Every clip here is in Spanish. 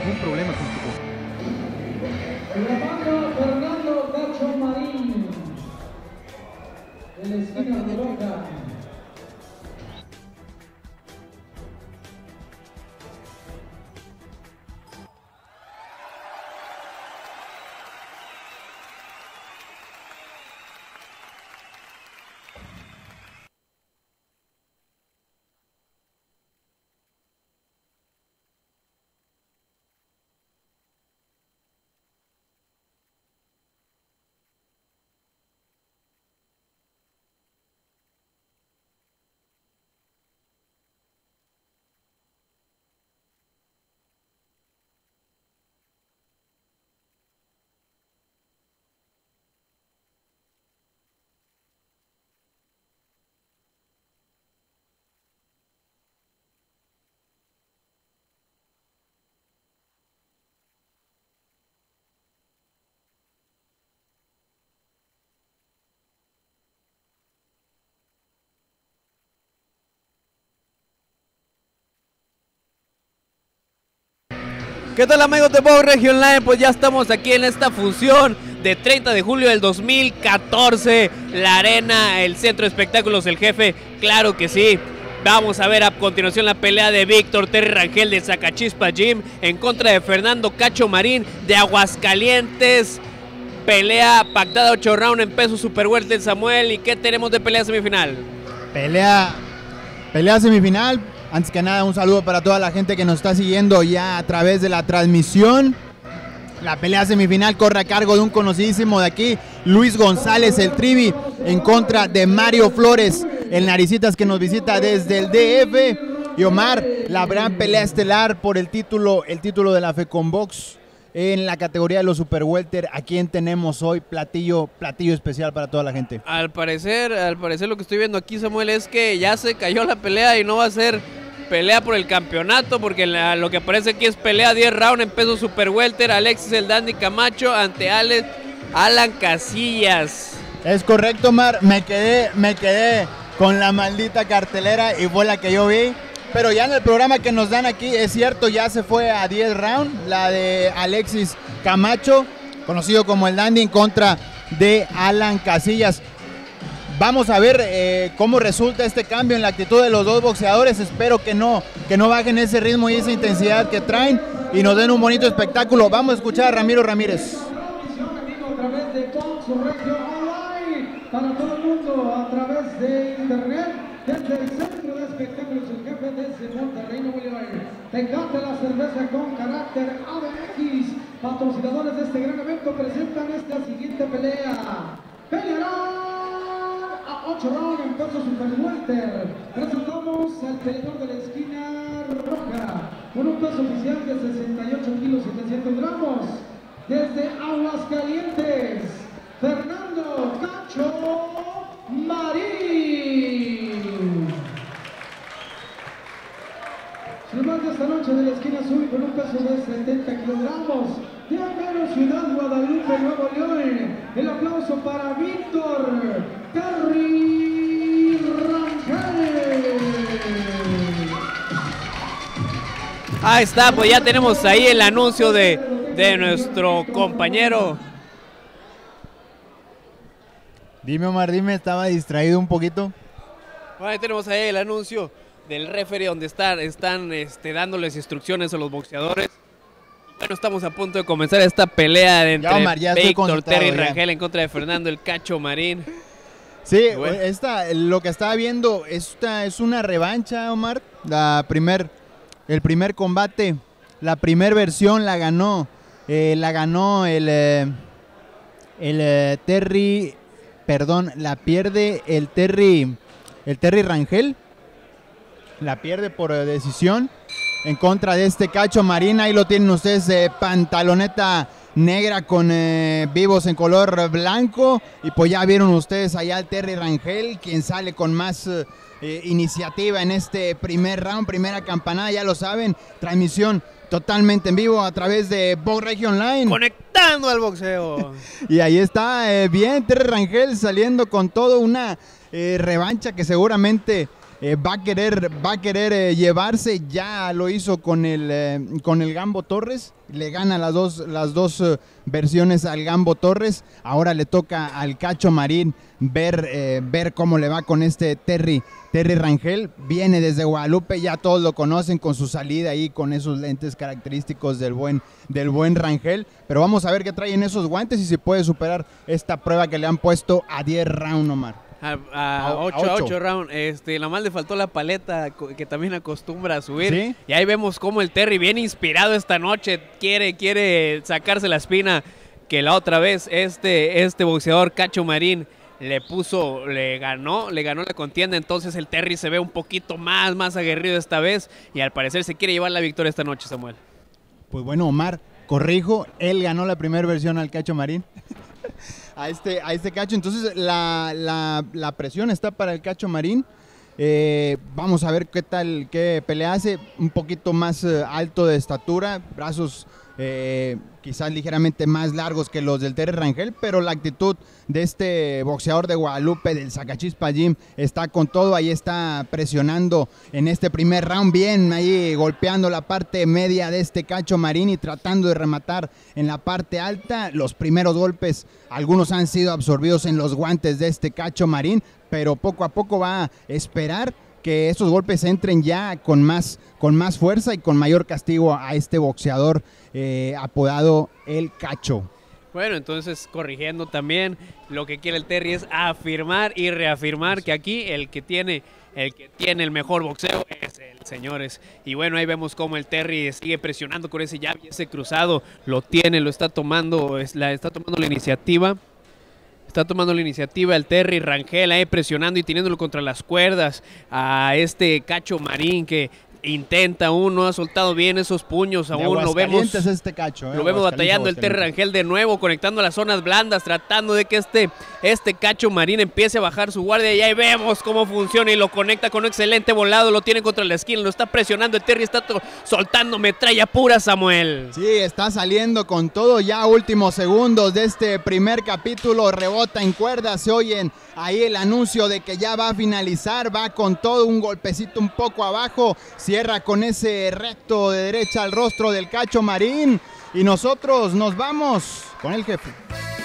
algún problema con su cuerpo. Grabando Fernando Cacho Marín, en la esquina de Roca. ¿Qué tal, amigos de Box Region Online? Pues ya estamos aquí en esta función de 30 de julio del 2014. La arena, el centro de espectáculos, el jefe, claro que sí. Vamos a ver a continuación la pelea de Víctor Terry Rangel de Zacachispa Gym en contra de Fernando Cacho Marín de Aguascalientes. Pelea pactada 8 rounds en peso super welter, Samuel. ¿Y qué tenemos de pelea semifinal? Pelea semifinal. Antes que nada, un saludo para toda la gente que nos está siguiendo ya a través de la transmisión. La pelea semifinal corre a cargo de un conocidísimo de aquí, Luis González, el Trivi, en contra de Mario Flores, el Naricitas, que nos visita desde el DF. Y Omar, la gran pelea estelar por el título de la FECONBOX en la categoría de los Super Welter. ¿A quién tenemos hoy? Platillo especial para toda la gente. Al parecer lo que estoy viendo aquí, Samuel, es que ya se cayó la pelea y no va a ser pelea por el campeonato, porque lo que parece aquí es pelea 10 rounds en peso super welter. Alexis el Dandy Camacho ante Alan Casillas. Es correcto, Omar. Me quedé con la maldita cartelera y fue la que yo vi. Pero ya en el programa que nos dan aquí, es cierto, ya se fue a 10 rounds. La de Alexis Camacho, conocido como el Dandy, en contra de Alan Casillas. Vamos a ver cómo resulta este cambio en la actitud de los dos boxeadores. Espero que no bajen ese ritmo y esa intensidad que traen y nos den un bonito espectáculo. Vamos a escuchar a Ramiro Ramírez. A través de Box Region Online, para todo el mundo, a través de internet, desde el centro de espectáculos, el jefe desde Monterrey, Nuevo León. Te encanta la cerveza con carácter ABX. Patrocinadores de este gran evento presentan esta siguiente pelea. Pelearán a 8 rounds en peso super welter. Presentamos al peleador de la esquina roja con un peso oficial de 68 kilos 700 gramos. Desde Aguascalientes, Fernando Cacho Marín. Sin embargo, esta noche de la esquina azul con un peso de 70 kilogramos. De Agaro, Ciudad Guadalupe, Nuevo León. El aplauso para Víctor Terry Rangel. Ahí está, pues ya tenemos ahí el anuncio de nuestro compañero. Dime, Omar, estaba distraído un poquito. Bueno, ahí tenemos ahí el anuncio del referee donde están dándoles instrucciones a los boxeadores. Bueno, estamos a punto de comenzar esta pelea entre Omar, Víctor Terry Rangel en contra de Fernando el Cacho Marín. Sí, bueno, lo que estaba viendo, esta es una revancha, Omar. El primer combate, la primera versión la ganó el Terry, perdón, la pierde el Terry Rangel, la pierde por decisión en contra de este Cacho Marín. Ahí lo tienen ustedes, pantaloneta negra con vivos en color blanco, y pues ya vieron ustedes allá al Terry Rangel, quien sale con más iniciativa en este primer round, primera campanada, ya lo saben, transmisión totalmente en vivo a través de Box Region Online. Conectando al boxeo. Y ahí está, bien, Terry Rangel saliendo con todo, una revancha que seguramente va a querer llevarse. Ya lo hizo con el Gambo Torres, le gana las dos versiones al Gambo Torres. Ahora le toca al Cacho Marín ver cómo le va con este Terry Rangel. Viene desde Guadalupe, ya todos lo conocen con su salida ahí, con esos lentes característicos del buen Rangel, pero vamos a ver qué trae en esos guantes y si puede superar esta prueba que le han puesto a 10 rounds, Omar. A 8 rounds. Nomás le faltó la paleta que también acostumbra a subir. ¿Sí? Y ahí vemos cómo el Terry viene inspirado esta noche. Quiere sacarse la espina que la otra vez este boxeador Cacho Marín le ganó la contienda. Entonces el Terry se ve un poquito más aguerrido esta vez y al parecer se quiere llevar la victoria esta noche, Samuel. Pues bueno, Omar, corrijo, él ganó la primera versión al Cacho Marín. a este Cacho, entonces la presión está para el Cacho Marín. Vamos a ver qué pelea hace. Un poquito más alto de estatura, brazos quizás ligeramente más largos que los del Terry Rangel, pero la actitud de este boxeador de Guadalupe, del Sacachispa Gym, está con todo. Ahí está presionando en este primer round, bien ahí golpeando la parte media de este Cacho Marín y tratando de rematar en la parte alta. Los primeros golpes, algunos han sido absorbidos en los guantes de este Cacho Marín, pero poco a poco va a esperar que esos golpes entren ya con más fuerza y con mayor castigo a este boxeador apodado El Cacho. Bueno, entonces corrigiendo también, lo que quiere el Terry es afirmar y reafirmar que aquí el que tiene el mejor boxeo es él, señores. Y bueno, ahí vemos cómo el Terry sigue presionando con ese jab y ese cruzado. Está tomando la iniciativa. Está tomando la iniciativa el Terry Rangel ahí presionando y teniéndolo contra las cuerdas a este Cacho Marín que intenta aún, no ha soltado bien esos puños, aún lo vemos. Este Cacho, lo vemos batallando el Terry Rangel de nuevo, conectando las zonas blandas, tratando de que este Cacho Marín empiece a bajar su guardia y ahí vemos cómo funciona y lo conecta con un excelente volado, lo tiene contra la esquina, lo está presionando el Terry, está soltando metralla pura, Samuel. Sí, está saliendo con todo, ya últimos segundos de este primer capítulo, rebota en cuerdas, se oyen ahí el anuncio de que ya va a finalizar, va con todo, un golpecito un poco abajo, cierra con ese recto de derecha al rostro del Cacho Marín y nosotros nos vamos con el jefe.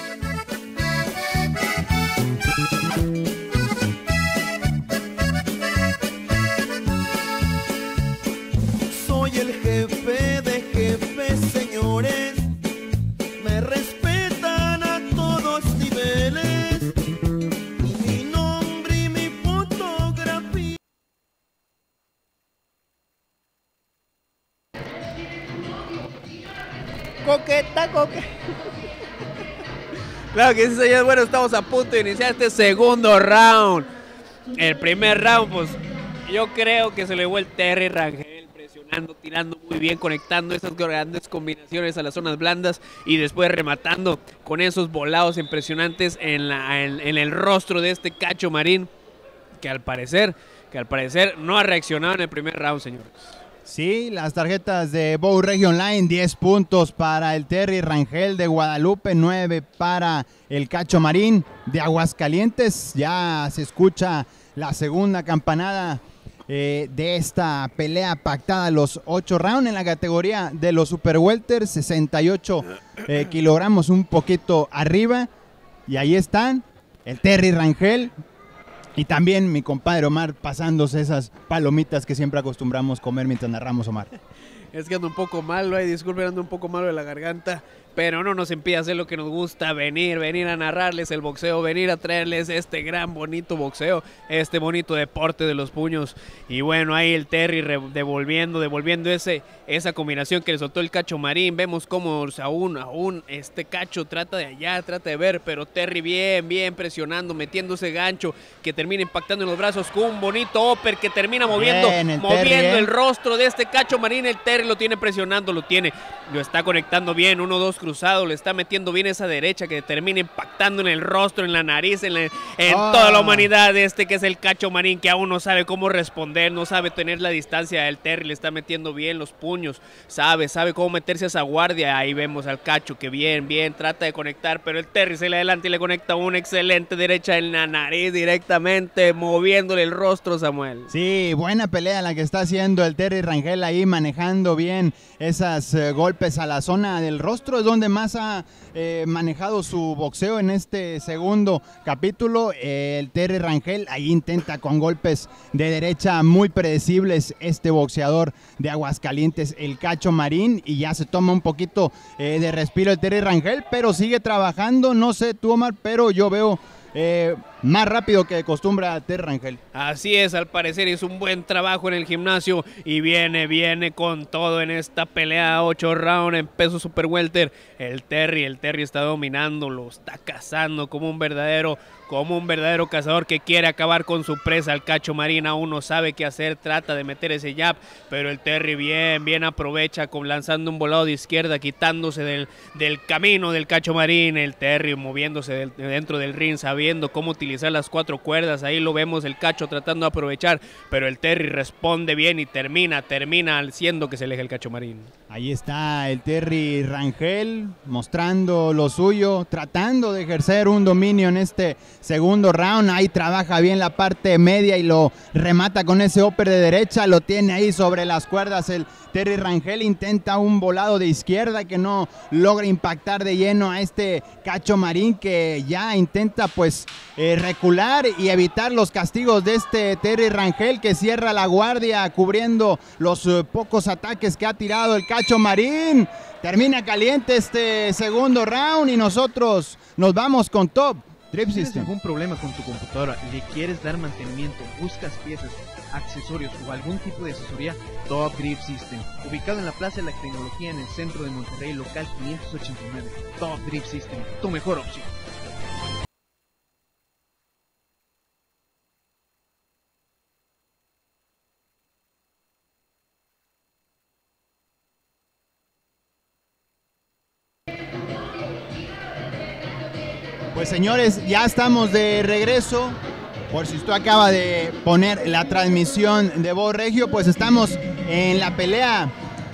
Soy el jefe de jefes, señores, me respetan a todos niveles. Mi nombre y mi fotografía. Coqueta. Claro que sí, señor. Bueno, estamos a punto de iniciar este segundo round. El primer round, pues yo creo que se le llevó el Terry Rangel, presionando, tirando muy bien, conectando esas grandes combinaciones a las zonas blandas y después rematando con esos volados impresionantes en el rostro de este Cacho Marín, que al parecer no ha reaccionado en el primer round, señores. Sí, las tarjetas de Bow Reggae Online, 10 puntos para el Terry Rangel de Guadalupe, 9 para el Cacho Marín de Aguascalientes. Ya se escucha la segunda campanada de esta pelea pactada a los 8 rounds en la categoría de los Super Welter, 68 kilogramos, un poquito arriba. Y ahí están el Terry Rangel y también mi compadre Omar pasándose esas palomitas que siempre acostumbramos comer mientras narramos, Omar. Es que ando un poco malo, disculpen, ando un poco malo de la garganta, pero no nos impide hacer lo que nos gusta, venir a narrarles el boxeo, venir a traerles este gran bonito boxeo, este bonito deporte de los puños. Y bueno, ahí el Terry devolviendo esa combinación que le soltó el Cacho Marín. Vemos cómo aún este Cacho trata de ver, pero Terry bien presionando, metiendo ese gancho que termina impactando en los brazos con un bonito upper que termina moviendo el rostro de este Cacho Marín. El Terry lo tiene presionando, lo está conectando bien, 1-2 cruzados. cruzado, le está metiendo bien esa derecha que termina impactando en el rostro, en la nariz, en toda la humanidad que es el Cacho Marín, que aún no sabe cómo responder, no sabe tener la distancia del Terry, le está metiendo bien los puños, sabe cómo meterse a esa guardia. Ahí vemos al Cacho que bien trata de conectar, pero el Terry se le adelanta y le conecta una excelente derecha en la nariz directamente, moviéndole el rostro, Samuel. Sí, buena pelea la que está haciendo el Terry Rangel ahí, manejando bien esos golpes a la zona del rostro, es donde más ha manejado su boxeo en este segundo capítulo. El Terry Rangel ahí intenta con golpes de derecha muy predecibles este boxeador de Aguascalientes, el Cacho Marín, y ya se toma un poquito de respiro el Terry Rangel, pero sigue trabajando. No sé tú, Omar, pero yo veo más rápido que acostumbra Terry Rangel. Así es, al parecer hizo un buen trabajo en el gimnasio y viene con todo en esta pelea 8 rounds en peso super welter. El Terry está dominando, lo está cazando como un verdadero cazador que quiere acabar con su presa. El Cacho Marín aún no sabe qué hacer, trata de meter ese jab, pero el Terry bien aprovecha lanzando un volado de izquierda, quitándose del camino del Cacho Marín. El Terry moviéndose dentro del ring, sabiendo cómo utilizar las 4 cuerdas. Ahí lo vemos el Cacho tratando de aprovechar, pero el Terry responde bien y termina haciendo que se aleje el Cacho Marín. Ahí está el Terry Rangel mostrando lo suyo, tratando de ejercer un dominio en este segundo round. Ahí trabaja bien la parte media y lo remata con ese upper de derecha, lo tiene ahí sobre las cuerdas. El Terry Rangel intenta un volado de izquierda que no logra impactar de lleno a este Cacho Marín, que ya intenta pues recular y evitar los castigos de este Terry Rangel, que cierra la guardia cubriendo los pocos ataques que ha tirado el Cacho Marín. Termina caliente este segundo round y nosotros nos vamos con Top Drip System. ¿Tienes algún problema con tu computadora? ¿Le quieres dar mantenimiento? ¿Buscas piezas, accesorios o algún tipo de asesoría? Top Drip System, ubicado en la Plaza de la Tecnología en el centro de Monterrey, local 589. Top Drip System, tu mejor opción. Pues señores, ya estamos de regreso. Por si usted acaba de poner la transmisión de Voz Regio, pues estamos en la pelea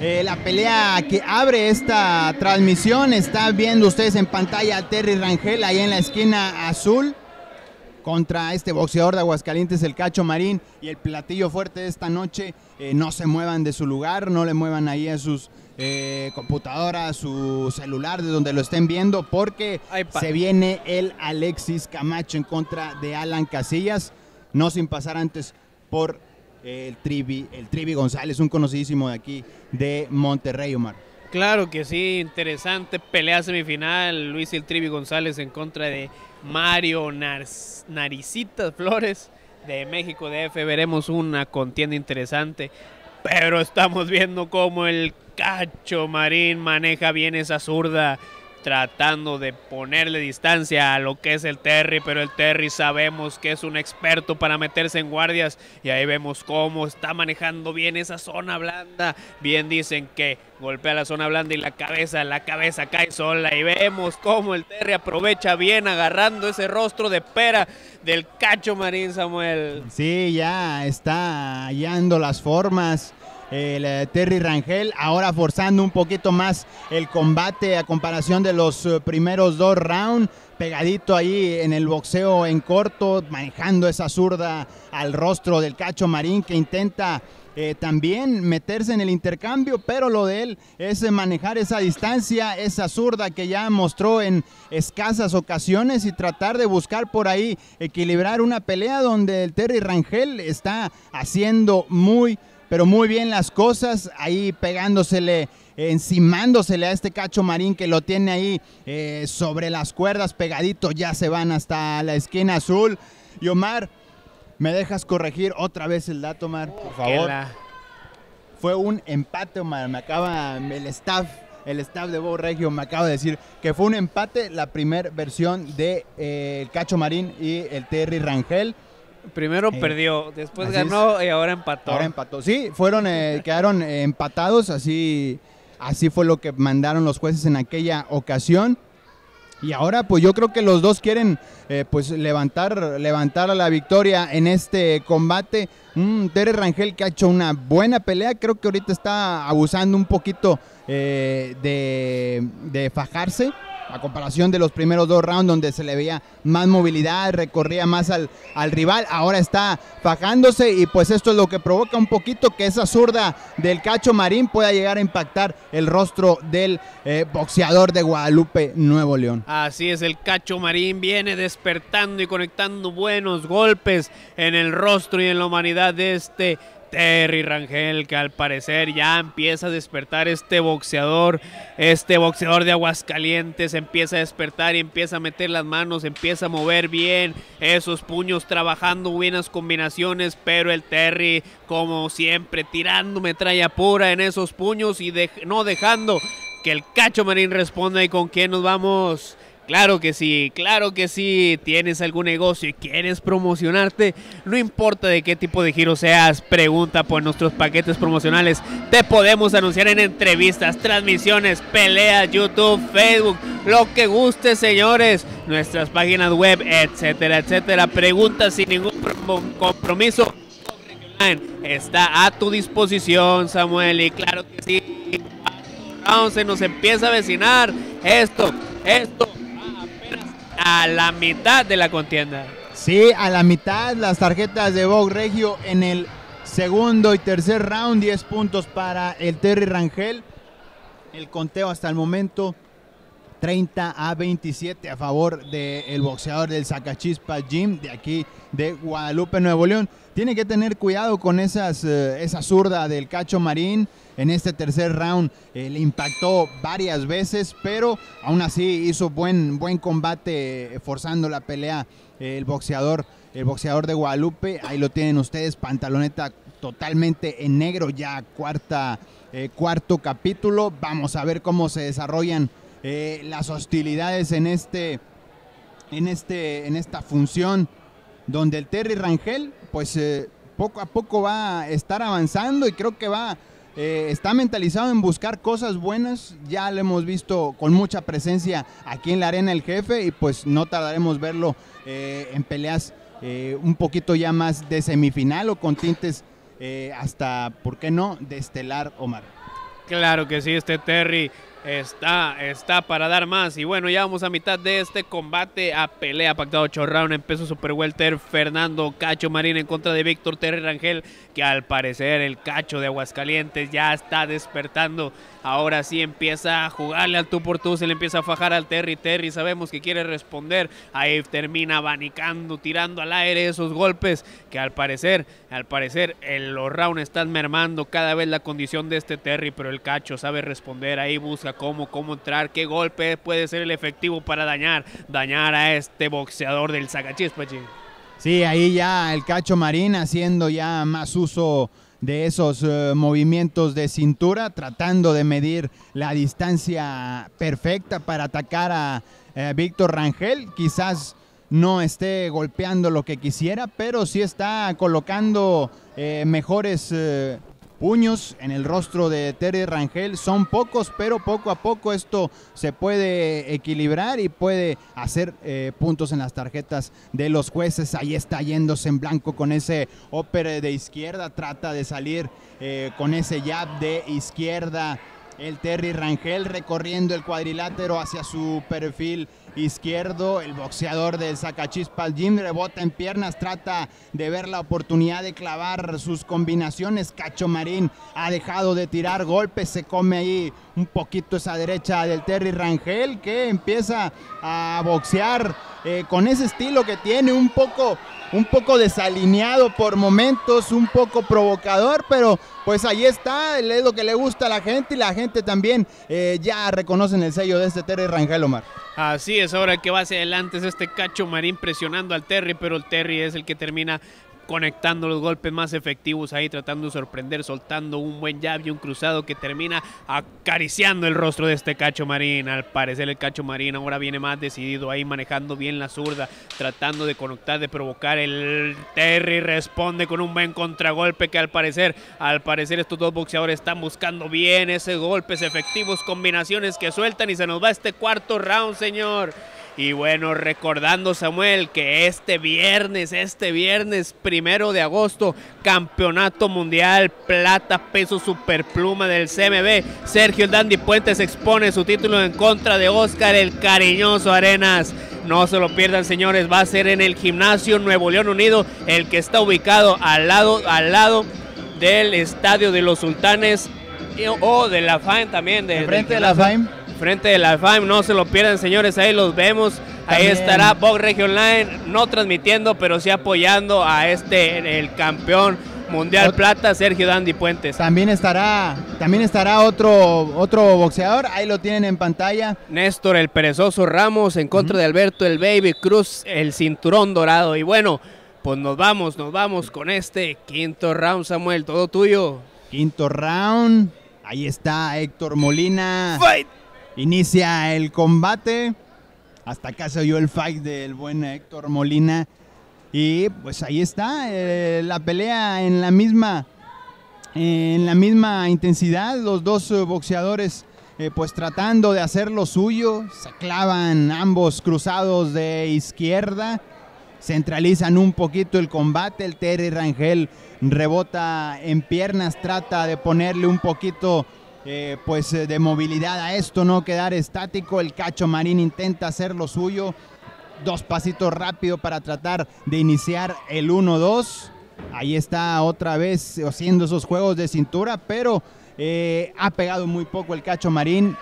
que abre esta transmisión. Está viendo ustedes en pantalla a Terry Rangel ahí en la esquina azul contra este boxeador de Aguascalientes, el Cacho Marín. Y el platillo fuerte de esta noche, no se muevan de su lugar, no le muevan ahí a sus computadora, su celular, de donde lo estén viendo, porque se viene el Alexis Camacho en contra de Alan Casillas, no sin pasar antes por el Trivi González, un conocidísimo de aquí de Monterrey, Omar. Claro que sí, interesante pelea semifinal, Luis el Trivi González en contra de Mario Naricitas Flores de México DF. Veremos una contienda interesante, pero estamos viendo cómo el Cacho Marín maneja bien esa zurda, tratando de ponerle distancia a lo que es el Terry, pero el Terry sabemos que es un experto para meterse en guardias, y ahí vemos cómo está manejando bien esa zona blanda. Bien dicen que golpea la zona blanda y la cabeza cae sola, y vemos cómo el Terry aprovecha bien agarrando ese rostro de pera del Cacho Marín, Samuel. Sí, ya está hallando las formas el Terry Rangel, ahora forzando un poquito más el combate a comparación de los primeros 2 rounds, pegadito ahí en el boxeo en corto, manejando esa zurda al rostro del Cacho Marín, que intenta también meterse en el intercambio, pero lo de él es manejar esa distancia, esa zurda que ya mostró en escasas ocasiones, y tratar de buscar por ahí equilibrar una pelea donde el Terry Rangel está haciendo pero muy bien las cosas, ahí pegándosele, encimándosele a este Cacho Marín, que lo tiene ahí sobre las cuerdas, pegadito. Ya se van hasta la esquina azul. Y Omar, ¿me dejas corregir otra vez el dato, Omar, por favor? Fue un empate, Omar. El staff de Voz Regio me acaba de decir que fue un empate la primera versión de el Cacho Marín y el Terry Rangel. Primero perdió, después ganó y ahora empató. Ahora empató. Sí, quedaron empatados así así fue lo que mandaron los jueces en aquella ocasión. Y ahora pues yo creo que los dos quieren pues levantar la victoria en este combate. Terry Rangel, que ha hecho una buena pelea, creo que ahorita está abusando un poquito de fajarse, a comparación de los primeros 2 rounds donde se le veía más movilidad, recorría más al rival. Ahora está fajándose y pues esto es lo que provoca un poquito que esa zurda del Cacho Marín pueda llegar a impactar el rostro del boxeador de Guadalupe, Nuevo León. Así es, el Cacho Marín viene despertando y conectando buenos golpes en el rostro y en la humanidad de este Terry Rangel, que al parecer ya empieza a despertar este boxeador de Aguascalientes, empieza a despertar y empieza a meter las manos, empieza a mover bien esos puños, trabajando buenas combinaciones, pero el Terry, como siempre, tirando metralla pura en esos puños y no dejando que el Cacho Marín responda. ¿Y con quién nos vamos? Claro que sí, tienes algún negocio y quieres promocionarte, no importa de qué tipo de giro seas, pregunta por nuestros paquetes promocionales, te podemos anunciar en entrevistas, transmisiones, peleas, YouTube, Facebook, lo que guste, señores, nuestras páginas web, etcétera, etcétera. Pregunta sin ningún compromiso, está a tu disposición, Samuel, y claro que sí, se nos empieza a avecinar esto a la mitad de la contienda. Sí, a la mitad, las tarjetas de Box Regio en el segundo y tercer round, 10 puntos para el Terry Rangel. El conteo hasta el momento 30-27 a favor del boxeador del Sacachispas Gym de aquí de Guadalupe, Nuevo León. Tiene que tener cuidado con esa zurda del Cacho Marín. En este tercer round le impactó varias veces, pero aún así hizo buen combate, forzando la pelea el boxeador de Guadalupe. Ahí lo tienen ustedes, pantaloneta totalmente en negro, ya cuarto capítulo. Vamos a ver cómo se desarrollan las hostilidades en esta función, donde el Terry Rangel pues poco a poco va a estar avanzando y creo que está mentalizado en buscar cosas buenas. Ya lo hemos visto con mucha presencia aquí en la Arena El Jefe y pues no tardaremos verlo en peleas un poquito ya más de semifinal o con tintes hasta, ¿por qué no?, de estelar, Omar. Claro que sí, este Terry está para dar más. Y bueno, ya vamos a mitad de este combate a pelea pactado 8 round en peso super welter. Fernando Cacho Marín en contra de Víctor Terry Rangel, que al parecer el Cacho de Aguascalientes ya está despertando. Ahora sí empieza a jugarle al tú por tú, se le empieza a fajar al Terry. Terry sabemos que quiere responder, ahí termina abanicando, tirando al aire esos golpes que al parecer los rounds están mermando cada vez la condición de este Terry, pero el Cacho sabe responder, ahí busca cómo entrar, qué golpe puede ser el efectivo para dañar a este boxeador del Sacachispas. Sí, ahí ya el Cacho Marín haciendo ya más uso de esos movimientos de cintura, tratando de medir la distancia perfecta para atacar a Víctor Rangel. Quizás no esté golpeando lo que quisiera, pero sí está colocando mejores puños en el rostro de Terry Rangel. Son pocos, pero poco a poco esto se puede equilibrar y puede hacer puntos en las tarjetas de los jueces. Ahí está yéndose en blanco con ese upper de izquierda, trata de salir con ese jab de izquierda. El Terry Rangel recorriendo el cuadrilátero hacia su perfil izquierdo. El boxeador del Sacachispas Gym rebota en piernas, trata de ver la oportunidad de clavar sus combinaciones. Cacho Marín ha dejado de tirar golpes, se come ahí un poquito esa derecha del Terry Rangel, que empieza a boxear con ese estilo que tiene, un poco desalineado por momentos, un poco provocador, pero pues ahí está, es lo que le gusta a la gente y la gente también ya reconocen el sello de este Terry Rangel, Omar. Así es, ahora el que va hacia adelante es este Cacho Marín presionando al Terry, pero el Terry es el que termina conectando los golpes más efectivos ahí, tratando de sorprender, soltando un buen jab y un cruzado que termina acariciando el rostro de este Cacho Marín. Al parecer el Cacho Marín ahora viene más decidido ahí, manejando bien la zurda, tratando de conectar, de provocar. El Terry responde con un buen contragolpe que al parecer estos dos boxeadores están buscando bien esos golpes efectivos, combinaciones que sueltan, y se nos va este cuarto round, señor. Y bueno, recordando, Samuel, que este viernes 1 de agosto, campeonato mundial plata peso superpluma del CMB. Sergio el Dandy Puentes expone su título en contra de Oscar el Cariñoso Arenas. No se lo pierdan, señores, va a ser en el Gimnasio Nuevo León Unido, el que está ubicado al lado del Estadio de los Sultanes o de la FAIM también. Frente de la FAIM. Frente de la FAIM, no se lo pierdan, señores, ahí los vemos. Ahí estará Box Regio Online, no transmitiendo, pero sí apoyando a el campeón mundial plata, Sergio Dandy Puentes. También estará otro boxeador, ahí lo tienen en pantalla. Néstor el Perezoso Ramos en contra de Alberto el Baby Cruz, el cinturón dorado. Y bueno, pues nos vamos con este quinto round, Samuel, todo tuyo. Quinto round, ahí está Héctor Molina. Fight. Inicia el combate. Hasta acá se oyó el fight del buen Héctor Molina. Y pues ahí está la pelea en la misma intensidad. Los dos boxeadores pues tratando de hacer lo suyo. Se clavan ambos cruzados de izquierda. Centralizan un poquito el combate. El Terry Rangel rebota en piernas. Trata de ponerle un poquito de movilidad a esto, no quedar estático. El Cacho Marín intenta hacer lo suyo, 2 pasitos rápido para tratar de iniciar el 1-2. Ahí está otra vez haciendo esos juegos de cintura, pero ha pegado muy poco el Cacho Marín.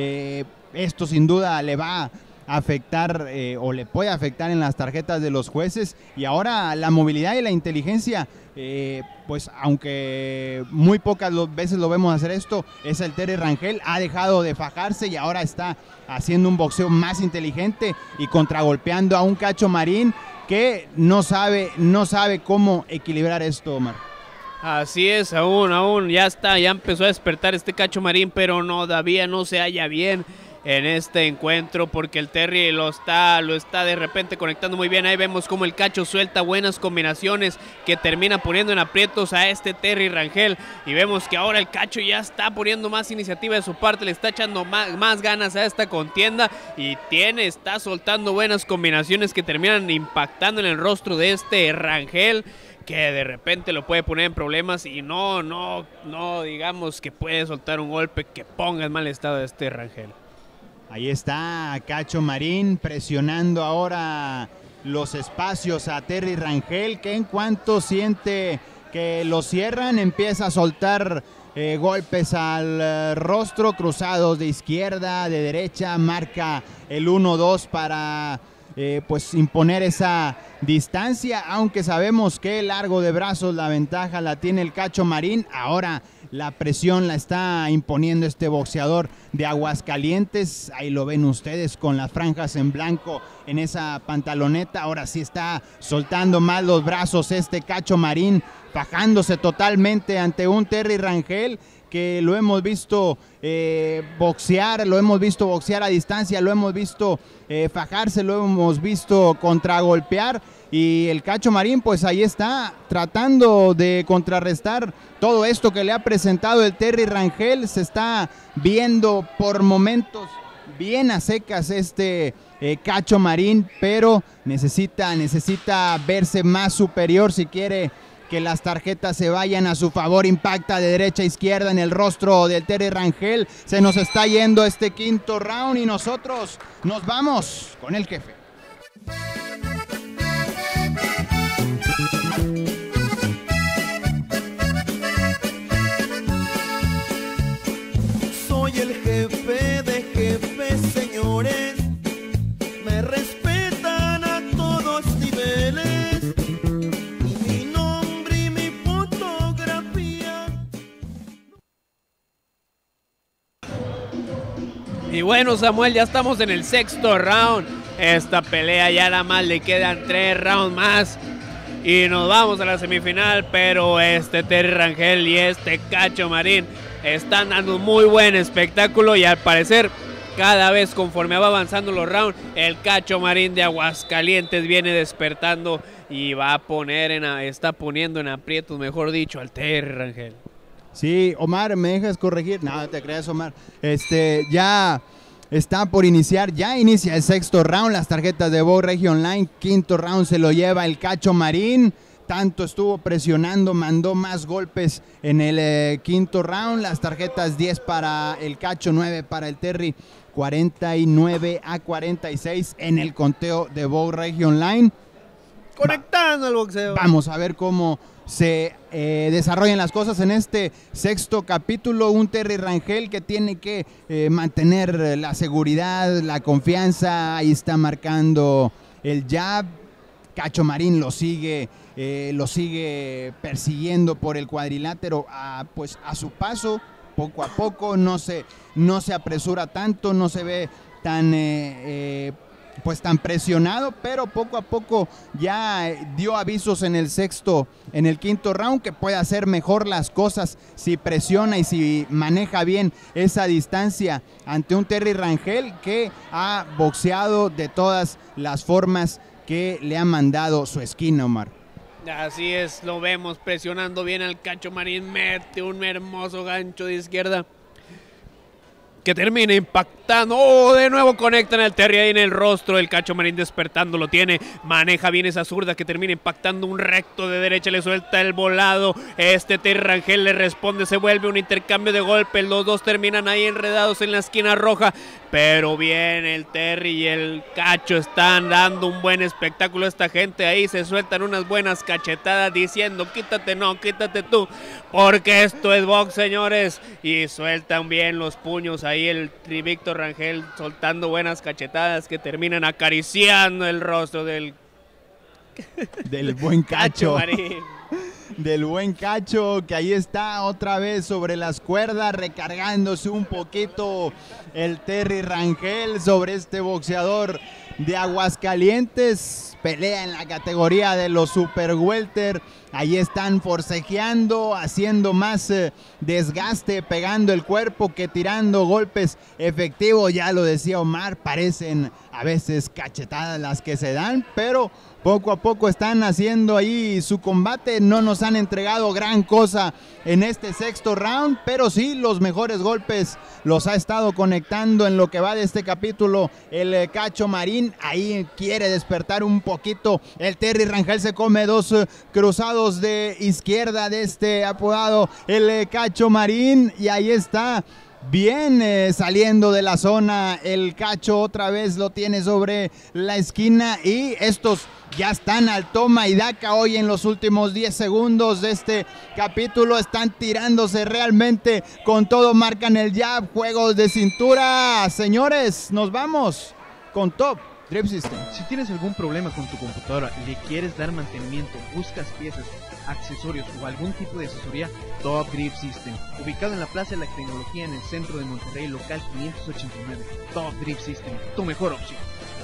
Esto sin duda le va a afectar o le puede afectar en las tarjetas de los jueces. Y ahora la movilidad y la inteligencia, pues aunque muy pocas veces lo vemos hacer esto, es el Terry Rangel. Ha dejado de fajarse y ahora está haciendo un boxeo más inteligente y contragolpeando a un Cacho Marín que no sabe cómo equilibrar esto, Omar. Así es, aún ya empezó a despertar este Cacho Marín, pero todavía no se halla bien en este encuentro, porque el Terry lo está de repente conectando muy bien. Ahí vemos como el Cacho suelta buenas combinaciones que termina poniendo en aprietos a este Terry Rangel, y vemos que ahora el Cacho ya está poniendo más iniciativa de su parte, le está echando más ganas a esta contienda y está soltando buenas combinaciones que terminan impactando en el rostro de este Rangel, que de repente lo puede poner en problemas, y no digamos que puede soltar un golpe que ponga en mal estado a este Rangel. Ahí está Cacho Marín presionando ahora los espacios a Terry Rangel, que en cuanto siente que lo cierran, empieza a soltar golpes al rostro, cruzados de izquierda, de derecha, marca el 1-2 para pues imponer esa distancia, aunque sabemos que largo de brazos la ventaja la tiene el Cacho Marín. Ahora la presión la está imponiendo este boxeador de Aguascalientes. Ahí lo ven ustedes con las franjas en blanco en esa pantaloneta. Ahora sí está soltando más los brazos este Cacho Marín, fajándose totalmente ante un Terry Rangel que lo hemos visto boxear a distancia, lo hemos visto fajarse, lo hemos visto contragolpear, y el Cacho Marín pues ahí está tratando de contrarrestar todo esto que le ha presentado el Terry Rangel. Se está viendo por momentos bien a secas este Cacho Marín, pero necesita verse más superior si quiere que las tarjetas se vayan a su favor. Impacta de derecha a izquierda en el rostro del Terry Rangel. Se nos está yendo este quinto round y nosotros nos vamos con el jefe. Soy el jefe de jefes, señores. Me respetan a todos niveles. Y bueno, Samuel, ya estamos en el sexto round. Esta pelea ya nada más le quedan 3 rounds más. y nos vamos a la semifinal, pero este Terry Rangel y este Cacho Marín están dando un muy buen espectáculo y al parecer cada vez conforme va avanzando los rounds, el Cacho Marín de Aguascalientes viene despertando y va a poner está poniendo en aprietos, mejor dicho, al Terry Rangel. Sí, Omar, ¿me dejas corregir? No, te creas, Omar. Ya está por iniciar, ya inicia el sexto round, las tarjetas de Bow Regio Online. Quinto round se lo lleva el Cacho Marín. Tanto estuvo presionando, mandó más golpes en el quinto round. Las tarjetas 10 para el Cacho, 9 para el Terry, 49-46 en el conteo de Bow Regio Online. Conectando el boxeo. Vamos a ver cómo se desarrollan las cosas en este sexto capítulo. Un Terry Rangel que tiene que mantener la seguridad, la confianza. Ahí está marcando el jab. Cacho Marín lo sigue persiguiendo por el cuadrilátero pues a su paso, poco a poco. No se apresura tanto, no se ve tan presionado, pero poco a poco ya dio avisos en el quinto round que puede hacer mejor las cosas si presiona y si maneja bien esa distancia ante un Terry Rangel que ha boxeado de todas las formas que le ha mandado su esquina, Omar. Así es, lo vemos presionando bien al Cacho Marín, mete un hermoso gancho de izquierda que termina impactando. De nuevo conectan al Terry ahí en el rostro. El Cacho Marín despertando, lo tiene. Maneja bien esa zurda que termina impactando un recto de derecha. Le suelta el volado. Este Terry Rangel le responde. Se vuelve un intercambio de golpes. Los dos terminan ahí enredados en la esquina roja. Pero bien, el Terry y el Cacho están dando un buen espectáculo. Esta gente ahí se sueltan unas buenas cachetadas diciendo: quítate, no, quítate tú, porque esto es box, señores. Y sueltan bien los puños ahí el Víctor Rangel, soltando buenas cachetadas que terminan acariciando el rostro del buen Cacho. Marín. Del buen Cacho, que ahí está otra vez sobre las cuerdas, recargándose un poquito el Terry Rangel sobre este boxeador de Aguascalientes. Pelea en la categoría de los super welter. Ahí están forcejeando, haciendo más desgaste, pegando el cuerpo que tirando golpes efectivos. Ya lo decía Omar, parecen a veces cachetadas las que se dan, pero poco a poco están haciendo ahí su combate. No nos han entregado gran cosa en este sexto round, pero sí los mejores golpes los ha estado conectando en lo que va de este capítulo el Cacho Marín. Ahí quiere despertar un poquito el Terry Rangel, se come dos cruzados de izquierda de este apodado el Cacho Marín, y ahí está bien saliendo de la zona el Cacho. Otra vez lo tiene sobre la esquina y estos ya están al toma y daca hoy en los últimos 10 segundos de este capítulo. Están tirándose realmente con todo, marcan el jab, juegos de cintura. Señores, nos vamos con Top Grip System. Si tienes algún problema con tu computadora, le quieres dar mantenimiento, buscas piezas, accesorios o algún tipo de asesoría, Top Grip System, ubicado en la Plaza de la Tecnología en el centro de Monterrey, local 589. Top Grip System, tu mejor opción.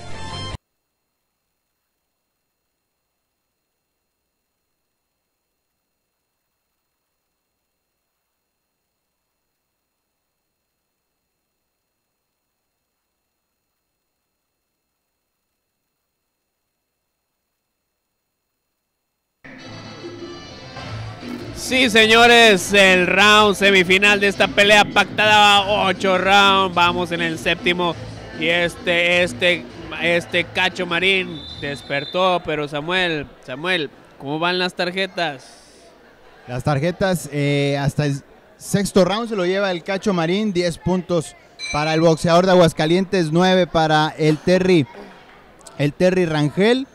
Sí, señores, el round semifinal de esta pelea pactada, 8 rounds. Vamos en el séptimo y este Cacho Marín despertó, pero Samuel, ¿cómo van las tarjetas? Las tarjetas hasta el sexto round se lo lleva el Cacho Marín, 10 puntos para el boxeador de Aguascalientes, 9 para el Terry Rangel,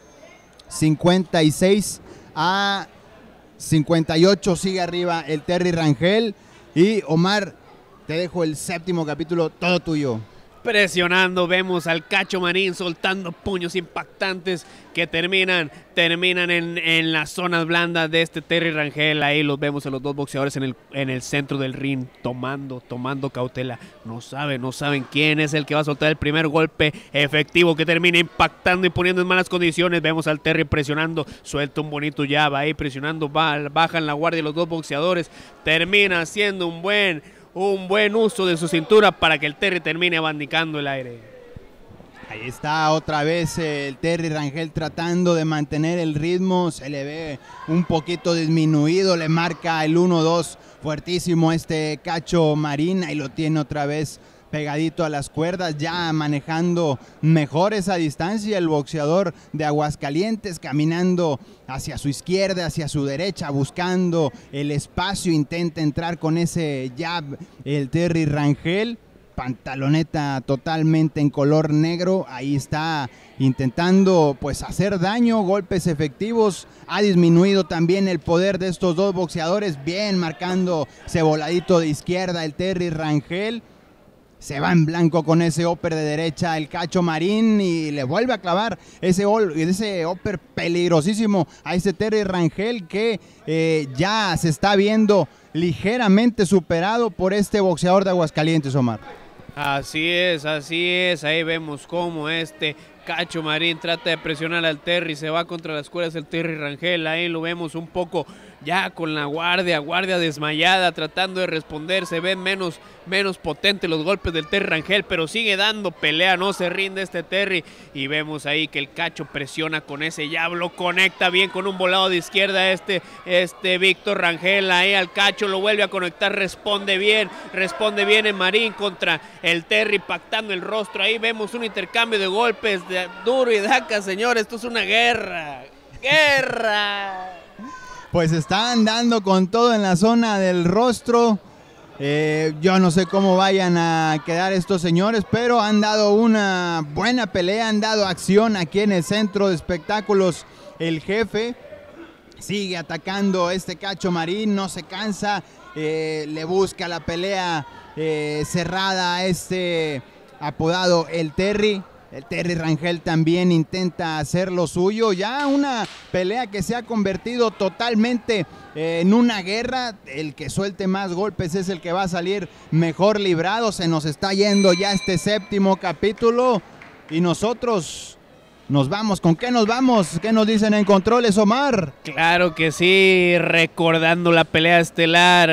56-58 sigue arriba el Terry Rangel. Y Omar, te dejo el séptimo capítulo, todo tuyo. presionando, vemos al Cacho Marín soltando puños impactantes que terminan en las zonas blandas de este Terry Rangel. Ahí los vemos a los dos boxeadores en el centro del ring, tomando cautela. No saben quién es el que va a soltar el primer golpe efectivo que termina impactando y poniendo en malas condiciones. Vemos al Terry presionando, suelta un bonito jab ahí, presionando, bajan la guardia los dos boxeadores, termina haciendo un buen uso de su cintura para que el Terry termine abanicando el aire. Ahí está otra vez el Terry Rangel tratando de mantener el ritmo, se le ve un poquito disminuido, le marca el 1-2 fuertísimo este Cacho Marín, y lo tiene otra vez pegadito a las cuerdas, ya manejando mejor esa distancia. El boxeador de Aguascalientes caminando hacia su izquierda, hacia su derecha, buscando el espacio, intenta entrar con ese jab el Terry Rangel, pantaloneta totalmente en color negro, ahí está intentando pues hacer daño, golpes efectivos. Ha disminuido también el poder de estos dos boxeadores, bien marcando ese voladito de izquierda el Terry Rangel. Se va en blanco con ese upper de derecha el Cacho Marín y le vuelve a clavar ese upper peligrosísimo a ese Terry Rangel que ya se está viendo ligeramente superado por este boxeador de Aguascalientes, Omar. Así es, ahí vemos cómo este Cacho Marín trata de presionar al Terry, se va contra las cuerdas el Terry Rangel, ahí lo vemos un poco ya con la guardia desmayada, tratando de responder. Se ven menos potentes los golpes del Terry Rangel, pero sigue dando pelea, no se rinde este Terry, y vemos ahí que el Cacho presiona con ese jab, lo conecta bien con un volado de izquierda este Víctor Rangel, ahí al Cacho lo vuelve a conectar, responde bien en Marín contra el Terry, pactando el rostro. Ahí vemos un intercambio de golpes de duro y daca, señores, esto es una guerra. Pues están dando con todo en la zona del rostro. Yo no sé cómo vayan a quedar estos señores, pero han dado una buena pelea, han dado acción aquí en el centro de espectáculos. El jefe sigue atacando este Cacho Marín, no se cansa, le busca la pelea cerrada a este apodado el Terry. El Terry Rangel también intenta hacer lo suyo, ya una pelea que se ha convertido totalmente en una guerra. El que suelte más golpes es el que va a salir mejor librado. Se nos está yendo ya este séptimo capítulo y nosotros nos vamos. ¿Con qué nos vamos? ¿Qué nos dicen en controles, Omar? Claro que sí, recordando la pelea estelar,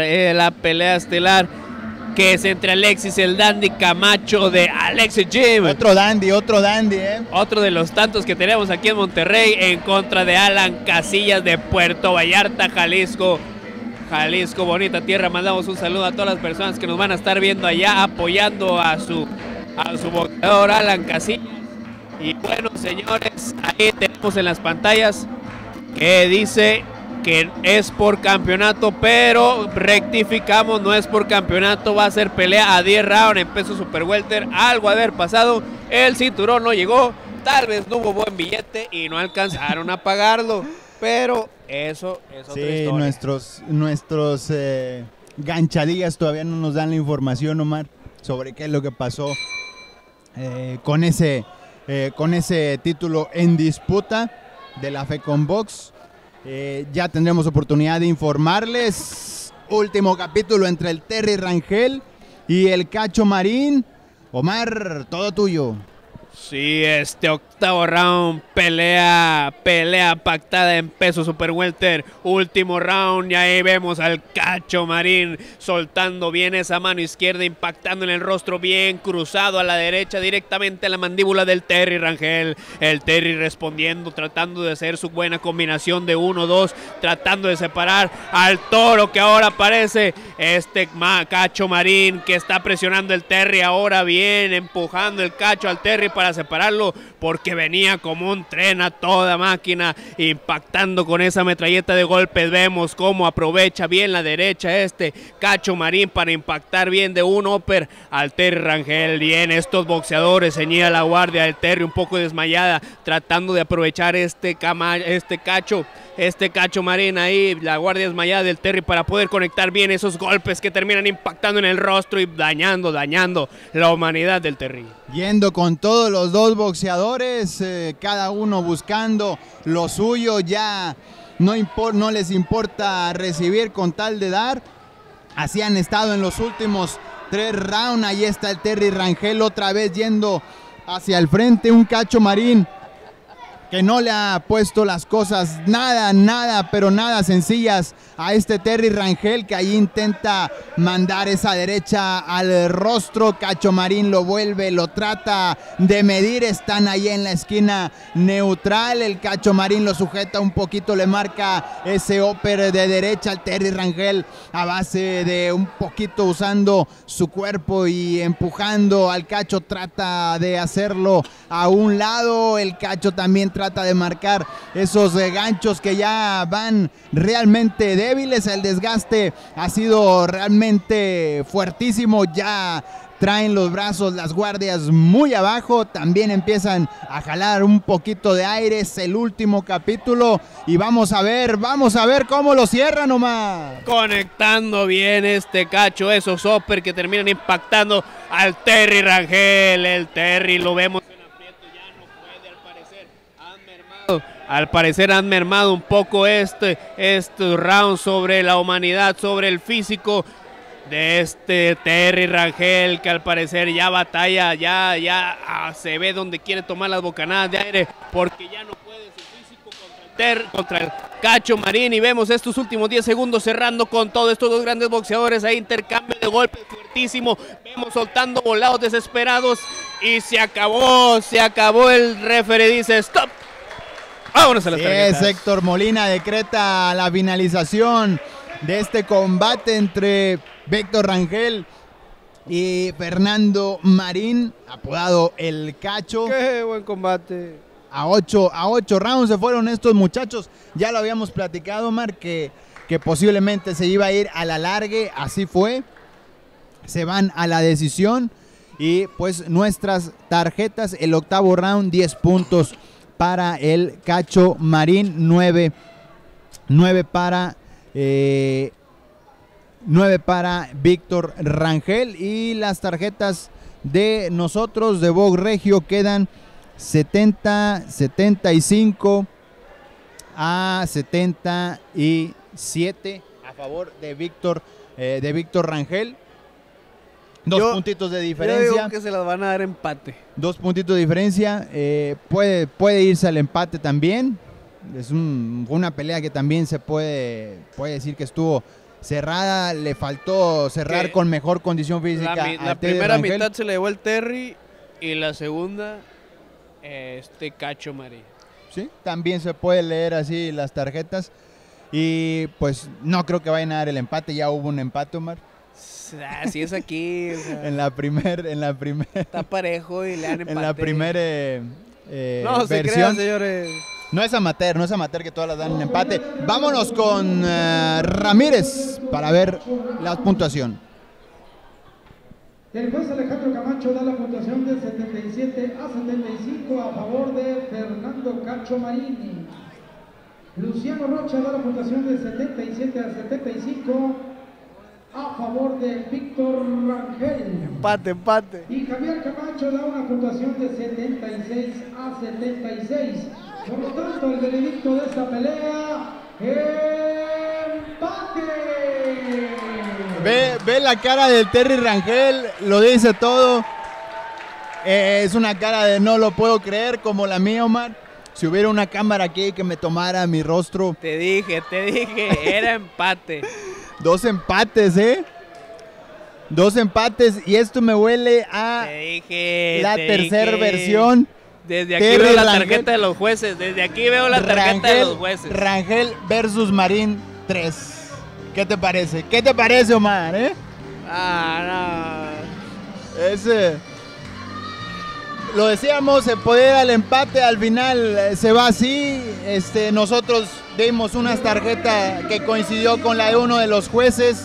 que es entre Alexis el Dandy Camacho de Alexis Gym. Otro dandy, Otro de los tantos que tenemos aquí en Monterrey, en contra de Alan Casillas de Puerto Vallarta, Jalisco. Jalisco, bonita tierra. Mandamos un saludo a todas las personas que nos van a estar viendo allá, apoyando a su boxeador Alan Casillas. Y bueno, señores, ahí tenemos en las pantallas que dice que es por campeonato, pero rectificamos, no es por campeonato, va a ser pelea a 10 rounds en peso super welter. Algo haber pasado, el cinturón no llegó, tal vez no hubo buen billete y no alcanzaron a pagarlo, pero eso es otra historia. Nuestros ganchadillas todavía no nos dan la información, Omar, sobre qué es lo que pasó con ese título en disputa de la FECONBOX. Ya tendremos oportunidad de informarles. Último capítulo entre el Terry Rangel y el Cacho Marín. Omar, todo tuyo. Sí, este octavo round, pelea pactada en peso super welter, último round, y ahí vemos al Cacho Marín soltando bien esa mano izquierda, impactando en el rostro, bien cruzado a la derecha, directamente a la mandíbula del Terry Rangel. El Terry respondiendo, tratando de hacer su buena combinación de 1-2, tratando de separar al toro que ahora aparece, Cacho Marín, que está presionando el Terry ahora bien, empujando el Cacho al Terry para separarlo, porque venía como un tren a toda máquina, impactando con esa metralleta de golpes. Vemos cómo aprovecha bien la derecha Cacho Marín para impactar bien de un upper al Terry Rangel. Bien, estos boxeadores, ceñida la guardia, el Terry un poco desmayada, tratando de aprovechar Cacho Marín ahí, la guardia desmayada del Terry, para poder conectar bien esos golpes que terminan impactando en el rostro y dañando la humanidad del Terry. Yendo con todos los dos boxeadores, cada uno buscando lo suyo, ya no les importa recibir con tal de dar. Así han estado en los últimos 3 rounds. Ahí está el Terry Rangel otra vez yendo hacia el frente, un Cacho Marín que no le ha puesto las cosas pero nada sencillas a este Terry Rangel, que ahí intenta mandar esa derecha al rostro. Cacho Marín lo vuelve, lo trata de medir, están ahí en la esquina neutral, el Cacho Marín lo sujeta un poquito, le marca ese upper de derecha al Terry Rangel a base de un poquito usando su cuerpo y empujando al Cacho, trata de hacerlo a un lado. El Cacho también trata de marcar esos ganchos que ya van realmente débiles. El desgaste ha sido realmente fuertísimo, ya traen los brazos, las guardias muy abajo, también empiezan a jalar un poquito de aire. Es el último capítulo y vamos a ver cómo lo cierran nomás. Conectando bien este Cacho, esos upper que terminan impactando al Terry Rangel. El Terry lo vemos en aprieto, ya no puede, al parecer han mermado un poco este round sobre la humanidad, sobre el físico de este Terry Rangel, que al parecer ya batalla, ya se ve donde quiere tomar las bocanadas de aire, porque ya no puede su físico contra el Cacho Marín. Y vemos estos últimos 10 segundos cerrando con todos estos dos grandes boxeadores, ahí intercambio de golpes fuertísimo, vemos soltando volados desesperados y se acabó, el referee dice stop. Vámonos a las tarjetas. Héctor Molina decreta la finalización de este combate entre Víctor Rangel y Fernando Marín, apodado El Cacho. ¡Qué buen combate! A 8 rounds se fueron estos muchachos. Ya lo habíamos platicado, Omar, que posiblemente se iba a ir a la largue. Así fue. Se van a la decisión. Y pues nuestras tarjetas, el octavo round, 10 puntos para el Cacho Marín, 9 para Víctor Rangel. Y las tarjetas de nosotros de Box Regio quedan 70, 75 a 77 a favor de Víctor Rangel. Dos puntitos de diferencia. Yo digo que se las van a dar empate. 2 puntitos de diferencia. Puede irse al empate también. Fue una pelea que también se puede decir que estuvo cerrada. Le faltó cerrar con mejor condición física. La primera mitad se le llevó el Terry y la segunda Cacho Marín. Sí, también se puede leer así las tarjetas. Y pues no creo que vayan a dar el empate. Ya hubo un empate, Omar. Así es aquí. O sea, en la primera está parejo y le dan empate. En la primera no se crean, señores. No es amateur que todas las dan en empate. Vámonos con Ramírez para ver la puntuación. El juez Alejandro Camacho da la puntuación de 77 a 75 a favor de Fernando Cacho Marín. Luciano Rocha da la puntuación de 77 a 75 a favor de Víctor Rangel. Empate. Y Javier Camacho da una puntuación de 76 a 76. Por lo tanto, el veredicto de esta pelea, empate. Ve la cara del Terry Rangel, lo dice todo. Es una cara de no lo puedo creer, como la mía, Omar. Si hubiera una cámara aquí que me tomara mi rostro. Te dije, era empate. 2 empates, 2 empates, y esto me huele a la tercera versión. Desde aquí veo la tarjeta de los jueces. Rangel versus Marín 3. ¿Qué te parece? ¿Qué te parece, Omar? No. Lo decíamos, se puede ir al empate, al final se va así. Nosotros dimos unas tarjetas que coincidió con la de uno de los jueces.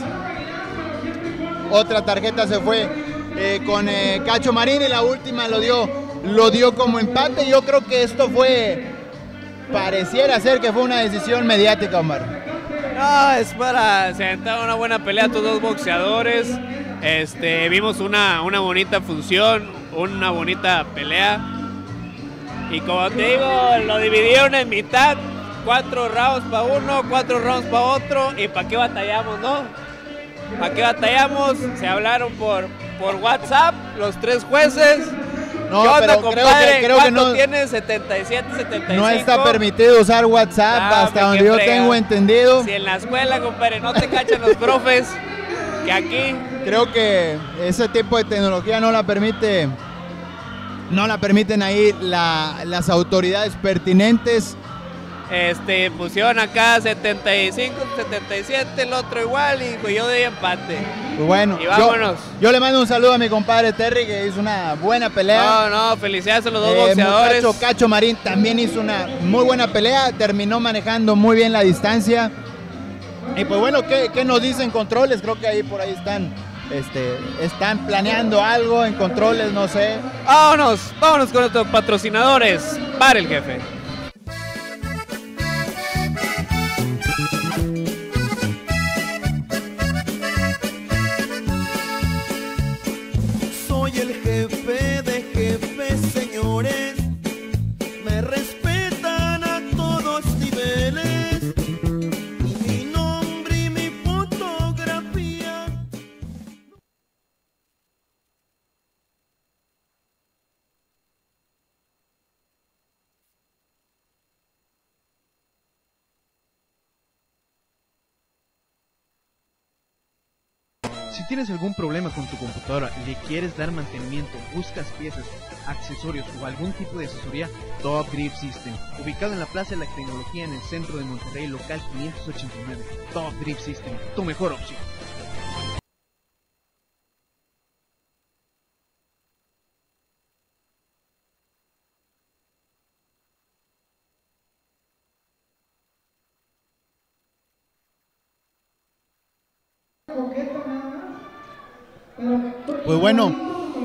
Otra tarjeta se fue con Cacho Marín y la última lo dio como empate. Yo creo que esto pareciera ser que fue una decisión mediática, Omar. No, es para sentar una buena pelea a estos dos boxeadores. Vimos una bonita función. una bonita pelea. Y como te digo, lo dividieron en mitad. 4 rounds para uno, 4 rounds para otro. ¿Y para qué batallamos, no? ¿Para qué batallamos? Se hablaron por WhatsApp los 3 jueces. No, ¿Qué onda, pero compadre? creo que ¿Cuánto no, tiene? 77, 75. no está permitido usar WhatsApp hasta hombre, donde qué yo frega. tengo entendido. Si en la escuela, compadre, no te cachan los profes, que aquí. Creo que ese tipo de tecnología no la permiten ahí las autoridades pertinentes. Pusieron acá 75, 77, el otro igual, y pues yo doy empate. Pues bueno, Y vámonos. yo le mando un saludo a mi compadre Terry, que hizo una buena pelea. No, felicidades a los dos boxeadores. Muchacho Cacho Marín también hizo una muy buena pelea, terminó manejando muy bien la distancia. Y pues bueno, ¿qué nos dicen controles? Creo que ahí por ahí están planeando algo en controles, no sé. Vámonos con nuestros patrocinadores para el jefe. Soy el jefe de jefes, señores. Me respetan a todos niveles. Y mi nombre y mi fotografía. Si tienes algún problema con tu computadora, le quieres dar mantenimiento, buscas piezas, accesorios o algún tipo de asesoría, Top Grip System. Ubicado en la Plaza de la Tecnología en el centro de Monterrey, local 589. Top Grip System, tu mejor opción. Pues bueno,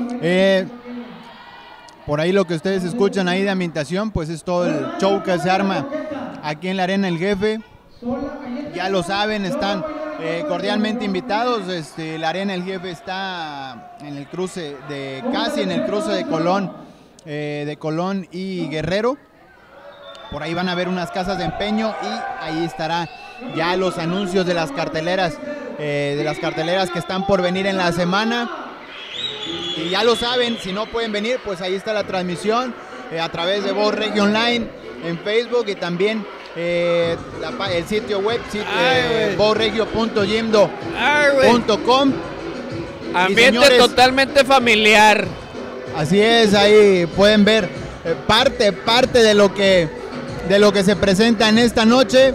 por ahí lo que ustedes escuchan ahí de ambientación, pues es todo el show que se arma aquí en la Arena El Jefe. Ya lo saben, están cordialmente invitados. La Arena El Jefe está en el cruce casi en el cruce de Colón y Guerrero. Por ahí van a ver unas casas de empeño y ahí estará ya los anuncios de las carteleras que están por venir en la semana. Y ya lo saben, si no pueden venir, pues ahí está la transmisión a través de Voz Regio Online en Facebook y también el sitio web vozregio.jimdo.com. Ambiente señores, totalmente familiar. Así es, ahí pueden ver parte de lo que se presenta en esta noche.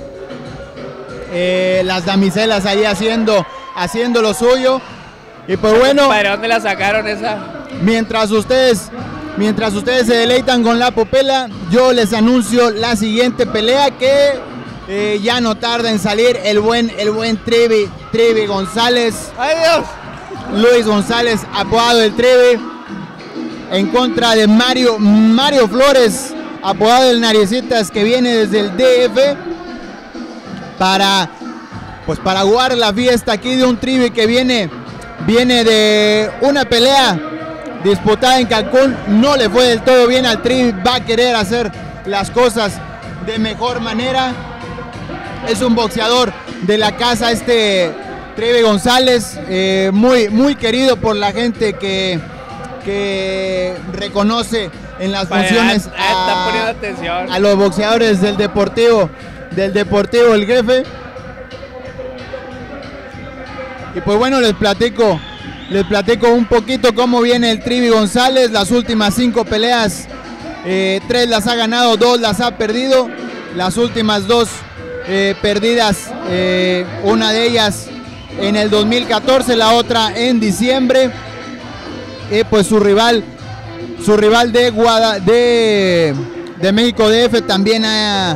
Las damiselas ahí haciendo lo suyo. Y pues bueno, ¿Para dónde la sacaron esa? mientras ustedes se deleitan con la popela, yo les anuncio la siguiente pelea que ya no tarda en salir el buen Trivi González. ¡Ay, Dios! Luis González, apodado el Trivi, en contra de Mario Flores, apodado el Nariecitas, que viene desde el DF para jugar la fiesta aquí de un Trivi que viene de una pelea disputada en Cancún. No le fue del todo bien al Trivi, va a querer hacer las cosas de mejor manera. Es un boxeador de la casa Trivi González, muy querido por la gente que reconoce en las funciones Está poniendo atención. a los boxeadores del Deportivo El Jefe. Y pues bueno, les platico un poquito cómo viene el Trivi González. Las últimas 5 peleas, 3 las ha ganado, 2 las ha perdido. Las últimas 2 perdidas, una de ellas en el 2014, la otra en diciembre. Pues su rival de México DF también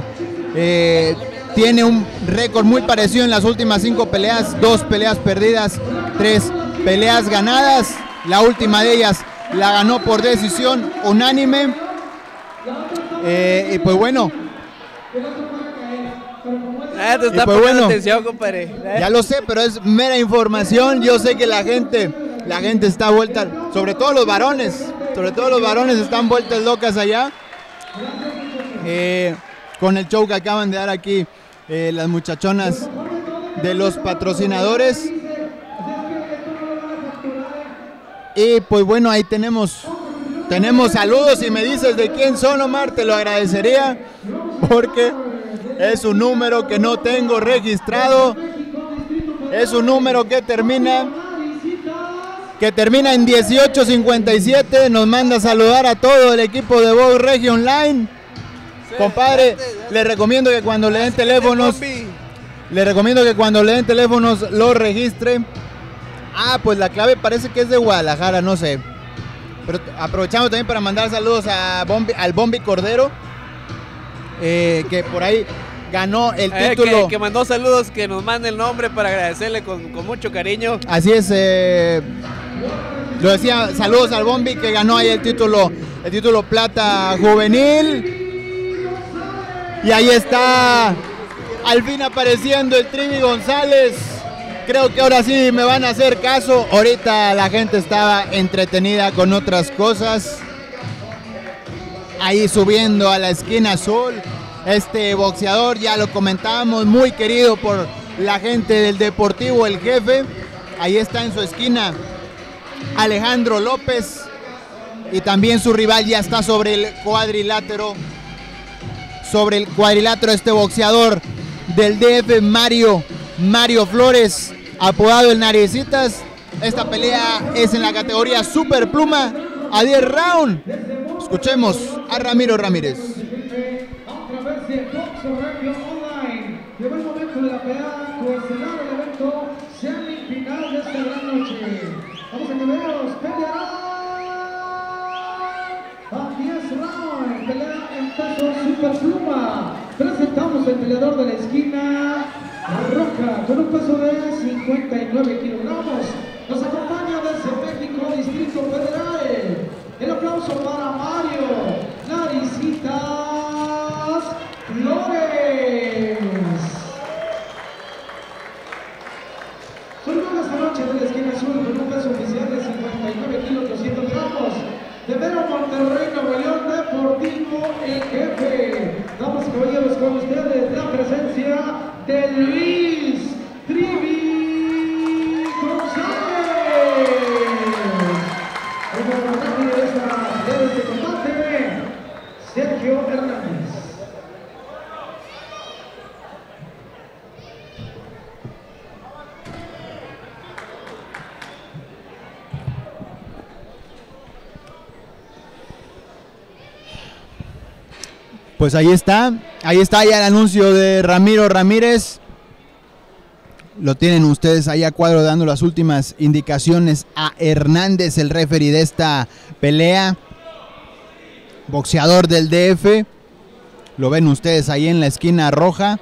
tiene un récord muy parecido en las últimas 5 peleas, 2 peleas perdidas, 3 peleas ganadas. La última de ellas la ganó por decisión unánime. Y pues bueno, Te está pues poniendo bueno, atención, compadre. ya lo sé, pero es mera información. Yo sé que la gente está vuelta, sobre todo los varones Sobre todo los varones están vueltas locas allá. Con el show que acaban de dar aquí las muchachonas de los patrocinadores. Y pues bueno, ahí tenemos saludos. Si me dices de quién son, Omar, te lo agradecería, porque es un número que no tengo registrado. Es un número que termina en 1857. Nos manda a saludar a todo el equipo de Box Regio Online. Compadre, le recomiendo que cuando le den teléfonos, lo registre. Ah, pues la clave parece que es de Guadalajara, no sé. Pero aprovechamos también para mandar saludos al Bombi Cordero, que por ahí ganó el título. Que mandó saludos, que nos mande el nombre para agradecerle con mucho cariño. Así es, lo decía, saludos al Bombi, que ganó ahí el título plata juvenil. Y ahí está, al fin apareciendo el Trivi González. Creo que ahora sí me van a hacer caso. Ahorita la gente estaba entretenida con otras cosas. Ahí subiendo a la esquina azul. Este boxeador, ya lo comentábamos, muy querido por la gente del Deportivo El Jefe. Ahí está en su esquina Alejandro López. Y también su rival ya está sobre el cuadrilátero. Este boxeador del DF, Mario Flores, apodado el Naricitas. Esta pelea es en la categoría Super Pluma a 10 rounds. Escuchemos a Ramiro Ramírez. A través de Box Regio Online. Llegó el momento de la pelea, coestelar el evento semifinal de esta gran noche. Vamos a que veamos, pelearán a 10 rounds. Pelea en peso Super Pluma. Presentamos el peleador de la esquina roja con un peso de 59 kilogramos. Nos acompaña desde México, Distrito Federal. El aplauso para Mario Naricitas Flores. Su rival esta noche de la esquina azul con un peso oficial de 59 kilos 200 gramos. De Mero Monterrey, Nuevo León, Deportivo El Jefe. Damas y caballeros, con ustedes la presencia de Luis Trivi González. El comandante de este combate, Sergio Hernández. Pues ahí está ya el anuncio de Ramiro Ramírez. Lo tienen ustedes ahí a cuadro dando las últimas indicaciones a Hernández, el referee de esta pelea. Boxeador del DF. Lo ven ustedes ahí en la esquina roja.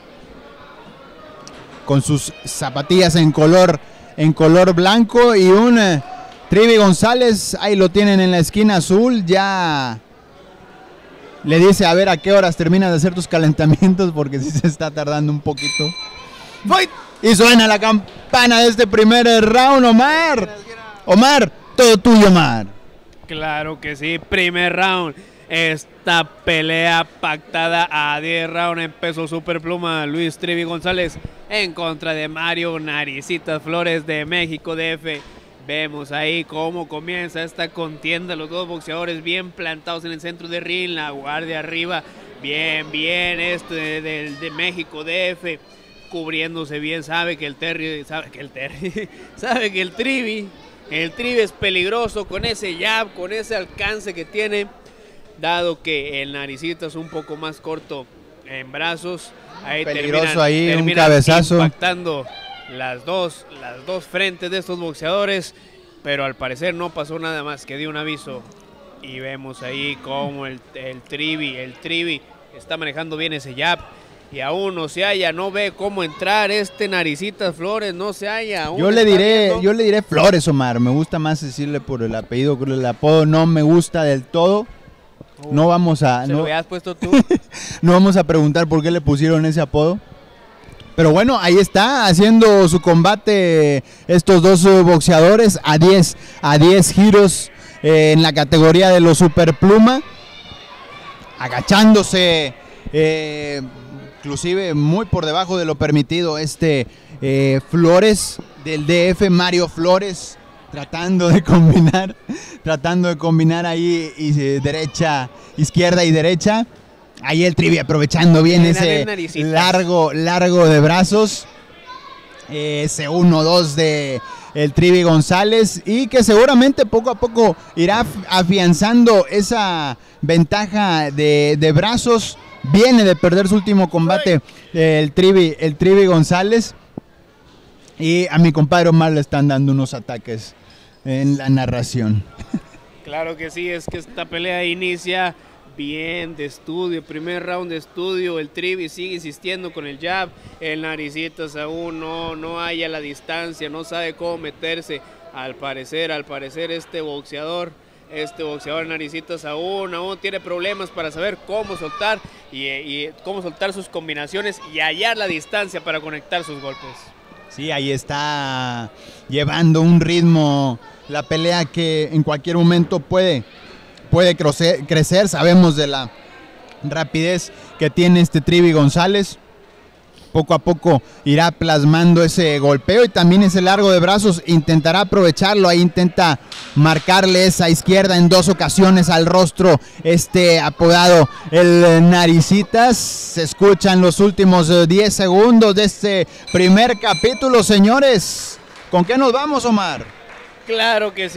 Con sus zapatillas en color blanco. Y un Trivi González, ahí lo tienen en la esquina azul. Ya le dice a ver a qué horas terminas de hacer tus calentamientos, porque sí se está tardando un poquito. ¡Fight! Y suena la campana de este primer round, Omar, todo tuyo, Omar. Claro que sí, primer round. Esta pelea pactada a 10 rounds en peso Super Pluma. Luis Trivi González en contra de Mario Naricitas Flores de México DF. Vemos ahí cómo comienza esta contienda. Los dos boxeadores bien plantados en el centro de ring, la guardia arriba. Bien, de México DF. Cubriéndose bien, sabe que el Trivi es peligroso con ese jab, con ese alcance que tiene, dado que el Naricitas es un poco más corto en brazos. Ahí peligroso, terminan un cabezazo impactando las dos frentes de estos boxeadores, pero al parecer no pasó nada más que dio un aviso. Y vemos ahí cómo el Trivi está manejando bien ese jab. Y aún no se halla, no ve cómo entrar este Naricitas Flores, no se halla. Yo le diré Flores, Omar. Me gusta más decirle por el apellido, el apodo no me gusta del todo. No vamos a... ¿Lo habías puesto tú? No vamos a preguntar por qué le pusieron ese apodo. Pero bueno, ahí está, haciendo su combate estos dos boxeadores a 10 giros. en la categoría de los superpluma, agachándose, inclusive muy por debajo de lo permitido, Flores del DF, Mario Flores, tratando de combinar ahí derecha, izquierda y derecha. Ahí el Trivi aprovechando bien ese largo de brazos. Ese 1-2 de el Trivi González, y que seguramente poco a poco irá afianzando esa ventaja de brazos. Viene de perder su último combate el Trivi González, y a mi compadre Omar le están dando unos ataques en la narración. Claro que sí, es que esta pelea inicia bien de estudio, primer round de estudio. El Trivi sigue insistiendo con el jab, el Naricitas aún no halla la distancia, no sabe cómo meterse. Al parecer este boxeador Naricitas aún tiene problemas para saber cómo soltar y cómo soltar sus combinaciones y hallar la distancia para conectar sus golpes. Sí, ahí está llevando un ritmo la pelea que en cualquier momento puede crecer. Sabemos de la rapidez que tiene este Trivi González. Poco a poco irá plasmando ese golpeo y también ese largo de brazos. Intentará aprovecharlo. Ahí intenta marcarle esa izquierda en 2 ocasiones al rostro, apodado el Naricitas. Se escuchan los últimos 10 segundos de este primer capítulo, señores. ¿Con qué nos vamos, Omar? Claro que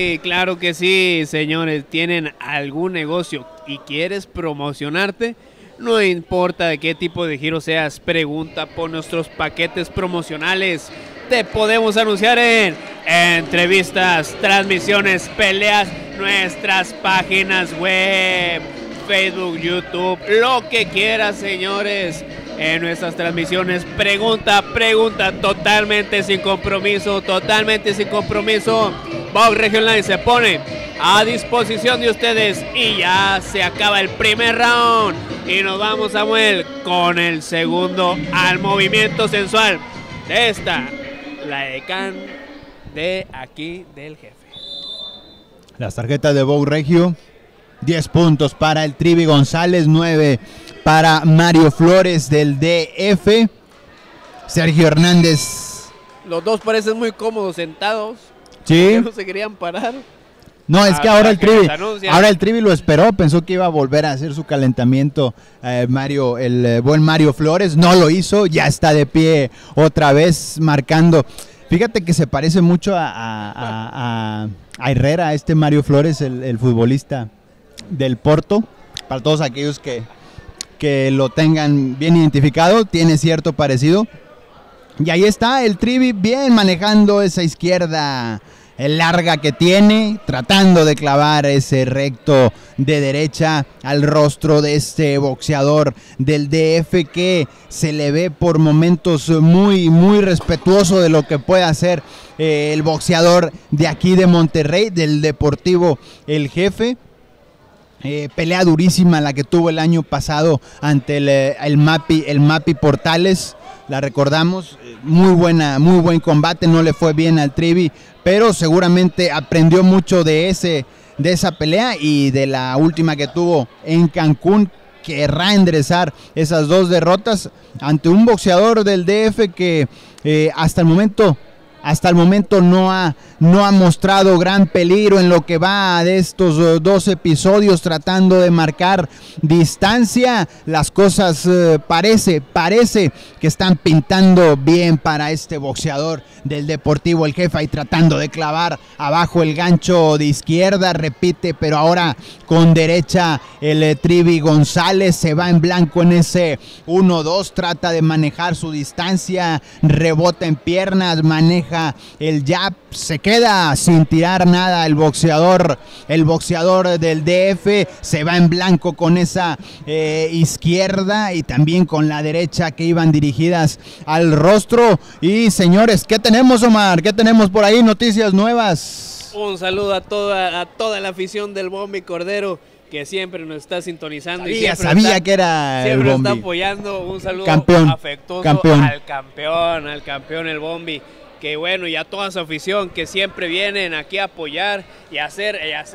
sí, señores. ¿Tienen algún negocio y quieres promocionarte? No importa de qué tipo de giro seas, pregunta por nuestros paquetes promocionales. Te podemos anunciar en entrevistas, transmisiones, peleas, nuestras páginas web, Facebook, YouTube, lo que quieras, señores. En nuestras transmisiones, pregunta, totalmente sin compromiso. Box Region Line se pone a disposición de ustedes y ya se acaba el primer round. Y nos vamos, Samuel, con el segundo al movimiento sensual de la decán de aquí del jefe. Las tarjetas de Bow Regio: 10 puntos para el Trivi González, 9 para Mario Flores del DF. Sergio Hernández. Los dos parecen muy cómodos sentados. Sí. No se querían parar. No, es que ahora el Trivi lo esperó, pensó que iba a volver a hacer su calentamiento. El buen Mario Flores no lo hizo, ya está de pie otra vez marcando. Fíjate que se parece mucho a Herrera, Mario Flores, el futbolista del Porto. Para todos aquellos que lo tengan bien identificado, tiene cierto parecido. Y ahí está el Trivi bien manejando esa izquierda larga que tiene, tratando de clavar ese recto de derecha al rostro de este boxeador del DF, que se le ve por momentos muy respetuoso de lo que puede hacer el boxeador de aquí de Monterrey, del Deportivo El Jefe. Pelea durísima la que tuvo el año pasado ante el Mapi Portales. La recordamos, muy buen combate, no le fue bien al Trivi, pero seguramente aprendió mucho de esa pelea y de la última que tuvo en Cancún. Querrá enderezar esas 2 derrotas ante un boxeador del DF que hasta el momento no ha mostrado gran peligro en lo que va de estos 2 episodios, tratando de marcar distancia. Las cosas parece que están pintando bien para este boxeador del Deportivo El Jefe, y tratando de clavar abajo el gancho de izquierda, repite, pero ahora con derecha el Trivi González se va en blanco en ese 1-2, trata de manejar su distancia, rebota en piernas, maneja el jab, se queda sin tirar nada el boxeador del DF, se va en blanco con esa izquierda y también con la derecha que iban dirigidas al rostro. Y señores, ¿qué tenemos, Omar? ¿Qué tenemos por ahí? Noticias nuevas. Un saludo a toda la afición del Bombi Cordero, que siempre nos está sintonizando. Sabía que era el Bombi. Siempre está apoyando. Un saludo afectuoso al campeón el Bombi. que bueno, y a toda su afición que siempre vienen aquí a apoyar y a hacer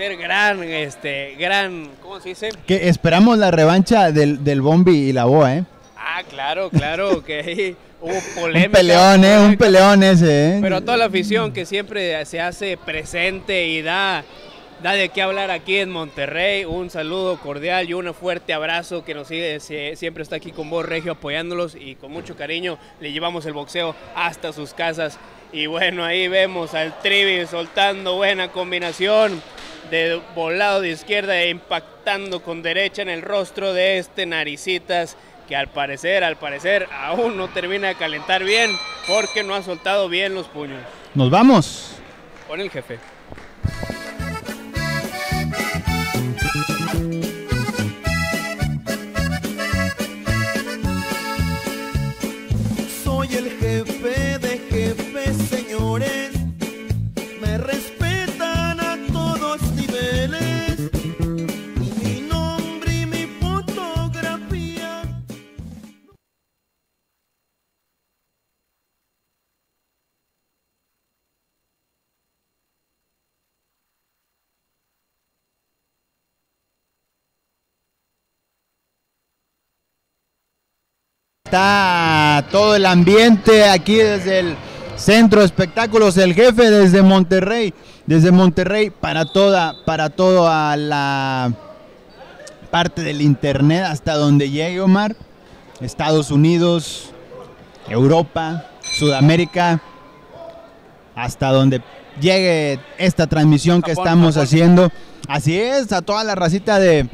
gran, ¿cómo se dice? Que esperamos la revancha del Bombi y la Boa, Ah, claro, que ahí hubo polémica. Un peleón ese, Pero a toda la afición que siempre se hace presente y da de qué hablar aquí en Monterrey, un saludo cordial y un fuerte abrazo que nos sigue, siempre está aquí con Voz Regio apoyándolos y con mucho cariño le llevamos el boxeo hasta sus casas. Y bueno, ahí vemos al Trivi soltando buena combinación de volado de izquierda e impactando con derecha en el rostro de Naricitas, que al parecer aún no termina de calentar bien porque no ha soltado bien los puños. Nos vamos con el jefe. Soy el jefe de jefes, señores, me respetan a todos niveles, y mi nombre y mi fotografía. Está todo el ambiente aquí desde el Centro de Espectáculos El Jefe, desde Monterrey para toda la parte del internet hasta donde llegue, Omar. Estados Unidos, Europa, Sudamérica, hasta donde llegue esta transmisión que estamos haciendo. Así es, a toda la racita de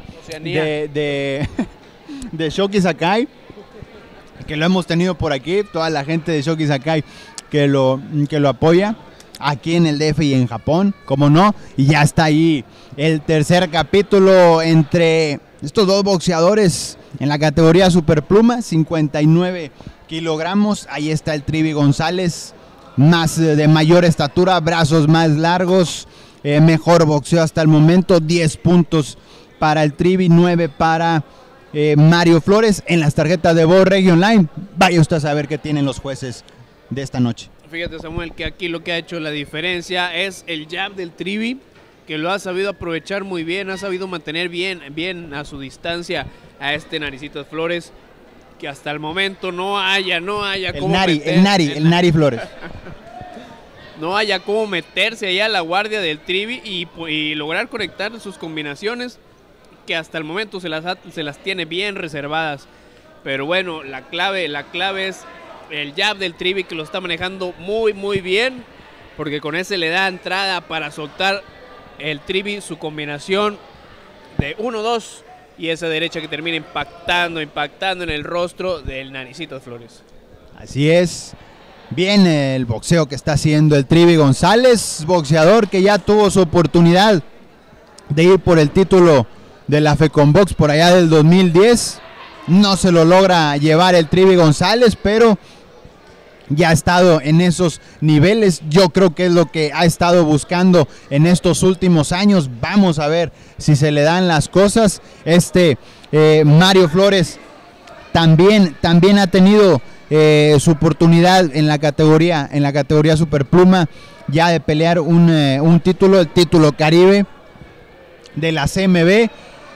Shoki Sakai, que lo hemos tenido por aquí, toda la gente de Shoki Sakai que lo apoya aquí en el DF y en Japón, como no, y ya está ahí el tercer capítulo entre estos dos boxeadores en la categoría superpluma, 59 kilogramos, ahí está el Trivi González, de mayor estatura, brazos más largos, mejor boxeo hasta el momento, 10 puntos para el Trivi, 9 para Mario Flores en las tarjetas de Voz Regio Online. Vaya usted a saber qué tienen los jueces de esta noche. Fíjate, Samuel, que aquí lo que ha hecho la diferencia es el jab del Trivi, que lo ha sabido aprovechar muy bien, ha sabido mantener bien a su distancia a Naricitas Flores, que hasta el momento no haya cómo el Nari Flores. No haya cómo meterse allá a la guardia del Trivi y lograr conectar sus combinaciones, que hasta el momento se las tiene bien reservadas. Pero bueno, la clave es el jab del Trivi, que lo está manejando muy bien, porque con ese le da entrada para soltar el Trivi su combinación de 1-2 y esa derecha que termina impactando en el rostro del Naricitas Flores. Así es. Bien el boxeo que está haciendo el Trivi González, boxeador que ya tuvo su oportunidad de ir por el título de la FECONBOX por allá del 2010. No se lo logra llevar el Trivi González, pero ya ha estado en esos niveles. Yo creo que es lo que ha estado buscando en estos últimos años. Vamos a ver si se le dan las cosas. Mario Flores también ha tenido su oportunidad en la categoría superpluma ya de pelear un título, el título Caribe de la CMB.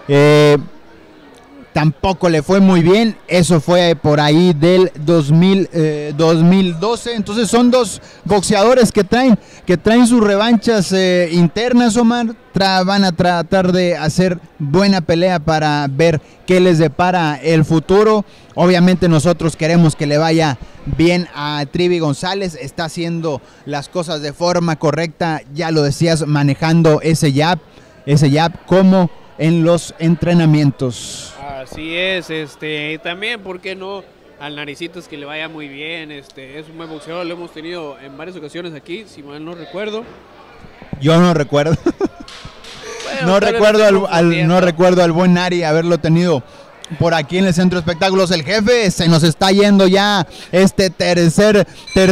Tampoco le fue muy bien, eso fue por ahí del 2012, entonces son dos boxeadores que traen sus revanchas internas, Omar, van a tratar de hacer buena pelea para ver qué les depara el futuro. Obviamente nosotros queremos que le vaya bien a Trivi González, está haciendo las cosas de forma correcta, ya lo decías, manejando ese jab como en los entrenamientos. Así es, también, ¿por qué no? Al Naricitas que le vaya muy bien, es un buen boxeador, lo hemos tenido en varias ocasiones aquí, si mal no recuerdo. Yo no recuerdo. Bueno, no recuerdo al buen Nari haberlo tenido por aquí en el Centro de Espectáculos El Jefe. Se nos está yendo ya este tercer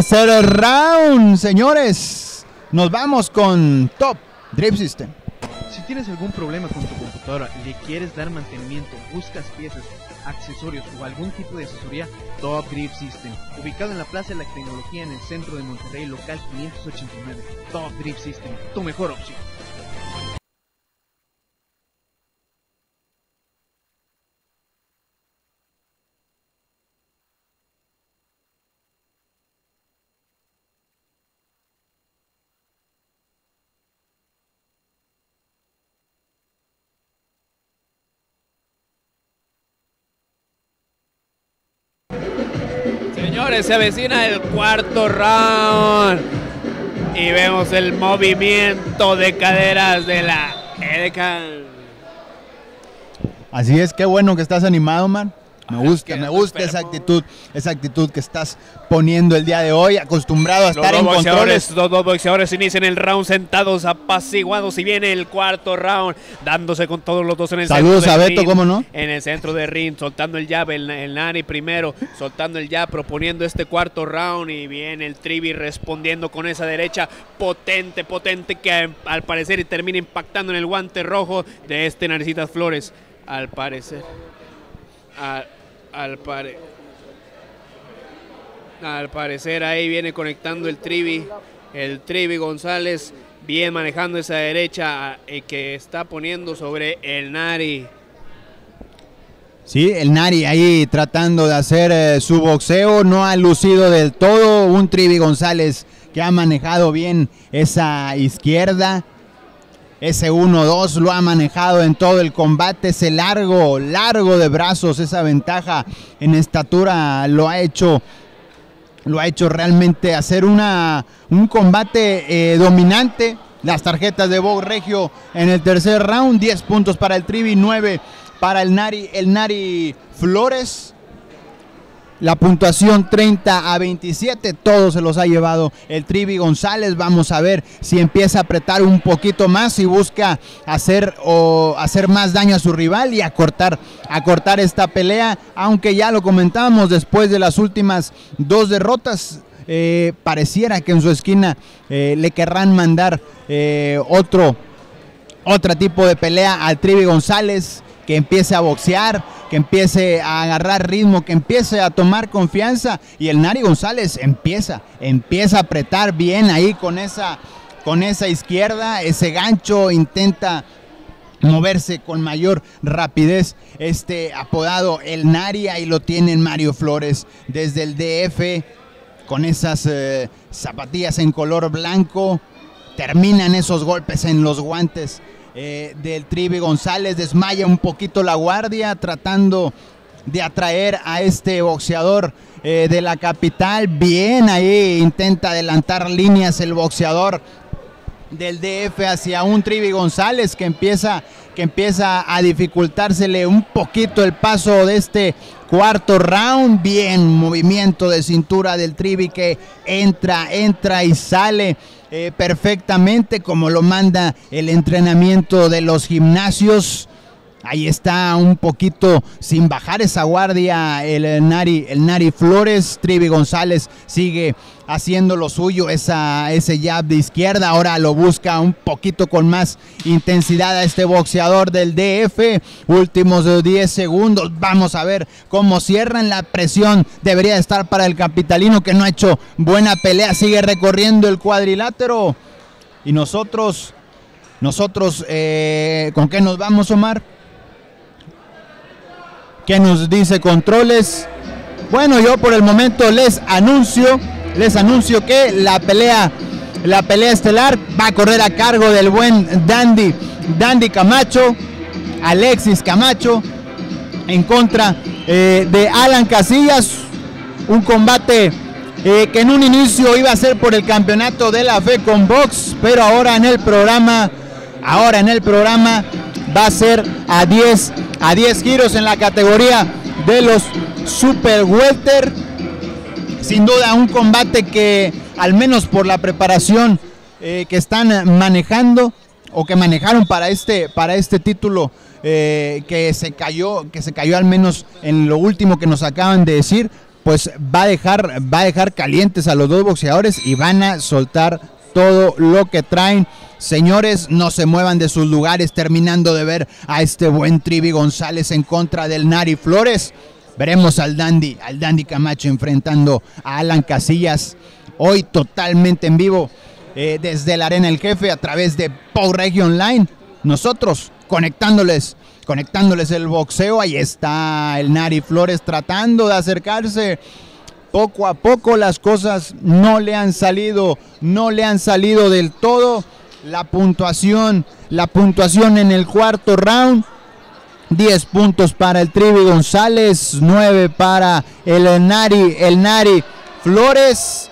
round, señores. Nos vamos con Top Drift System. Si tienes algún problema con tu computadora, le quieres dar mantenimiento, buscas piezas, accesorios o algún tipo de asesoría, Top Grip System. Ubicado en la Plaza de la Tecnología en el centro de Monterrey, local 589. Top Grip System, tu mejor opción. Señores, se avecina el cuarto round y vemos el movimiento de caderas de la Edecán. Así es, qué bueno que estás animado, man. Me gusta esa esperemos. actitud que estás poniendo el día de hoy, acostumbrado a estar en controles. Los dos boxeadores inician el round sentados, apaciguados, y viene el cuarto round, dándose con todos los dos en el Saludos centro a del Beto, ring, ¿cómo no? En el centro del ring, soltando el jab, el Nari primero, soltando el jab, proponiendo este cuarto round, y viene el Trivi respondiendo con esa derecha potente, que al parecer termina impactando en el guante rojo de este Naricitas Flores, al parecer. Al parecer ahí viene conectando el Trivi González, bien manejando esa derecha que está poniendo sobre el Nari. Sí, el Nari ahí tratando de hacer su boxeo, no ha lucido del todo. Un Trivi González que ha manejado bien esa izquierda. Ese 1-2 lo ha manejado en todo el combate, ese largo de brazos, esa ventaja en estatura lo ha hecho realmente hacer un combate dominante. Las tarjetas de Box Regio en el tercer round, 10 puntos para el Trivi, 9 para el Nari Flores. La puntuación 30-27, todos se los ha llevado el Trivi González. Vamos a ver si empieza a apretar un poquito más y busca hacer más daño a su rival y acortar esta pelea, aunque ya lo comentábamos, después de las últimas dos derrotas, pareciera que en su esquina le querrán mandar otro tipo de pelea al Trivi González, que empiece a boxear, que empiece a agarrar ritmo, que empiece a tomar confianza, y el Nari González empieza a apretar bien ahí con esa izquierda, ese gancho, intenta moverse con mayor rapidez, apodado el Nari, ahí lo tienen Mario Flores desde el DF, con esas zapatillas en color blanco, terminan esos golpes en los guantes del Trivi González, desmaya un poquito la guardia, tratando de atraer a este boxeador de la capital. Bien ahí, intenta adelantar líneas el boxeador del DF hacia un Trivi González que empieza a dificultársele un poquito el paso de este cuarto round. Bien, movimiento de cintura del Trivi que entra y sale perfectamente como lo manda el entrenamiento de los gimnasios. Ahí está un poquito sin bajar esa guardia el Nari Flores. Trivi González sigue haciendo lo suyo, ese jab de izquierda. Ahora lo busca un poquito con más intensidad a este boxeador del DF. Últimos 10 segundos. Vamos a ver cómo cierran. La presión debería estar para el capitalino, que no ha hecho buena pelea. Sigue recorriendo el cuadrilátero. Y nosotros ¿con qué nos vamos, Omar? ¿Qué nos dice Controles? Bueno, yo por el momento les anuncio que la pelea estelar va a correr a cargo del buen Dandy Camacho, Alexis Camacho, en contra de Alan Casillas. Un combate que en un inicio iba a ser por el campeonato de la FECON Box, pero ahora en el programa va a ser a 10 giros en la categoría de los Super Welter. Sin duda un combate que, al menos por la preparación que están manejando o que manejaron para este título, que se cayó al menos en lo último que nos acaban de decir, pues va a dejar calientes a los dos boxeadores y van a soltar todo lo que traen. Señores, no se muevan de sus lugares, terminando de ver a este buen Trivi González en contra del Nari Flores. Veremos al Dandy Camacho enfrentando a Alan Casillas, hoy totalmente en vivo desde la Arena El Jefe a través de Pow Regio Online. Nosotros conectándoles el boxeo. Ahí está el Nari Flores tratando de acercarse. Poco a poco las cosas no le han salido del todo. La puntuación en el cuarto round: 10 puntos para el Trivi González, 9 para el Nari Flores.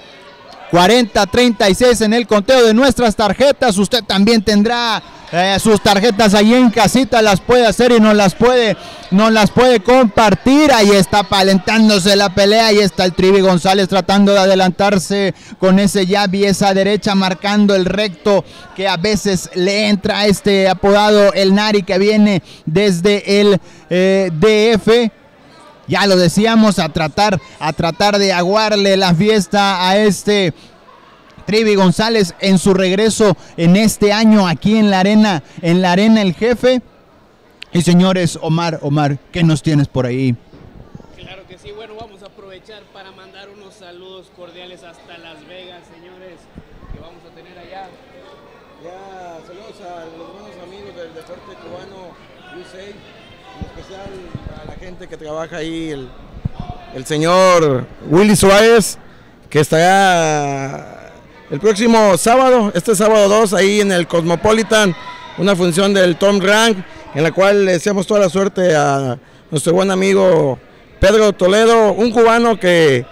40-36 en el conteo de nuestras tarjetas. Usted también tendrá sus tarjetas ahí en casita, las puede hacer y nos las puede compartir. Ahí está palentándose la pelea, ahí está el Trivi González tratando de adelantarse con ese jab y esa derecha marcando el recto que a veces le entra a este apodado el Nari, que viene desde el DF. Ya lo decíamos, a tratar de aguarle la fiesta a este Trivi González en su regreso en este año aquí en la arena El Jefe. Y señores, Omar, ¿qué nos tienes por ahí? Claro que sí, bueno, vamos a aprovechar para mandar unos saludos cordiales hasta Las Vegas, señores, que vamos a tener allá. Ya, saludos a los buenos amigos del deporte cubano, USA, en especial a la gente que trabaja ahí, el señor Willy Suárez, que estará el próximo sábado, este sábado 2, ahí en el Cosmopolitan, una función del Tom Rank, en la cual le deseamos toda la suerte a nuestro buen amigo Pedro Toledo, un cubano que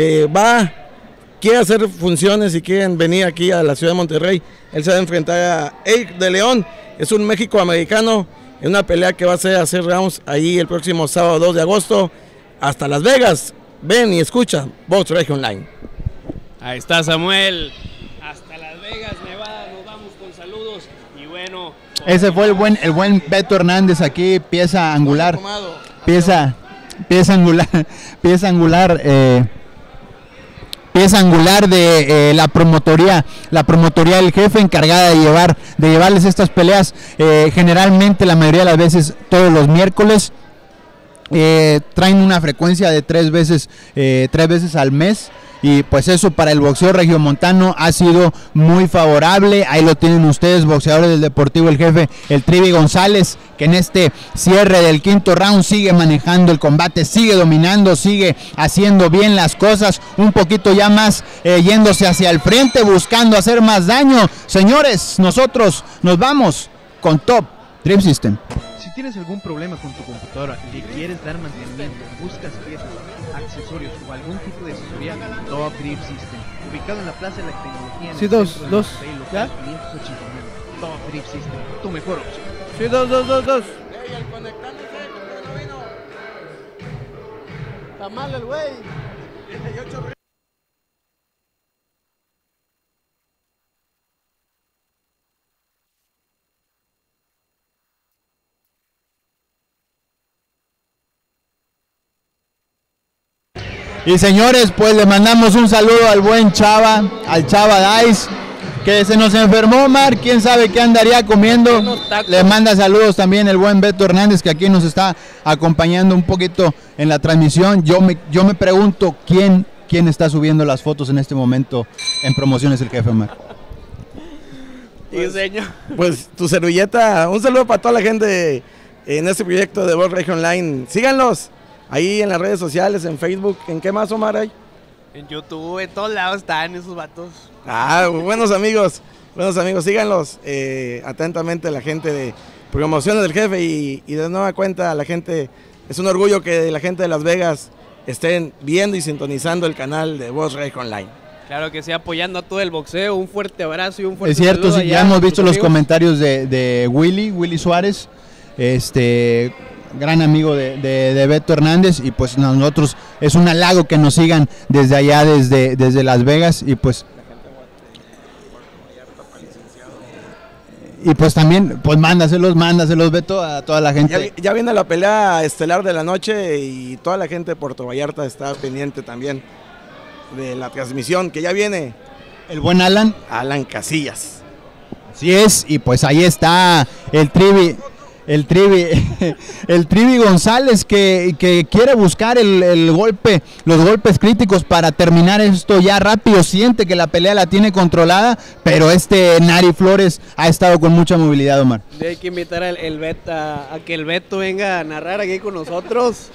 quiere hacer funciones y quieren venir aquí a la ciudad de Monterrey. Él se va a enfrentar a Eric de León, es un México-americano, en una pelea que va a ser a 6 rounds ahí el próximo sábado 2 de agosto, hasta Las Vegas. Ven y escucha Box Regio Online. Ahí está Samuel, hasta Las Vegas, Nevada, nos vamos con saludos y bueno. Ese fue el buen Beto Hernández aquí, pieza angular de la promotoría del Jefe, encargada de llevarles estas peleas, generalmente la mayoría de las veces todos los miércoles. Traen una frecuencia de 3 veces al mes. Y pues eso para el boxeo regiomontano ha sido muy favorable. Ahí lo tienen ustedes, boxeadores del Deportivo El Jefe, el Trivi González, que en este cierre del quinto round sigue manejando el combate, sigue dominando, sigue haciendo bien las cosas, un poquito ya más yéndose hacia el frente, buscando hacer más daño. Señores, nosotros nos vamos con Top Dream System. Si tienes algún problema con tu computadora, le quieres dar mantenimiento, buscas piezas, accesorios o algún tipo de asesoría, Top Grip System, ubicado en la Plaza de la Tecnología en Sí, el dos, centro de dos, Monterrey, local ¿ya? 589. Top Grip System, tu mejor opción. Sí, dos. Está mal el güey. Y señores, pues le mandamos un saludo al buen Chava, al Chava Dice, que se nos enfermó, Omar, quién sabe qué andaría comiendo. Le manda saludos también el buen Beto Hernández, que aquí nos está acompañando un poquito en la transmisión. Yo me pregunto quién está subiendo las fotos en este momento en Promociones El Jefe, Omar. Sí, señor. Pues tu servilleta, un saludo para toda la gente en este proyecto de Box Regio Online. Síganlos ahí en las redes sociales, en Facebook. ¿En qué más, Omar, hay? En YouTube, en todos lados están esos vatos. Buenos amigos, síganlos atentamente, la gente de Promociones del Jefe, y de nueva cuenta la gente, es un orgullo que la gente de Las Vegas estén viendo y sintonizando el canal de Box Regio Online. Claro que sí, apoyando a todo el boxeo, un fuerte abrazo y un fuerte Es cierto, saludo sí, allá ya a hemos tus visto los amigos. comentarios de Willy Suárez, gran amigo de Beto Hernández, y pues nosotros es un halago que nos sigan desde allá, desde Las Vegas, y pues también pues mándaselos Beto a toda la gente. Ya viene la pelea estelar de la noche y toda la gente de Puerto Vallarta está pendiente también de la transmisión que ya viene El buen Alan. Alan Casillas. Así es, y pues ahí está el Trivi González que quiere buscar el golpe, los golpes críticos para terminar esto ya rápido. Siente que la pelea la tiene controlada, pero Nari Flores ha estado con mucha movilidad, Omar. Hay que invitar a que el Beto venga a narrar aquí con nosotros.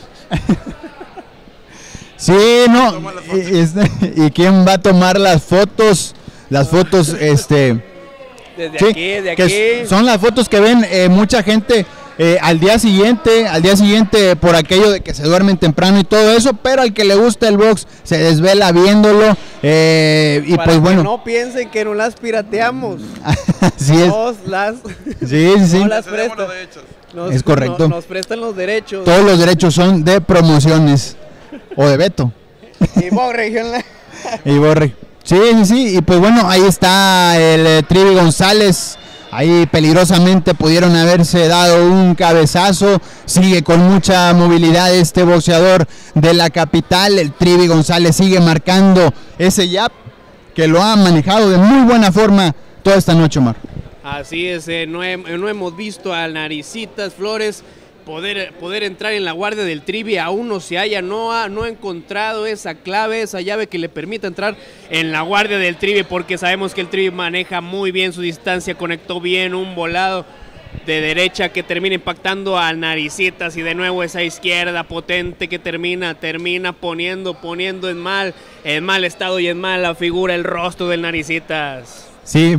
Sí, no, ¿y quién va a tomar las fotos? Las fotos, Desde aquí. Son las fotos que ven mucha gente al día siguiente por aquello de que se duermen temprano y todo eso, pero al que le gusta el box se desvela viéndolo y para pues bueno. Que no piensen que no las pirateamos. Así es. Sí. No las prestan. Es correcto. Nos prestan los derechos. Todos los derechos son de promociones o de Beto. Y Borre, y Borre. Sí, y pues bueno, ahí está el Trivi González, ahí peligrosamente pudieron haberse dado un cabezazo, sigue con mucha movilidad este boxeador de la capital, el Trivi González sigue marcando ese jab que lo ha manejado de muy buena forma toda esta noche, Omar. Así es, no hemos visto al Naricitas Flores poder entrar en la guardia del Trivi, aún no se halla, no ha encontrado esa clave, esa llave que le permita entrar en la guardia del Trivi, porque sabemos que el Trivi maneja muy bien su distancia, conectó bien un volado de derecha que termina impactando al Naricitas, y de nuevo esa izquierda potente que termina poniendo en mal estado y en mala figura el rostro del Naricitas. Sí,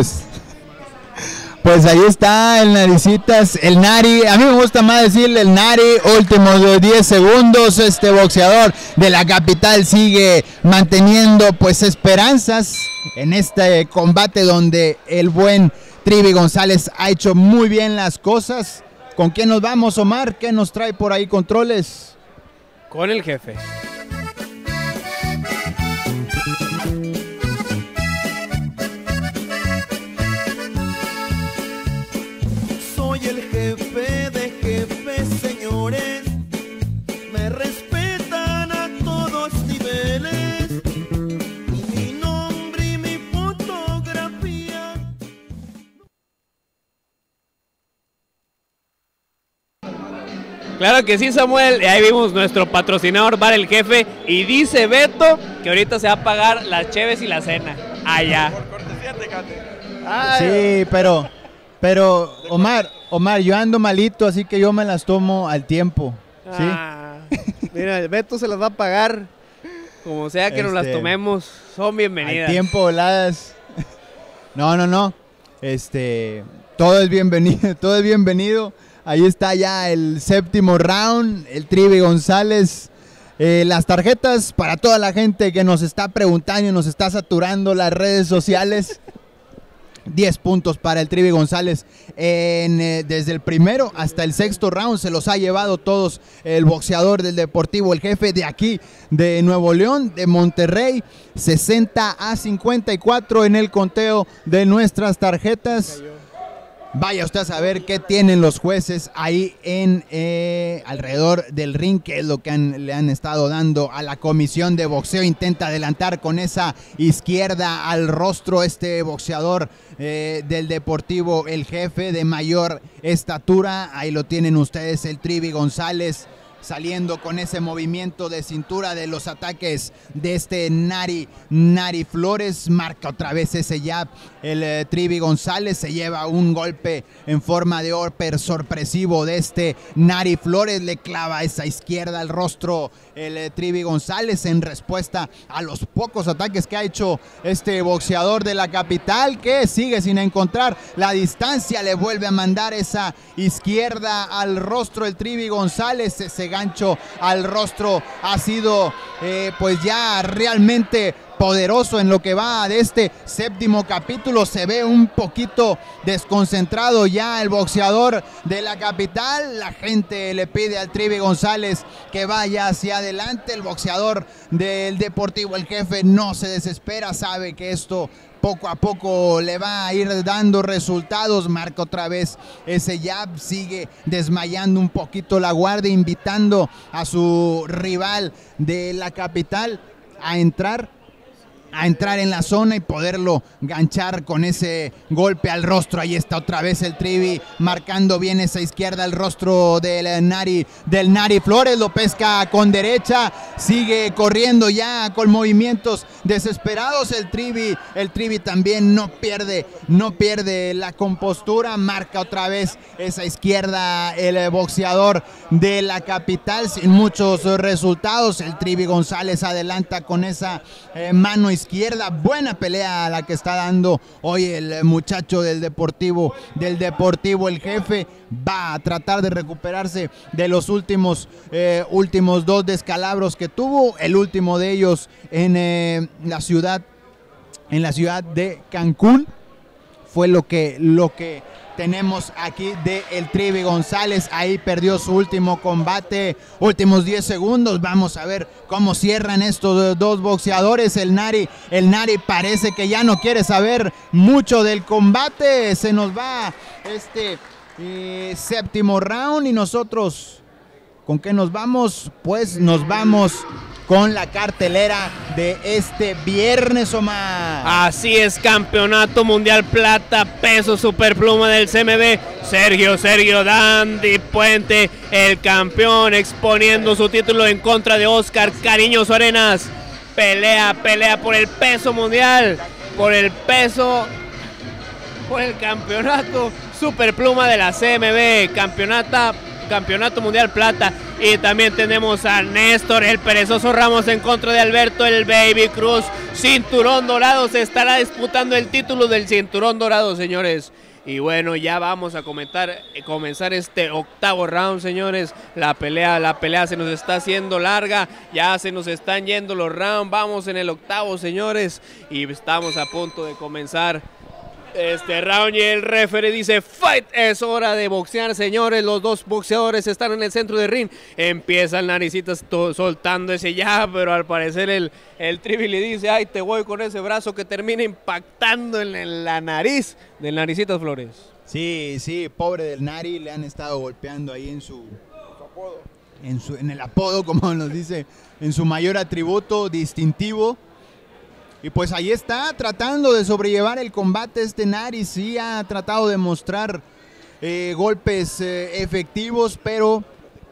pues ahí está el Naricitas, el Nari, a mí me gusta más decirle el Nari, últimos de 10 segundos, este boxeador de la capital sigue manteniendo pues esperanzas en este combate donde el buen Trivi González ha hecho muy bien las cosas. ¿Con quién nos vamos, Omar? ¿Qué nos trae por ahí controles? Con el jefe. Señores, me respetan a todos niveles, y mi nombre y mi fotografía. Claro que sí, Samuel, ahí vimos nuestro patrocinador Bar El Jefe, y dice Beto que ahorita se va a pagar las cheves y la cena. Allá. Por cortesía, Tecate. Sí, pero Omar, yo ando malito, así que yo me las tomo al tiempo. ¿Sí? Mira, el Beto se las va a pagar. Como sea que nos las tomemos, son bienvenidas. Al tiempo, voladas. No. Todo es bienvenido, Ahí está ya el séptimo round, el Trivi González. Las tarjetas para toda la gente que nos está preguntando y nos está saturando las redes sociales. 10 puntos para el Trivi González desde el primero hasta el sexto round, se los ha llevado todos el boxeador del Deportivo El Jefe de aquí de Nuevo León, de Monterrey. 60-54 en el conteo de nuestras tarjetas. Vaya usted a saber qué tienen los jueces ahí alrededor del ring, que es lo que le han estado dando a la comisión de boxeo. Intenta adelantar con esa izquierda al rostro este boxeador del Deportivo El Jefe, de mayor estatura. Ahí lo tienen ustedes, el Trivi González, saliendo con ese movimiento de cintura de los ataques de este Nari Flores. Marca otra vez ese jab el Trivi González, se lleva un golpe en forma de upper sorpresivo de este Nari Flores, le clava esa izquierda al rostro el Trivi González en respuesta a los pocos ataques que ha hecho este boxeador de la capital, que sigue sin encontrar la distancia. Le vuelve a mandar esa izquierda al rostro el Trivi González. Ese gancho al rostro ha sido pues ya realmente poderoso en lo que va de este séptimo capítulo. Se ve un poquito desconcentrado ya el boxeador de la capital. La gente le pide al Trivi González que vaya hacia adelante. El boxeador del Deportivo El Jefe no se desespera, sabe que esto poco a poco le va a ir dando resultados. Marca otra vez ese jab, sigue desmayando un poquito la guardia, invitando a su rival de la capital a entrar a entrar en la zona y poderlo ganchar con ese golpe al rostro. Ahí está otra vez el Trivi marcando bien esa izquierda al rostro del Nari Flores. Lo pesca con derecha, sigue corriendo ya con movimientos desesperados. El Trivi también no pierde la compostura. Marca otra vez esa izquierda el boxeador de la capital sin muchos resultados. El Trivi González adelanta con esa mano izquierda. Buena pelea la que está dando hoy el muchacho del Deportivo el Jefe. Va a tratar de recuperarse de los últimos 2 descalabros que tuvo, el último de ellos en la ciudad de Cancún. Fue lo que tenemos aquí de el Trivi González. Ahí perdió su último combate, últimos 10 segundos. Vamos a ver cómo cierran estos 2 boxeadores. El Nari parece que ya no quiere saber mucho del combate. Se nos va este séptimo round y nosotros, ¿con qué nos vamos? Pues nos vamos con la cartelera de este viernes, Omar. Así es, Campeonato Mundial Plata, peso superpluma del CMB. Sergio Dandy Puente, el campeón, exponiendo su título en contra de Oscar Cariñoso Arenas. Pelea por el peso mundial, por el campeonato superpluma de la CMB, Campeonato Mundial Plata. Y también tenemos a Néstor el Perezoso Ramos en contra de Alberto el Baby Cruz. Cinturón dorado, se estará disputando el título del cinturón dorado, señores. Y bueno, ya vamos a comenzar este octavo round, señores. La pelea se nos está haciendo larga, ya se nos están yendo los rounds. Vamos en el octavo, señores, y estamos a punto de comenzar este round y el referee dice fight, es hora de boxear, señores. Los 2 boxeadores están en el centro del ring. Empieza el Naricitas soltando ese ya, pero al parecer el Trivi le dice, ay, te voy con ese brazo, que termina impactando en la nariz del Naricitas Flores. Sí, pobre del Nari, le han estado golpeando ahí en el apodo, como nos dice, en su mayor atributo distintivo. Y pues ahí está, tratando de sobrellevar el combate. Este Nari sí ha tratado de mostrar golpes efectivos, pero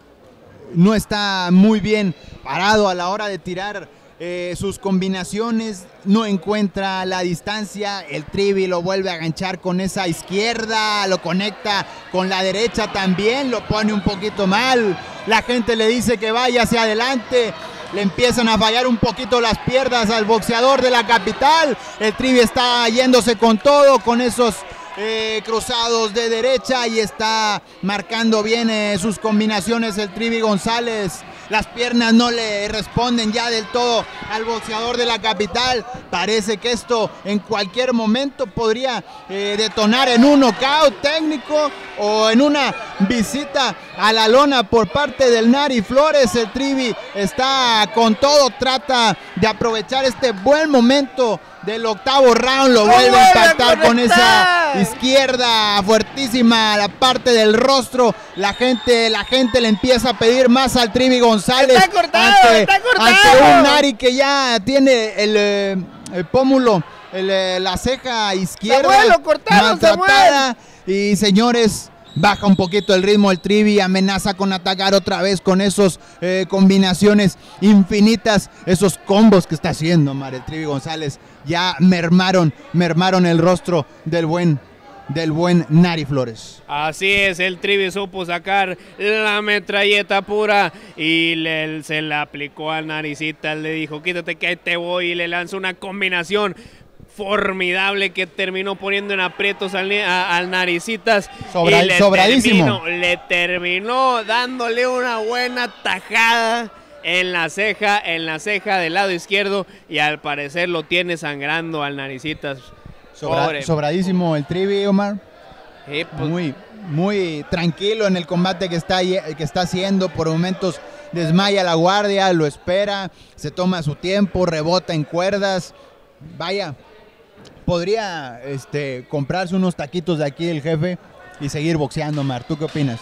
no está muy bien parado a la hora de tirar sus combinaciones. No encuentra la distancia. El Trivi lo vuelve a ganchar con esa izquierda, lo conecta con la derecha también, lo pone un poquito mal. La gente le dice que vaya hacia adelante. Le empiezan a fallar un poquito las piernas al boxeador de la capital. El Trivi está yéndose con todo, con esos cruzados de derecha, y está marcando bien sus combinaciones el Trivi González. Las piernas no le responden ya del todo al boxeador de la capital. Parece que esto en cualquier momento podría detonar en un knockout técnico o en una visita a la lona por parte del Nari Flores. El Trivi está con todo, trata de aprovechar este buen momento del octavo round, lo vuelve a impactar con esa izquierda fuertísima a la parte del rostro. La gente le empieza a pedir más al Trivi González. Está cortado. Ante un Nari que ya tiene el pómulo, la ceja izquierda maltratada. Y señores, baja un poquito el ritmo el Trivi, amenaza con atacar otra vez con esos combinaciones infinitas, esos combos que está haciendo, el Trivi González. Ya mermaron el rostro del buen Nari Flores. Así es, el Trivi supo sacar la metralleta pura y se la aplicó al Naricitas. Le dijo, quítate que ahí te voy, y le lanzó una combinación formidable que terminó poniendo en aprietos al Naricitas. Sobradísimo. Le terminó dándole una buena tajada en la ceja del lado izquierdo, y al parecer lo tiene sangrando al Naricitas. Sobradísimo el Trivi, Omar. Pues, muy tranquilo en el combate que está haciendo. Por momentos desmaya la guardia, lo espera, se toma su tiempo, rebota en cuerdas. Vaya, podría comprarse unos taquitos de aquí el Jefe y seguir boxeando, Omar. ¿Tú qué opinas?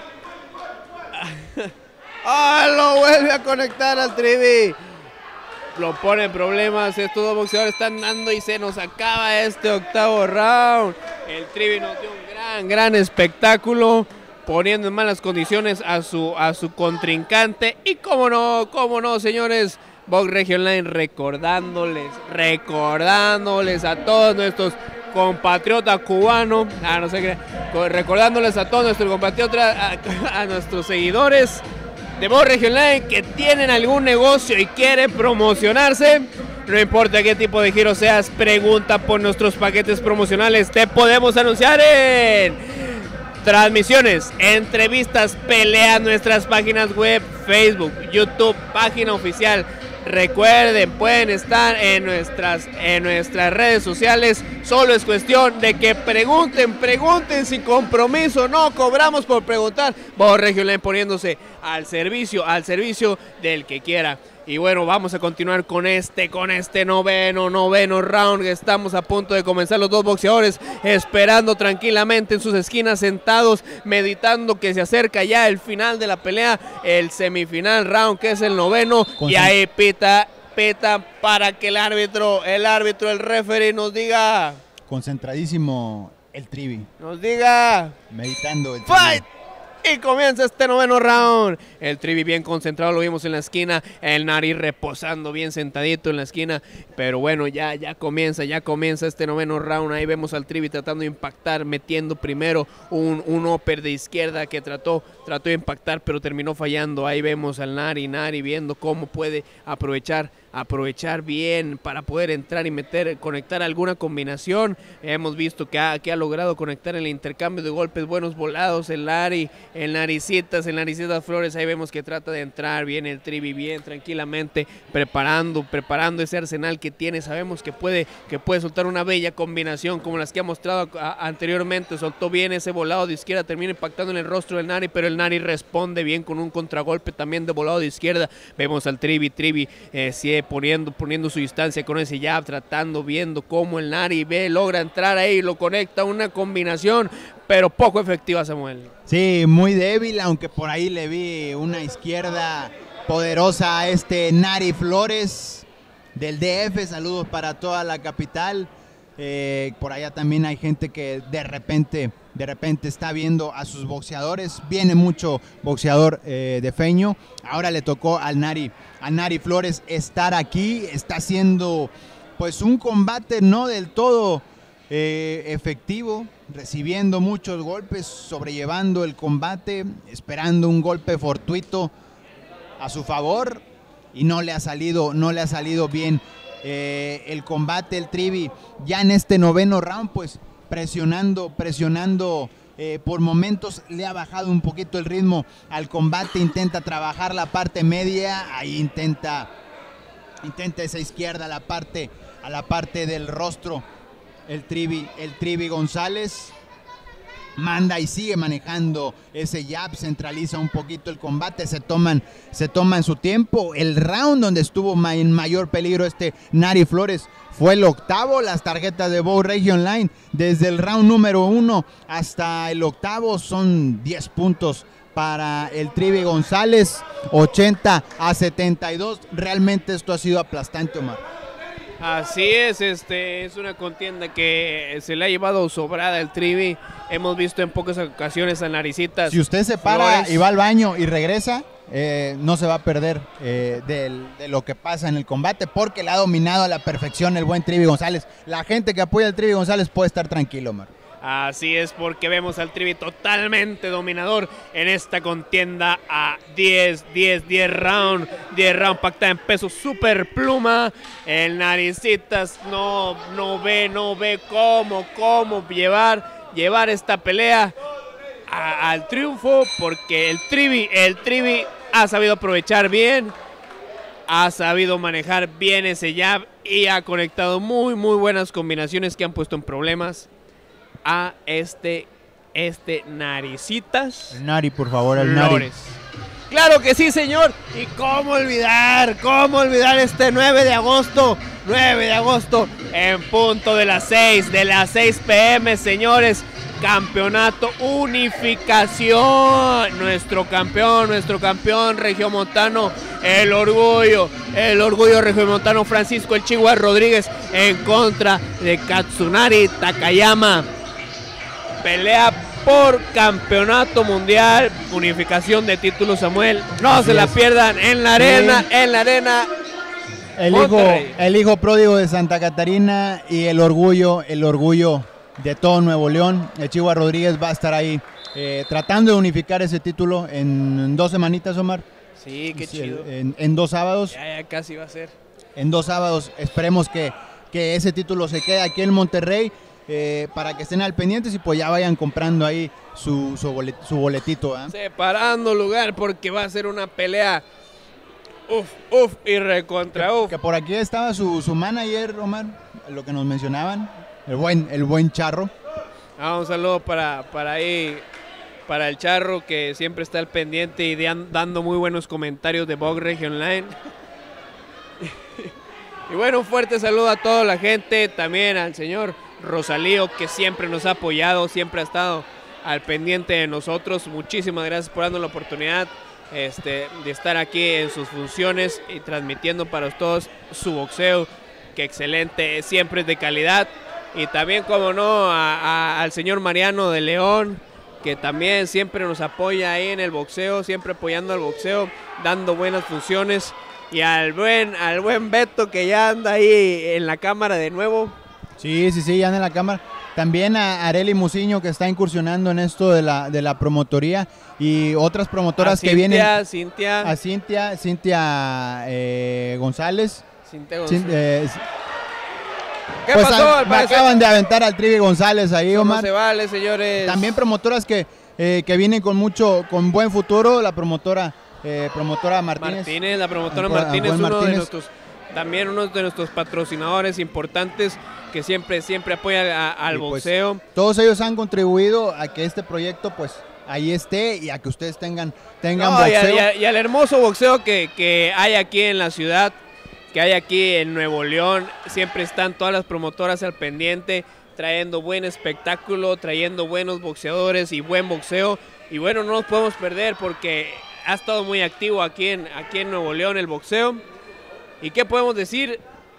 Lo vuelve a conectar al Trivi. lo pone en problemas. Estos dos boxeadores están dando y se nos acaba este octavo round. El Trivi nos dio un gran espectáculo, poniendo en malas condiciones a su contrincante. Y cómo no, señores, Box Regio Online recordándoles a todos nuestros compatriotas cubanos, recordándoles a todos nuestros compatriotas, a nuestros seguidores de Box Regio Online que tienen algún negocio y quieren promocionarse. No importa qué tipo de giro seas, pregunta por nuestros paquetes promocionales. Te podemos anunciar en transmisiones, entrevistas, peleas, nuestras páginas web, Facebook, YouTube, página oficial. Recuerden, pueden estar en nuestras redes sociales. Solo es cuestión de que pregunten sin compromiso. No cobramos por preguntar. Box Regio Online poniéndose al servicio del que quiera. Y bueno, vamos a continuar con este noveno round. Estamos a punto de comenzar, los dos boxeadores esperando tranquilamente en sus esquinas, sentados, meditando que se acerca ya el final de la pelea, el semifinal round, que es el noveno. Y ahí pita para que el árbitro, el referee nos diga. Concentradísimo el Trivi. Nos diga. Meditando el Fight. Y comienza este noveno round. El Trivi bien concentrado, lo vimos en la esquina. El Nari reposando bien sentadito en la esquina. Pero bueno, ya comienza este noveno round. Ahí vemos al Trivi tratando de impactar, metiendo primero un upper de izquierda que trató de impactar, pero terminó fallando. Ahí vemos al Nari viendo cómo puede aprovechar bien para poder entrar y conectar alguna combinación. Hemos visto que ha logrado conectar en el intercambio de golpes, buenos volados el Naricitas Flores. Ahí vemos que trata de entrar bien el Trivi, bien tranquilamente, preparando ese arsenal que tiene. Sabemos que puede soltar una bella combinación como las que ha mostrado anteriormente. Soltó bien ese volado de izquierda, termina impactando en el rostro del Nari, pero el Nari responde bien con un contragolpe también de volado de izquierda. Vemos al Trivi poniendo su distancia con ese jab, viendo cómo el Nari logra entrar ahí, lo conecta, una combinación, pero poco efectiva, Samuel. Sí, muy débil, aunque por ahí le vi una izquierda poderosa a este Nari Flores del DF. Saludos para toda la capital. Por allá también hay gente que de repente está viendo a sus boxeadores. Viene mucho boxeador defeño. Ahora le tocó a Nari Flores estar aquí. Está haciendo pues un combate no del todo efectivo, recibiendo muchos golpes, sobrellevando el combate, esperando un golpe fortuito a su favor, y no le ha salido bien el combate. El Trivi ya en este noveno round pues presionando, por momentos le ha bajado un poquito el ritmo al combate, intenta trabajar la parte media, ahí intenta esa izquierda a la parte del rostro. El Trivi González manda y sigue manejando ese jab, centraliza un poquito el combate, se toman su tiempo. El round donde estuvo en mayor peligro este Nari Flores fue el octavo. Las tarjetas de Box Regio Online desde el round número 1 hasta el octavo son 10 puntos para el Trivi González, 80-72. Realmente esto ha sido aplastante, Omar. Así es, es una contienda que se le ha llevado sobrada el Trivi. Hemos visto en pocas ocasiones a Naricitas. Si usted se para Flores y va al baño y regresa, no se va a perder de lo que pasa en el combate, porque le ha dominado a la perfección el buen Trivi González. La gente que apoya al Trivi González puede estar tranquilo, Omar. Así es, porque vemos al Trivi totalmente dominador en esta contienda a 10 round pactada en peso super pluma. El Naricitas no ve cómo llevar esta pelea al triunfo, porque el Trivi ha sabido aprovechar bien, ha sabido manejar bien ese jab y ha conectado muy buenas combinaciones que han puesto en problemas a este Naricitas. El Nari, por favor, el Flores. Nari. Claro que sí, señor. Y cómo olvidar este 9 de agosto en punto de las 6 p.m, señores. campeonato unificación. Nuestro campeón regiomontano, el orgullo regiomontano Francisco el Chihuahua Rodríguez en contra de Katsunari Takayama. Pelea por campeonato mundial, unificación de títulos, Samuel. No Así se la es. pierdan en la arena, Monterrey. El hijo pródigo de Santa Catarina y el orgullo de todo Nuevo León. El Chihuahua Rodríguez va a estar ahí tratando de unificar ese título en 2 semanitas, Omar. Sí, qué chido. En 2 sábados. Ya casi va a ser. En 2 sábados esperemos que ese título se quede aquí en Monterrey para que estén al pendientes y pues ya vayan comprando ahí su boletito. Separando lugar porque va a ser una pelea y recontra Que por aquí estaba su manager, Omar, lo que nos mencionaban, el buen Charro. Un saludo para el Charro, que siempre está al pendiente y dando muy buenos comentarios de Box Regio Online. Y bueno, un fuerte saludo a toda la gente, también al señor Rosalío, que siempre nos ha apoyado, siempre ha estado al pendiente de nosotros. Muchísimas gracias por darnos la oportunidad de estar aquí en sus funciones y transmitiendo para todos su boxeo, que excelente, siempre es de calidad. Y también, como no, al señor Mariano de León, que también siempre nos apoya ahí en el boxeo, siempre apoyando al boxeo, dando buenas funciones. Y al buen Beto, que ya anda ahí en la cámara de nuevo. Sí, ya anda en la cámara. También a Areli Muciño, que está incursionando en esto de la promotoría, y otras promotoras que vienen. A Cintia González. ¿Qué pues pasó? Me acaban de aventar al Trivi González ahí, Eso Omar. no se vale, señores. También promotoras que vienen con buen futuro. La promotora Martínez. La promotora Martínez, también uno de nuestros patrocinadores importantes, que siempre apoya al boxeo. Pues, todos ellos han contribuido a que este proyecto pues ahí esté y a que ustedes tengan boxeo. Y al hermoso boxeo que hay aquí en la ciudad, que hay aquí en Nuevo León. Siempre están todas las promotoras al pendiente, trayendo buen espectáculo, trayendo buenos boxeadores y buen boxeo. Y bueno, no nos podemos perder porque ha estado muy activo aquí en Nuevo León el boxeo. ¿Y qué podemos decir?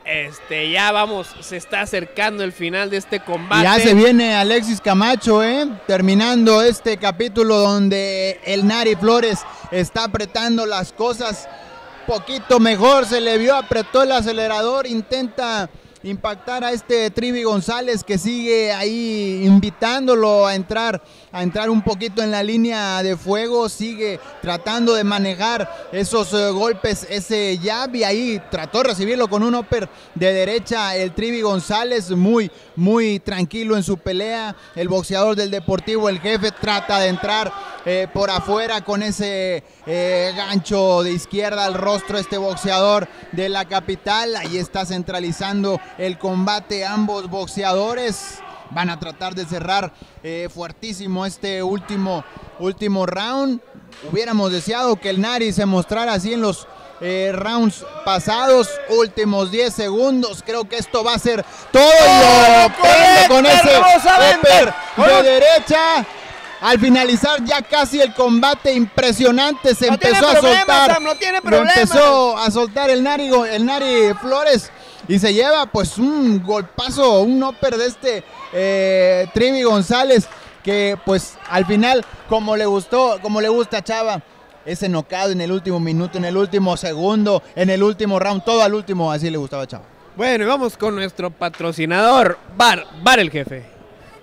Se está acercando el final de este combate. Ya se viene Alexis Camacho, terminando este capítulo donde el Nari Flores está apretando las cosas poquito mejor, se le vio, apretó el acelerador, intenta impactar a este Trivi González, que sigue ahí invitándolo a entrar un poquito en la línea de fuego, sigue tratando de manejar esos golpes, ese jab, y ahí trató de recibirlo con un upper de derecha el Trivi González, muy tranquilo en su pelea. El boxeador del Deportivo, el Jefe, trata de entrar por afuera con ese gancho de izquierda al rostro, este boxeador de la capital. Ahí está centralizando el combate. Ambos boxeadores van a tratar de cerrar fuertísimo este último round. Hubiéramos deseado que el Nari se mostrara así en los rounds pasados. Últimos 10 segundos, creo que esto va a ser todo. Y lo prende con ese upper de derecha. Al finalizar ya casi el combate, impresionante, se empezó a soltar. Empezó a soltar el Nari Flores y se lleva pues un golpazo, un upper de este Trivi González, que pues al final, como le gusta a Chava, ese knockout en el último minuto, en el último segundo, en el último round, todo al último, así le gustaba a Chava. Bueno, y vamos con nuestro patrocinador, Bar el Jefe.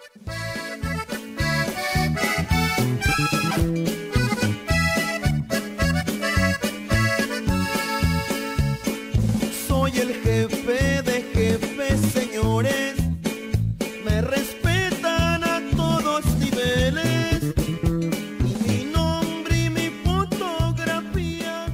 Soy el jefe de jefes, señores. Me respetan a todos niveles. Mi nombre y mi fotografía.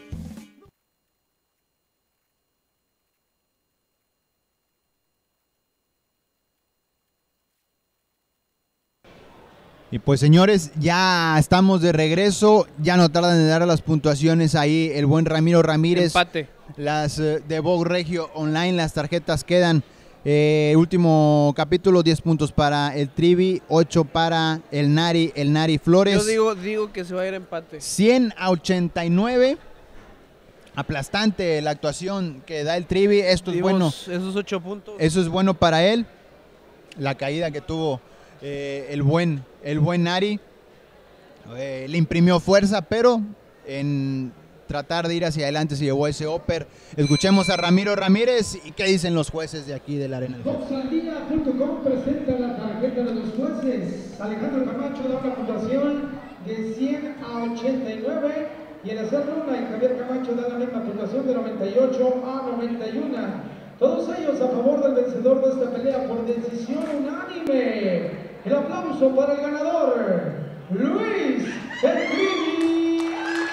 Y pues señores, ya estamos de regreso, ya no tardan en dar las puntuaciones ahí el buen Ramiro Ramírez. Empate. Las de Box Regio Online, las tarjetas quedan Último capítulo, 10 puntos para el Trivi, 8 para el Nari Flores. Yo digo que se va a ir a empate. 100-89. Aplastante la actuación que da el Trivi. Esto es bueno. Esos 8 puntos. Eso es bueno para él. La caída que tuvo el buen Nari le imprimió fuerza, pero en tratar de ir hacia adelante se llevó ese upper. Escuchemos a Ramiro Ramírez y qué dicen los jueces de aquí de la Arena. Boxaldía.com presenta la tarjeta de los jueces. Alejandro Camacho da una puntuación de 100 a 89 y el hacer ronda y Javier Camacho da la misma puntuación de 98 a 91. Todos ellos a favor del vencedor de esta pelea por decisión unánime. El aplauso para el ganador, Luis El Trivi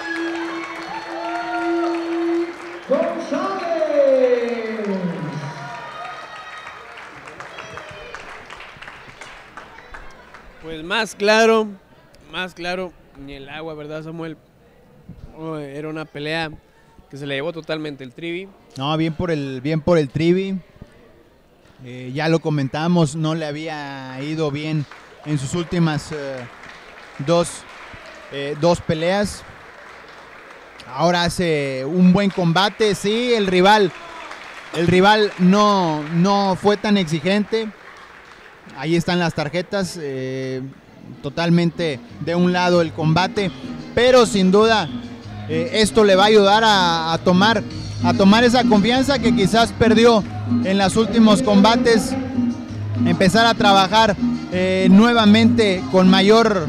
González. Pues más claro, ni el agua, ¿verdad, Samuel? Era una pelea que se le llevó totalmente el Trivi. No, bien por el Trivi. Ya lo comentamos, no le había ido bien en sus últimas dos peleas. Ahora hace un buen combate. Sí, el rival no fue tan exigente. Ahí están las tarjetas. Totalmente de un lado el combate. Pero sin duda esto le va a ayudar a tomar esa confianza que quizás perdió en los últimos combates. Empezar a trabajar nuevamente con mayor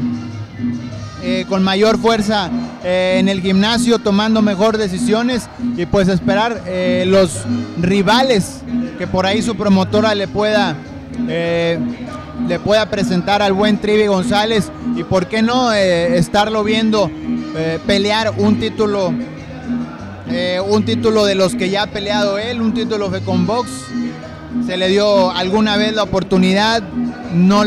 fuerza en el gimnasio, tomando mejor decisiones y pues esperar los rivales que por ahí su promotora le pueda presentar al buen Trivi González y por qué no estarlo viendo pelear un título de los que ya ha peleado él, un título Fecon Box. Se le dio alguna vez la oportunidad, no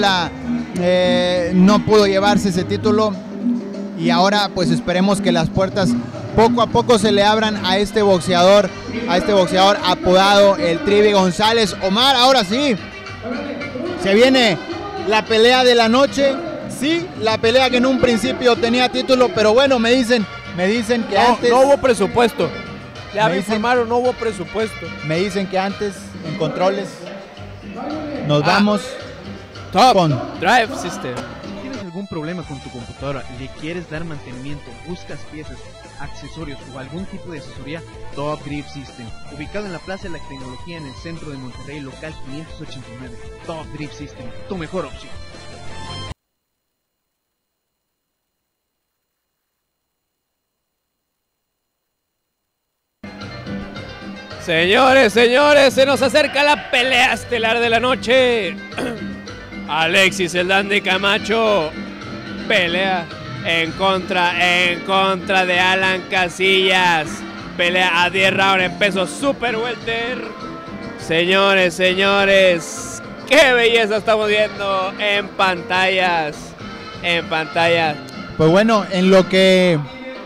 pudo llevarse ese título y ahora pues esperemos que las puertas poco a poco se le abran a este boxeador apodado el Trivi González. Omar, ahora sí, se viene la pelea de la noche, sí, la pelea que en un principio tenía título, pero bueno, me dicen que antes... No hubo presupuesto, ya me informaron, no hubo presupuesto. Me dicen que antes, en controles, nos vamos con Drive System. ¿Tienes algún problema con tu computadora? ¿Le quieres dar mantenimiento? ¿Buscas piezas, accesorios o algún tipo de asesoría? Top Grip System, ubicado en la Plaza de la Tecnología en el centro de Monterrey, local 589. Top Grip System, tu mejor opción. Señores, se nos acerca la pelea estelar de la noche. Alexis el Dandy Camacho pelea en contra de Alan Casillas. Pelea a 10 rounds en peso super welter. Señores, qué belleza estamos viendo en pantallas. Pues bueno, en lo que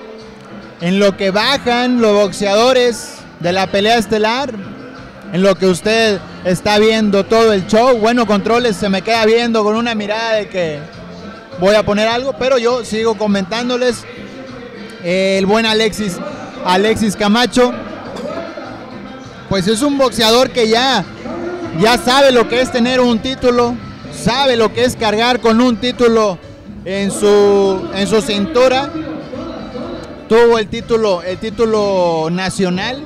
bajan los boxeadores de la pelea estelar, en lo que usted está viendo todo el show, bueno, controles se me queda viendo con una mirada de que voy a poner algo, pero yo sigo comentándoles. El buen Alexis Camacho, pues es un boxeador que ya sabe lo que es tener un título, sabe lo que es cargar con un título en su cintura. Tuvo el título nacional,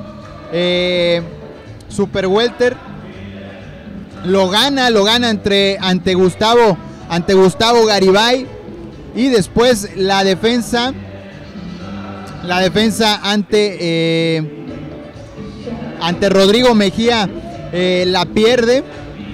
Super Welter, lo gana ante Gustavo Garibay, y después la defensa ante Rodrigo Mejía la pierde,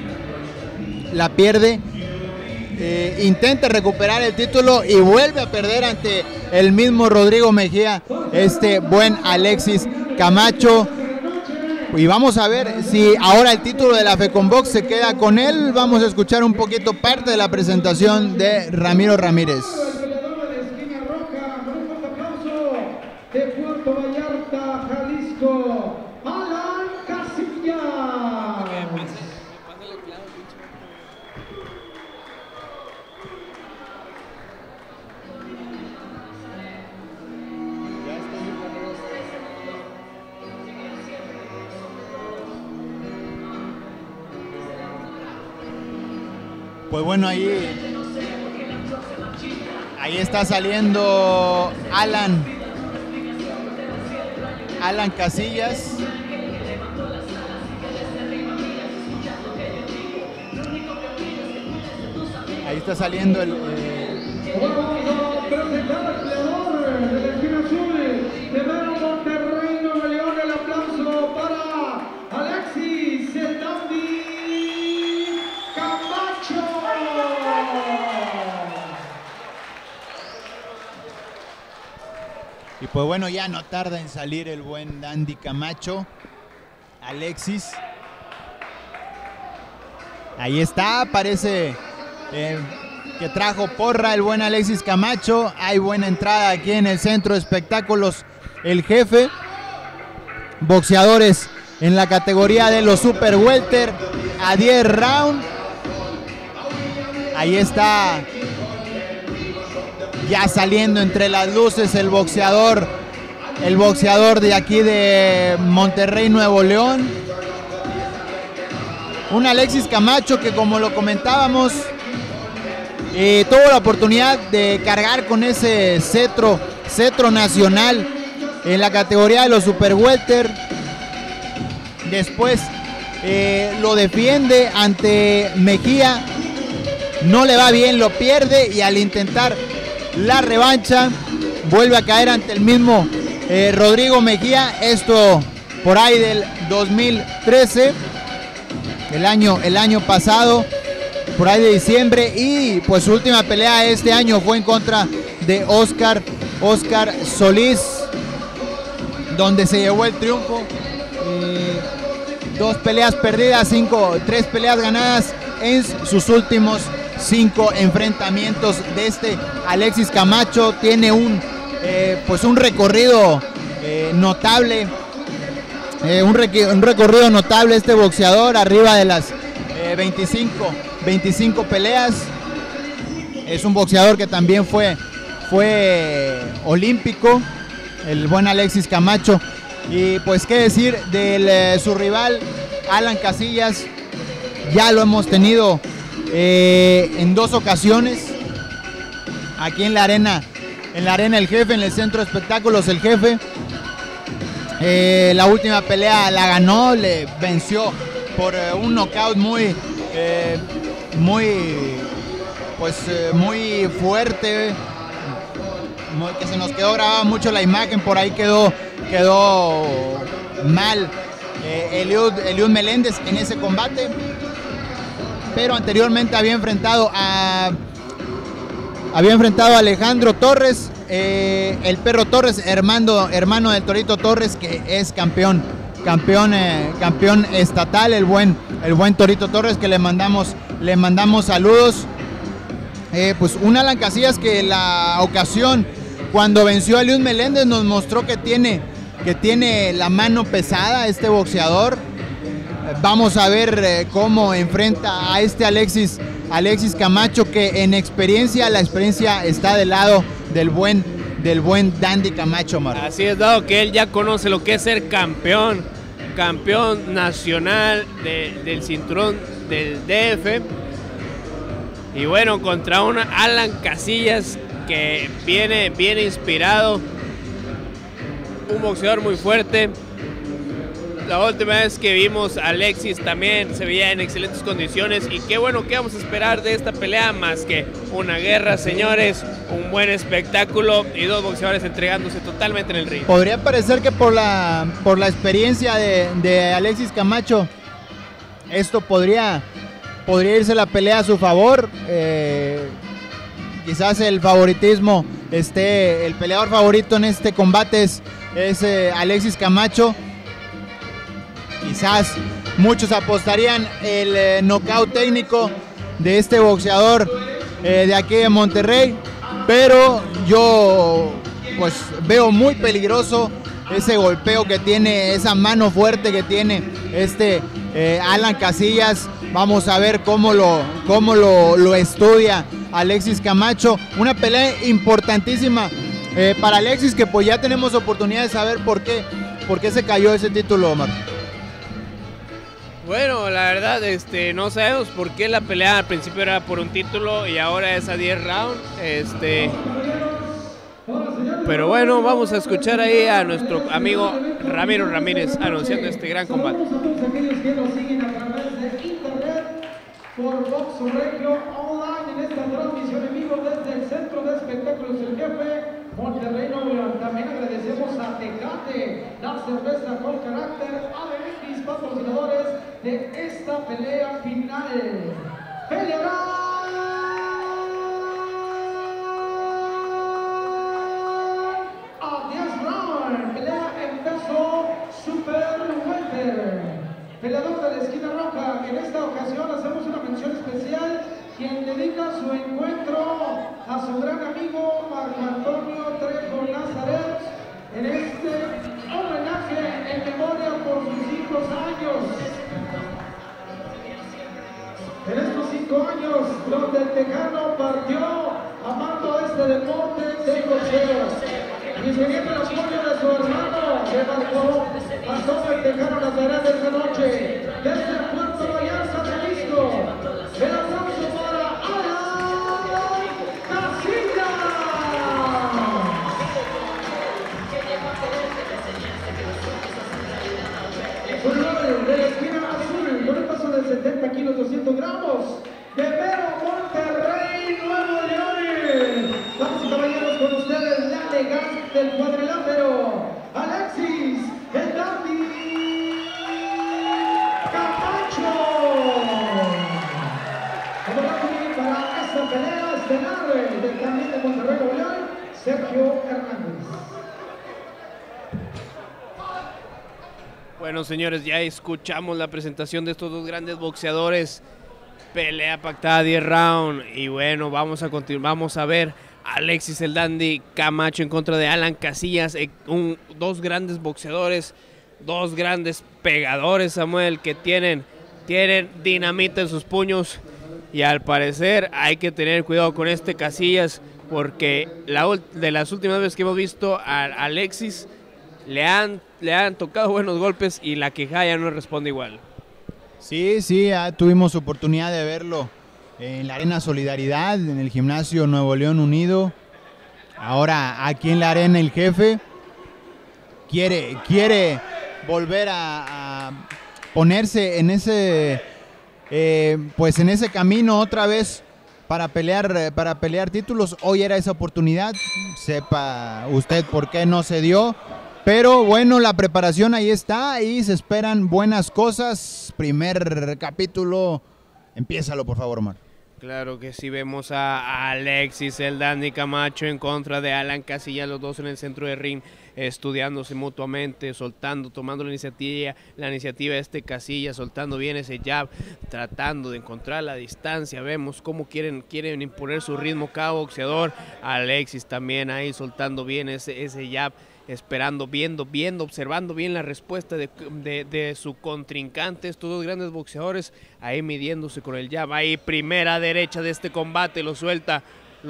intenta recuperar el título y vuelve a perder ante el mismo Rodrigo Mejía, este buen Alexis Camacho. Y vamos a ver si ahora el título de la Fecon Box se queda con él. Vamos a escuchar un poquito parte de la presentación de Ramiro Ramírez. El peleador de la esquina roja, con un fuerte aplauso, de Puerto Vallarta, Jalisco, Alan Casillas. Pues bueno, ahí está saliendo Alan Casillas. Ahí está saliendo el... Vamos a presentar al peleador de la esquina azul de Monterrey, Nuevo León. El aplauso para Alexis el Dandy Camacho. Y pues bueno, ya no tarda en salir el buen Dandy Camacho. Alexis. Ahí está, parece que trajo porra el buen Alexis Camacho. Hay buena entrada aquí en el Centro de Espectáculos El Jefe. Boxeadores en la categoría de los Super Welter a 10 rounds. Ahí está ya saliendo entre las luces el boxeador de aquí de Monterrey, Nuevo León. Un Alexis Camacho que, como lo comentábamos, tuvo la oportunidad de cargar con ese cetro nacional en la categoría de los Super Welter. Después lo defiende ante Mejía, no le va bien, lo pierde, y al intentar la revancha vuelve a caer ante el mismo Rodrigo Mejía. Esto por ahí del 2013, el año pasado, por ahí de diciembre. Y pues su última pelea este año fue en contra de Oscar Solís, donde se llevó el triunfo. 2 peleas perdidas, 3 peleas ganadas en sus últimos 5 enfrentamientos de este Alexis Camacho. Tiene un recorrido notable, un recorrido notable este boxeador, arriba de las 25 peleas. Es un boxeador que también fue olímpico, el buen Alexis Camacho. Y pues qué decir de su rival Alan Casillas. Ya lo hemos tenido en 2 ocasiones aquí en la arena El Jefe, en el Centro de Espectáculos El Jefe. La última pelea la ganó, le venció por un knockout muy fuerte, que se nos quedó grabada mucho la imagen. Por ahí quedó mal Eliud Meléndez en ese combate, pero anteriormente había enfrentado a Alejandro Torres, el Perro Torres, hermano del Torito Torres, que es campeón estatal, el buen Torito Torres, que le mandamos saludos. Pues un Alan Casillas que la ocasión cuando venció a Eliud Meléndez nos mostró que tiene la mano pesada este boxeador. Vamos a ver cómo enfrenta a este Alexis Camacho, que en experiencia, la experiencia está del lado del buen Dandy Camacho, Mar. Así es, dado que él ya conoce lo que es ser campeón nacional del cinturón del DF. Y bueno, contra un Alan Casillas que viene inspirado, un boxeador muy fuerte. La última vez que vimos a Alexis también se veía en excelentes condiciones, y qué bueno, que vamos a esperar de esta pelea más que una guerra, señores, un buen espectáculo y 2 boxeadores entregándose totalmente en el ring. Podría parecer que por la experiencia de Alexis Camacho, esto podría irse la pelea a su favor. Quizás el favoritismo el peleador favorito en este combate es Alexis Camacho. Quizás muchos apostarían el knockout técnico de este boxeador de aquí de Monterrey, pero yo pues veo muy peligroso ese golpeo que tiene, esa mano fuerte que tiene Alan Casillas. Vamos a ver cómo lo estudia Alexis Camacho. Una pelea importantísima para Alexis, que pues ya tenemos oportunidad de saber por qué se cayó ese título, Omar. Bueno, la verdad, no sabemos por qué la pelea al principio era por un título y ahora es a 10 rounds. Pero bueno, vamos a escuchar ahí a nuestro amigo Ramiro Ramírez anunciando este gran combate. Saludos a todos aquellos que nos siguen a través de internet por Box Regio Online en esta transmisión en vivo desde el Centro de Espectáculos El Jefe, Monterrey, Nuevo León. También agradecemos a Tecate, la cerveza con carácter, ABX, patrocinadores de esta pelea final. Peleará a 10 rounds, pelea en peso super welter. Peleador de la esquina roja, en esta ocasión hacemos una mención especial quien dedica su encuentro a su gran amigo Marco Antonio Trejo Nazaret en este homenaje en memoria por sus 5 años. En estos 5 años donde el tejano partió amando este deporte de boxeo. Y teniendo el apoyo de su hermano, que marcó pasó el tejano Nazaret esta noche desde Puerto Vallarta, Jalisco. El aplauso para Alan Casillas. Peleador de la esquina azul, con un peso de 70 kilos, 200 gramos, de Mero, Monterrey, Nuevo León. Vamos y caballeros, con ustedes la elegante del cuadrilátero, Alexis, el Dandy Camacho. Como referee para esta pelea estelar del también de Monterrey, Nuevo León, Sergio Hernández. Bueno, señores, ya escuchamos la presentación de estos dos grandes boxeadores. Pelea pactada 10 rounds. Y bueno, vamos a continuar, vamos a ver Alexis el Dandy Camacho en contra de Alan Casillas. Dos grandes boxeadores, dos grandes pegadores, Samuel, que tienen dinamita en sus puños. Y al parecer hay que tener cuidado con este Casillas, porque de las últimas veces que hemos visto a Alexis, le han tocado buenos golpes y la quijada ya no responde igual. Sí, tuvimos oportunidad de verlo en la Arena Solidaridad, en el gimnasio Nuevo León Unido. Ahora aquí en la Arena El Jefe quiere volver a ponerse en ese en ese camino otra vez para pelear títulos. Hoy era esa oportunidad, sepa usted por qué no se dio. Pero bueno, la preparación ahí está y se esperan buenas cosas. Primer capítulo, empiézalo por favor, Omar. Claro que sí, vemos a Alexis el Dandy Camacho en contra de Alan Casillas, los dos en el centro de ring, estudiándose mutuamente, tomando la iniciativa Casillas, soltando bien ese jab, tratando de encontrar la distancia. Vemos cómo quieren imponer su ritmo cada boxeador. Alexis también ahí soltando bien ese jab, esperando, observando bien la respuesta de su contrincante. Estos dos grandes boxeadores ahí midiéndose con el jab. Ahí primera derecha de este combate, lo suelta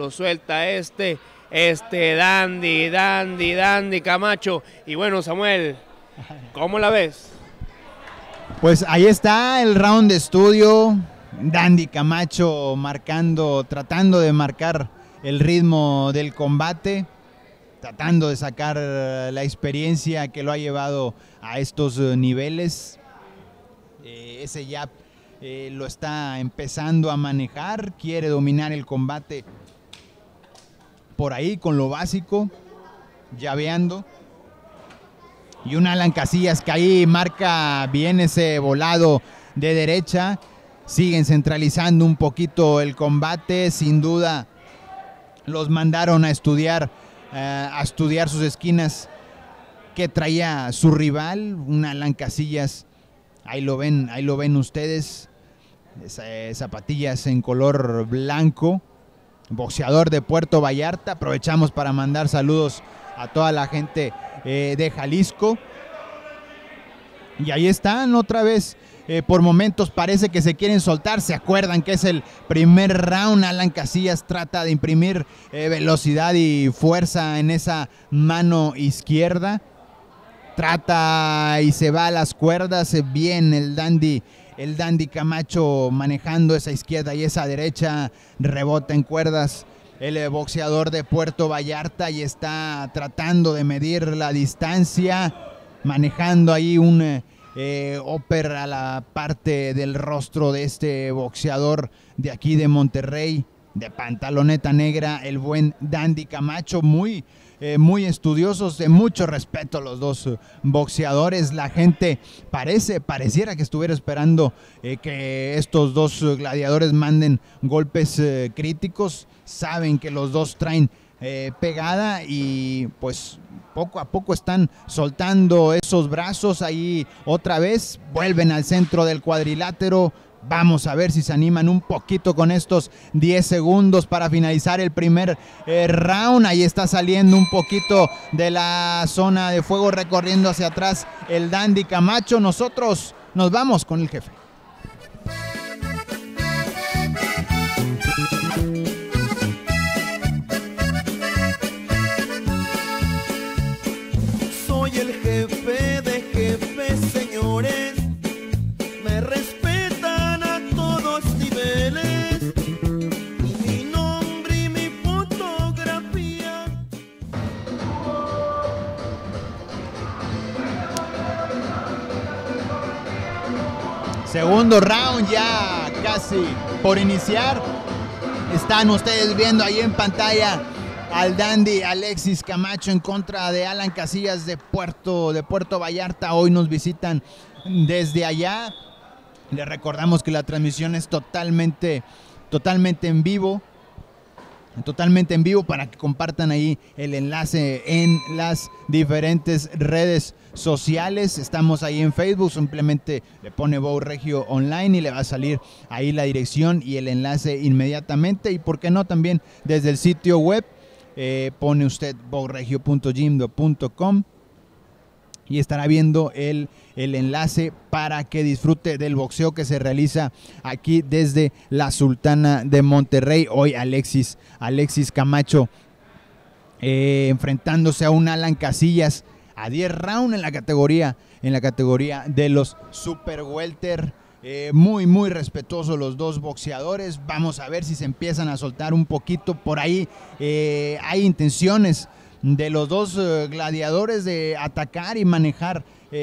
Dandy Camacho. Y bueno, Samuel, ¿cómo la ves? Pues ahí está el round de estudio. Dandy Camacho tratando de marcar el ritmo del combate, tratando de sacar la experiencia que lo ha llevado a estos niveles. Ese jab lo está empezando a manejar, quiere dominar el combate por ahí con lo básico, llaveando. Y un Alan Casillas que ahí marca bien ese volado de derecha. Siguen centralizando un poquito el combate, sin duda los mandaron a estudiar sus esquinas que traía su rival, un Alan Casillas. Ahí lo ven ustedes, zapatillas en color blanco, boxeador de Puerto Vallarta. Aprovechamos para mandar saludos a toda la gente de Jalisco. Y ahí están otra vez. Por momentos parece que se quieren soltar. Se acuerdan que es el primer round. Alan Casillas trata de imprimir velocidad y fuerza en esa mano izquierda. Trata y se va a las cuerdas. Bien el Dandy el Dandy Camacho manejando esa izquierda y esa derecha, rebota en cuerdas el boxeador de Puerto Vallarta y está tratando de medir la distancia, manejando ahí un upper a la parte del rostro de este boxeador de aquí de Monterrey, de pantaloneta negra, el buen Dandy Camacho, muy estudiosos, de mucho respeto los dos boxeadores. La gente pareciera que estuviera esperando que estos dos gladiadores manden golpes críticos. Saben que los dos traen pegada y pues poco a poco están soltando esos brazos. Ahí otra vez vuelven al centro del cuadrilátero. Vamos a ver si se animan un poquito con estos 10 segundos para finalizar el primer round. Ahí está saliendo un poquito de la zona de fuego, recorriendo hacia atrás el Dandy Camacho. Nosotros nos vamos con el jefe. Soy el jefe de jefes, señores. Me respetan a todos niveles. Y mi nombre y mi fotografía. Segundo round ya casi por iniciar. Están ustedes viendo ahí en pantalla al Dandy Alexis Camacho en contra de Alan Casillas de Puerto Vallarta. Hoy nos visitan desde allá. Les recordamos que la transmisión es totalmente en vivo. Totalmente en vivo para que compartan ahí el enlace en las diferentes redes sociales. Estamos ahí en Facebook, simplemente le pone Bow Regio Online y le va a salir ahí la dirección y el enlace inmediatamente. Y por qué no, también desde el sitio web pone usted bowregio.jimdo.com y estará viendo el enlace para que disfrute del boxeo que se realiza aquí desde la Sultana de Monterrey. Hoy Alexis Camacho enfrentándose a un Alan Casillas a 10 rounds en la categoría de los Super Welter. Muy respetuosos los dos boxeadores. Vamos a ver si se empiezan a soltar un poquito por ahí. Hay intenciones de los dos gladiadores de atacar y manejar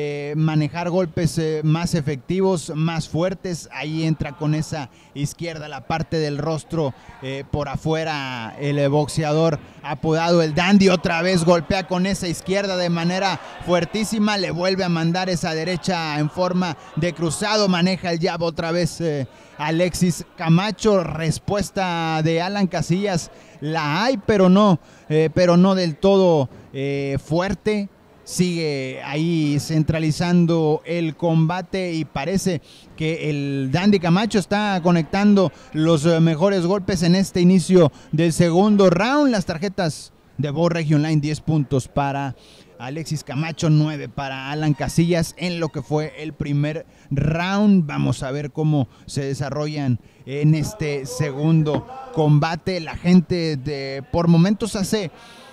golpes más efectivos, más fuertes. Ahí entra con esa izquierda la parte del rostro por afuera el boxeador apodado el Dandy. Otra vez golpea con esa izquierda de manera fuertísima, le vuelve a mandar esa derecha en forma de cruzado, maneja el jab otra vez Alexis Camacho. Respuesta de Alan Casillas la hay, pero no del todo fuerte. Sigue ahí centralizando el combate y parece que el Dandy Camacho está conectando los mejores golpes en este inicio del segundo round. Las tarjetas de Bow Regio Online: 10 puntos para Alexis Camacho, 9 para Alan Casillas en lo que fue el primer round. Vamos a ver cómo se desarrollan en este segundo combate. La gente por momentos hace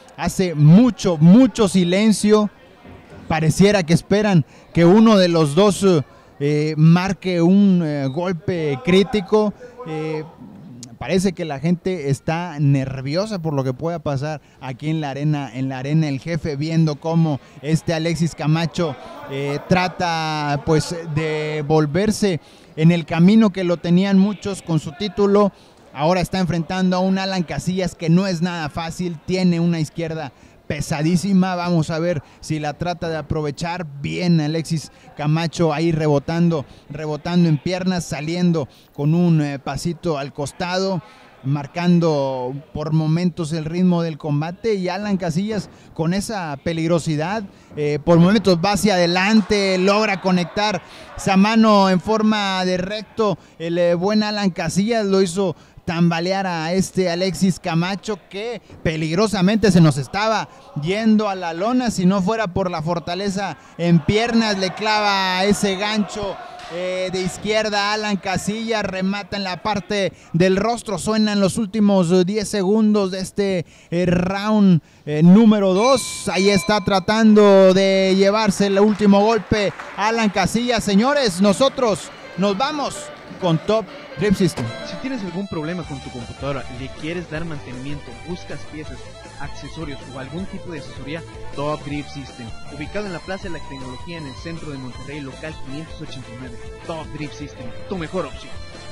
mucho silencio. Pareciera que esperan que uno de los dos marque un golpe crítico. Parece que la gente está nerviosa por lo que pueda pasar aquí en la arena El Jefe, viendo cómo Alexis Camacho trata pues de volverse en el camino que lo tenían muchos con su título. Ahora está enfrentando a un Alan Casillas que no es nada fácil, tiene una izquierda pesadísima. Vamos a ver si la trata de aprovechar bien Alexis Camacho, ahí rebotando en piernas, saliendo con un pasito al costado, marcando por momentos el ritmo del combate. Y Alan Casillas con esa peligrosidad, por momentos va hacia adelante, logra conectar esa mano en forma de recto. El buen Alan Casillas lo hizo tambalear a Alexis Camacho, que peligrosamente se nos estaba yendo a la lona. Si no fuera por la fortaleza en piernas, le clava ese gancho de izquierda a Alan Casillas, remata en la parte del rostro. Suenan los últimos 10 segundos de este round número 2. Ahí está tratando de llevarse el último golpe Alan Casillas. Señores, nosotros nos vamos con Top Grip System. Si tienes algún problema con tu computadora, le quieres dar mantenimiento, buscas piezas, accesorios o algún tipo de asesoría, Top Grip System. Ubicado en la Plaza de la Tecnología en el centro de Monterrey, local 589. Top Grip System, tu mejor opción.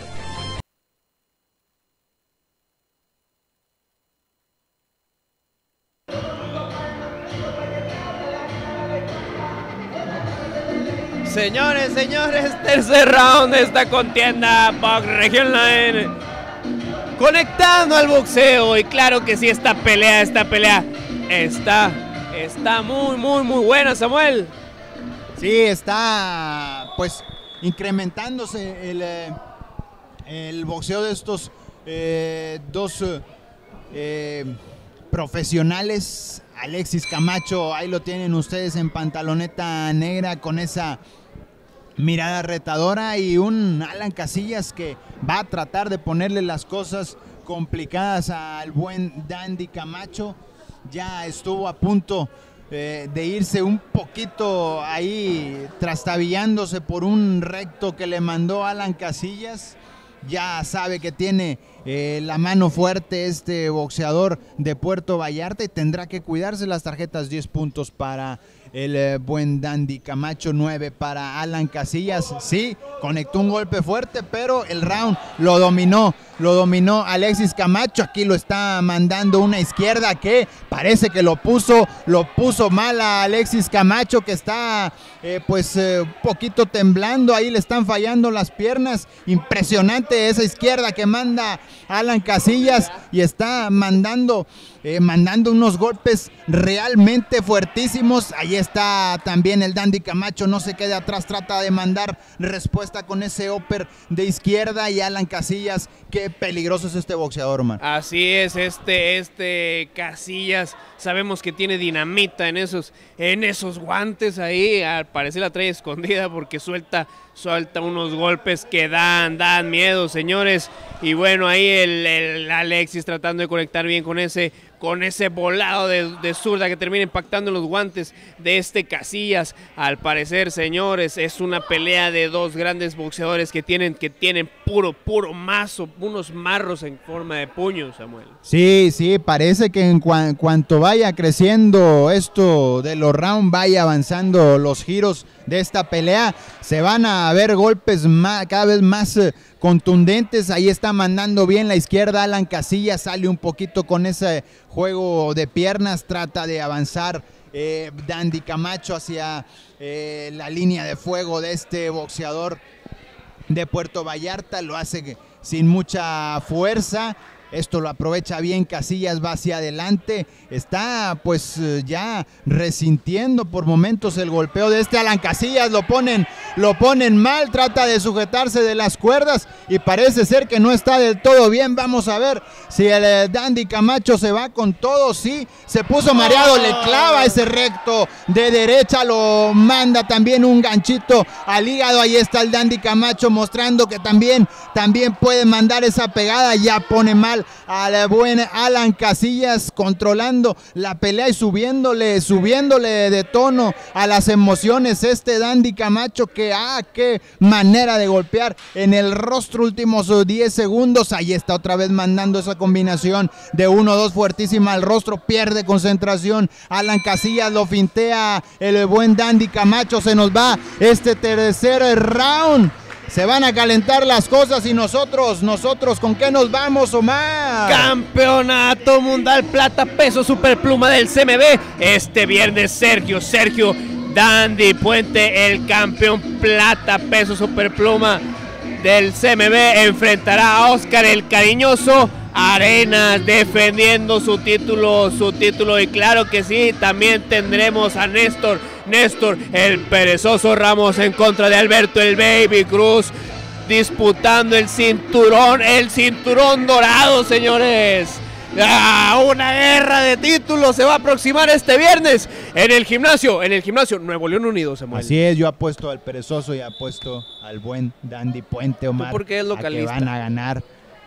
Señores, tercer round de esta contienda, Box Regional Line. Conectando al boxeo, y claro que sí, esta pelea está muy buena, Samuel. Sí, está pues incrementándose el boxeo de estos dos profesionales. Alexis Camacho, ahí lo tienen ustedes en pantaloneta negra con esa mirada retadora, y un Alan Casillas que va a tratar de ponerle las cosas complicadas al buen Dandy Camacho. Ya estuvo a punto de irse un poquito ahí trastabillándose por un recto que le mandó Alan Casillas. Ya sabe que tiene la mano fuerte este boxeador de Puerto Vallarta y tendrá que cuidarse. Las tarjetas 10 puntos para el buen Dandy Camacho, 9 para Alan Casillas. Sí, conectó un golpe fuerte, pero el round lo dominó Alexis Camacho. Aquí lo está mandando una izquierda que parece que lo puso mal a Alexis Camacho, que está un poquito temblando. Ahí le están fallando las piernas. Impresionante esa izquierda que manda Alan Casillas, y está mandando unos golpes realmente fuertísimos. Ahí está también el Dandy Camacho, no se quede atrás, trata de mandar respuesta con ese upper de izquierda. Y Alan Casillas, qué peligroso es este boxeador, man. Así es, este Casillas, sabemos que tiene dinamita en esos guantes ahí. Al parecer la trae escondida porque suelta unos golpes que dan miedo, señores. Y bueno, ahí el Alexis tratando de conectar bien con ese volado de zurda que termina impactando en los guantes de este Casillas. Al parecer, señores, es una pelea de dos grandes boxeadores que tienen puro mazo, unos marros en forma de puño, Samuel. Sí, parece que en cuanto vaya creciendo esto de los rounds, vaya avanzando los giros de esta pelea, se van a ver golpes cada vez más contundentes. Ahí está mandando bien la izquierda Alan Casillas, sale un poquito con ese juego de piernas, trata de avanzar Dandy Camacho hacia la línea de fuego de este boxeador de Puerto Vallarta. Lo hace sin mucha fuerza. Esto lo aprovecha bien Casillas, va hacia adelante, está pues ya resintiendo por momentos el golpeo de este Alan Casillas. Lo ponen mal, trata de sujetarse de las cuerdas y parece ser que no está del todo bien. Vamos a ver si el Dandy Camacho se va con todo. Sí, se puso mareado, le clava ese recto de derecha, lo manda también un ganchito al hígado. Ahí está el Dandy Camacho mostrando que también puede mandar esa pegada. Ya pone mal al buen Alan Casillas, controlando la pelea y subiéndole de tono a las emociones este Dandy Camacho, que qué manera de golpear en el rostro. Últimos 10 segundos, ahí está otra vez mandando esa combinación de 1-2 fuertísima al rostro, pierde concentración Alan Casillas, lo fintea el buen Dandy Camacho. Se nos va este tercer round. Se van a calentar las cosas y nosotros, ¿con qué nos vamos, Omar? Campeonato Mundial Plata Peso Superpluma del CMB. Este viernes Sergio Dandy Puente, el campeón Plata Peso Superpluma del CMB, enfrentará a Oscar el Cariñoso Arenas, defendiendo su título. Y claro que sí, también tendremos a Néstor el Perezoso Ramos en contra de Alberto el Baby Cruz, disputando el cinturón dorado, señores. Una guerra de títulos se va a aproximar este viernes en el gimnasio Nuevo León Unido, Samuel. Así es, yo apuesto al Perezoso y apuesto al buen Dandy Puente, Omar. ¿Tú por qué es localista? Que van a ganar.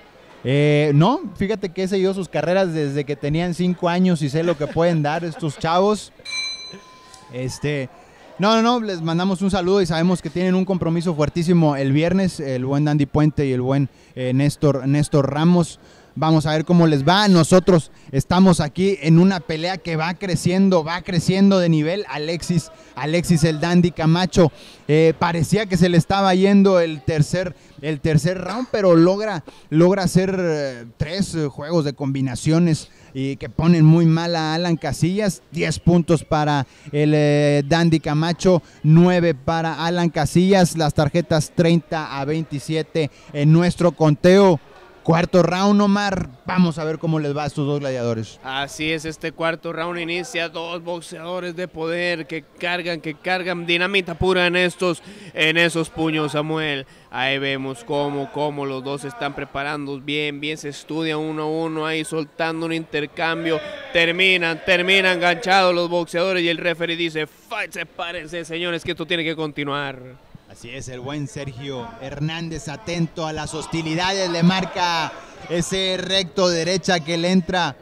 No, fíjate que he seguido sus carreras desde que tenían 5 años y sé lo que pueden dar estos chavos. No, les mandamos un saludo y sabemos que tienen un compromiso fuertísimo el viernes, el buen Dandy Puente y el buen Néstor Ramos. Vamos a ver cómo les va. Nosotros estamos aquí en una pelea que va creciendo de nivel. Alexis el Dandy Camacho, parecía que se le estaba yendo el tercer round, pero logra hacer 3 juegos de combinaciones y que ponen muy mal a Alan Casillas. 10 puntos para el Dandy Camacho, 9 para Alan Casillas. Las tarjetas 30-27 en nuestro conteo. Cuarto round, Omar. Vamos a ver cómo les va a estos dos gladiadores. Así es, este cuarto round inicia. 2 boxeadores de poder que cargan dinamita pura en esos puños, Samuel. Ahí vemos cómo los dos se están preparando bien se estudia uno a uno ahí, soltando un intercambio. Terminan enganchados los boxeadores y el referee dice: fight, sepárense, señores, que esto tiene que continuar. Así es, el buen Sergio Hernández atento a las hostilidades, le marca ese recto derecha que le entra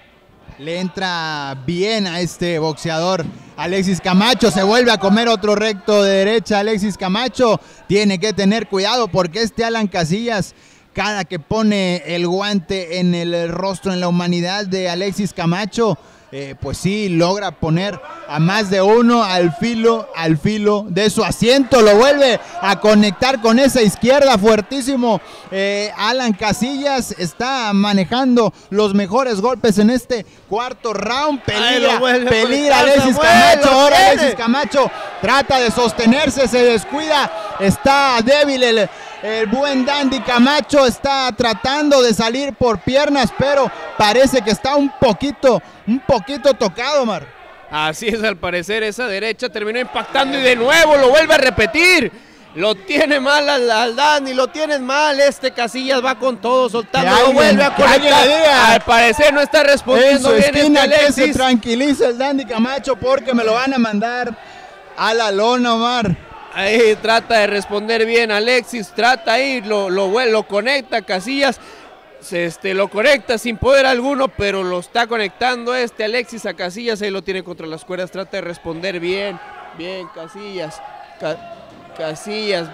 bien a este boxeador. Alexis Camacho se vuelve a comer otro recto de derecha. Alexis Camacho tiene que tener cuidado porque este Alan Casillas, cada que pone el guante en el rostro, en la humanidad de Alexis Camacho, pues sí, logra poner a más de uno al filo de su asiento. Lo vuelve a conectar con esa izquierda fuertísimo. Alan Casillas está manejando los mejores golpes en este cuarto round. Peligra Alexis Camacho. Ahora Alexis Camacho trata de sostenerse, se descuida, está débil el buen Dandy Camacho, está tratando de salir por piernas, pero parece que está un poquito tocado, Omar. Así es, al parecer esa derecha terminó impactando y de nuevo lo vuelve a repetir. Lo tiene mal al Dandy, lo tienes mal. Este Casillas va con todo, soltando, lo vuelve a conectar. Al parecer no está respondiendo bien este Alexis. Que se tranquiliza el Dandy Camacho porque me lo van a mandar a la lona, Omar. Ahí trata de responder bien Alexis, trata ahí, lo conecta Casillas, lo conecta sin poder alguno, pero lo está conectando Alexis a Casillas, ahí lo tiene contra las cuerdas, trata de responder bien Casillas, Casillas,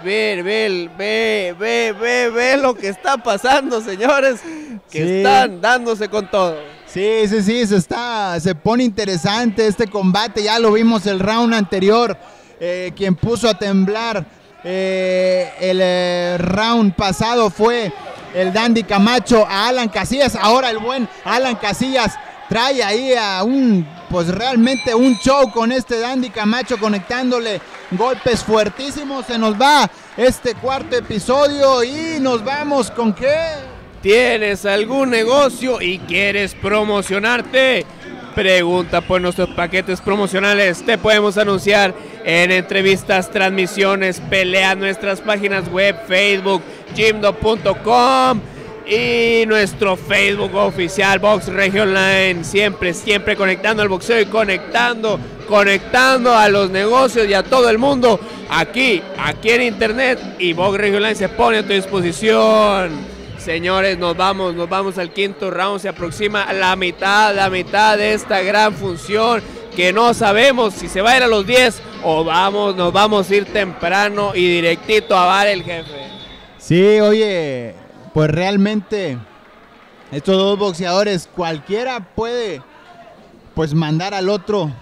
ve lo que está pasando, señores, que están dándose con todo. Sí, se pone interesante este combate, ya lo vimos el round anterior. Quien puso a temblar el round pasado fue el Dandy Camacho a Alan Casillas. Ahora el buen Alan Casillas trae ahí realmente un show con este Dandy Camacho, conectándole golpes fuertísimos. Se nos va este cuarto episodio y nos vamos con ¿qué? ¿Tienes algún negocio y quieres promocionarte? Pregunta por nuestros paquetes promocionales. Te podemos anunciar en entrevistas, transmisiones, peleas, nuestras páginas web, Facebook, gymdo.com y nuestro Facebook oficial, Box Regio Online. Siempre conectando al boxeo y conectando a los negocios y a todo el mundo aquí en internet, y Box Regio Online se pone a tu disposición. Señores, nos vamos al quinto round, se aproxima la mitad de esta gran función, que no sabemos si se va a ir a los 10 o nos vamos a ir temprano y directito a Bar el Jefe. Sí, oye, pues realmente estos dos boxeadores, cualquiera puede pues mandar al otro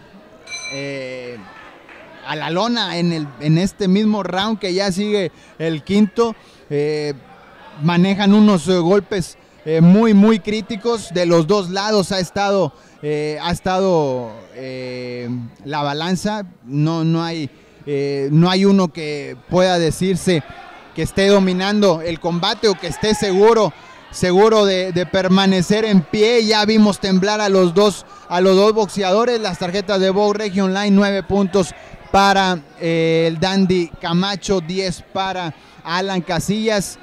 a la lona en este mismo round que ya sigue el quinto. Manejan unos golpes muy críticos de los dos lados. Ha estado la balanza. No hay uno que pueda decirse que esté dominando el combate o que esté seguro de permanecer en pie. Ya vimos temblar a los dos boxeadores. Las tarjetas de Box Regio Online: 9 puntos para el Dandy Camacho, 10 para Alan Casillas,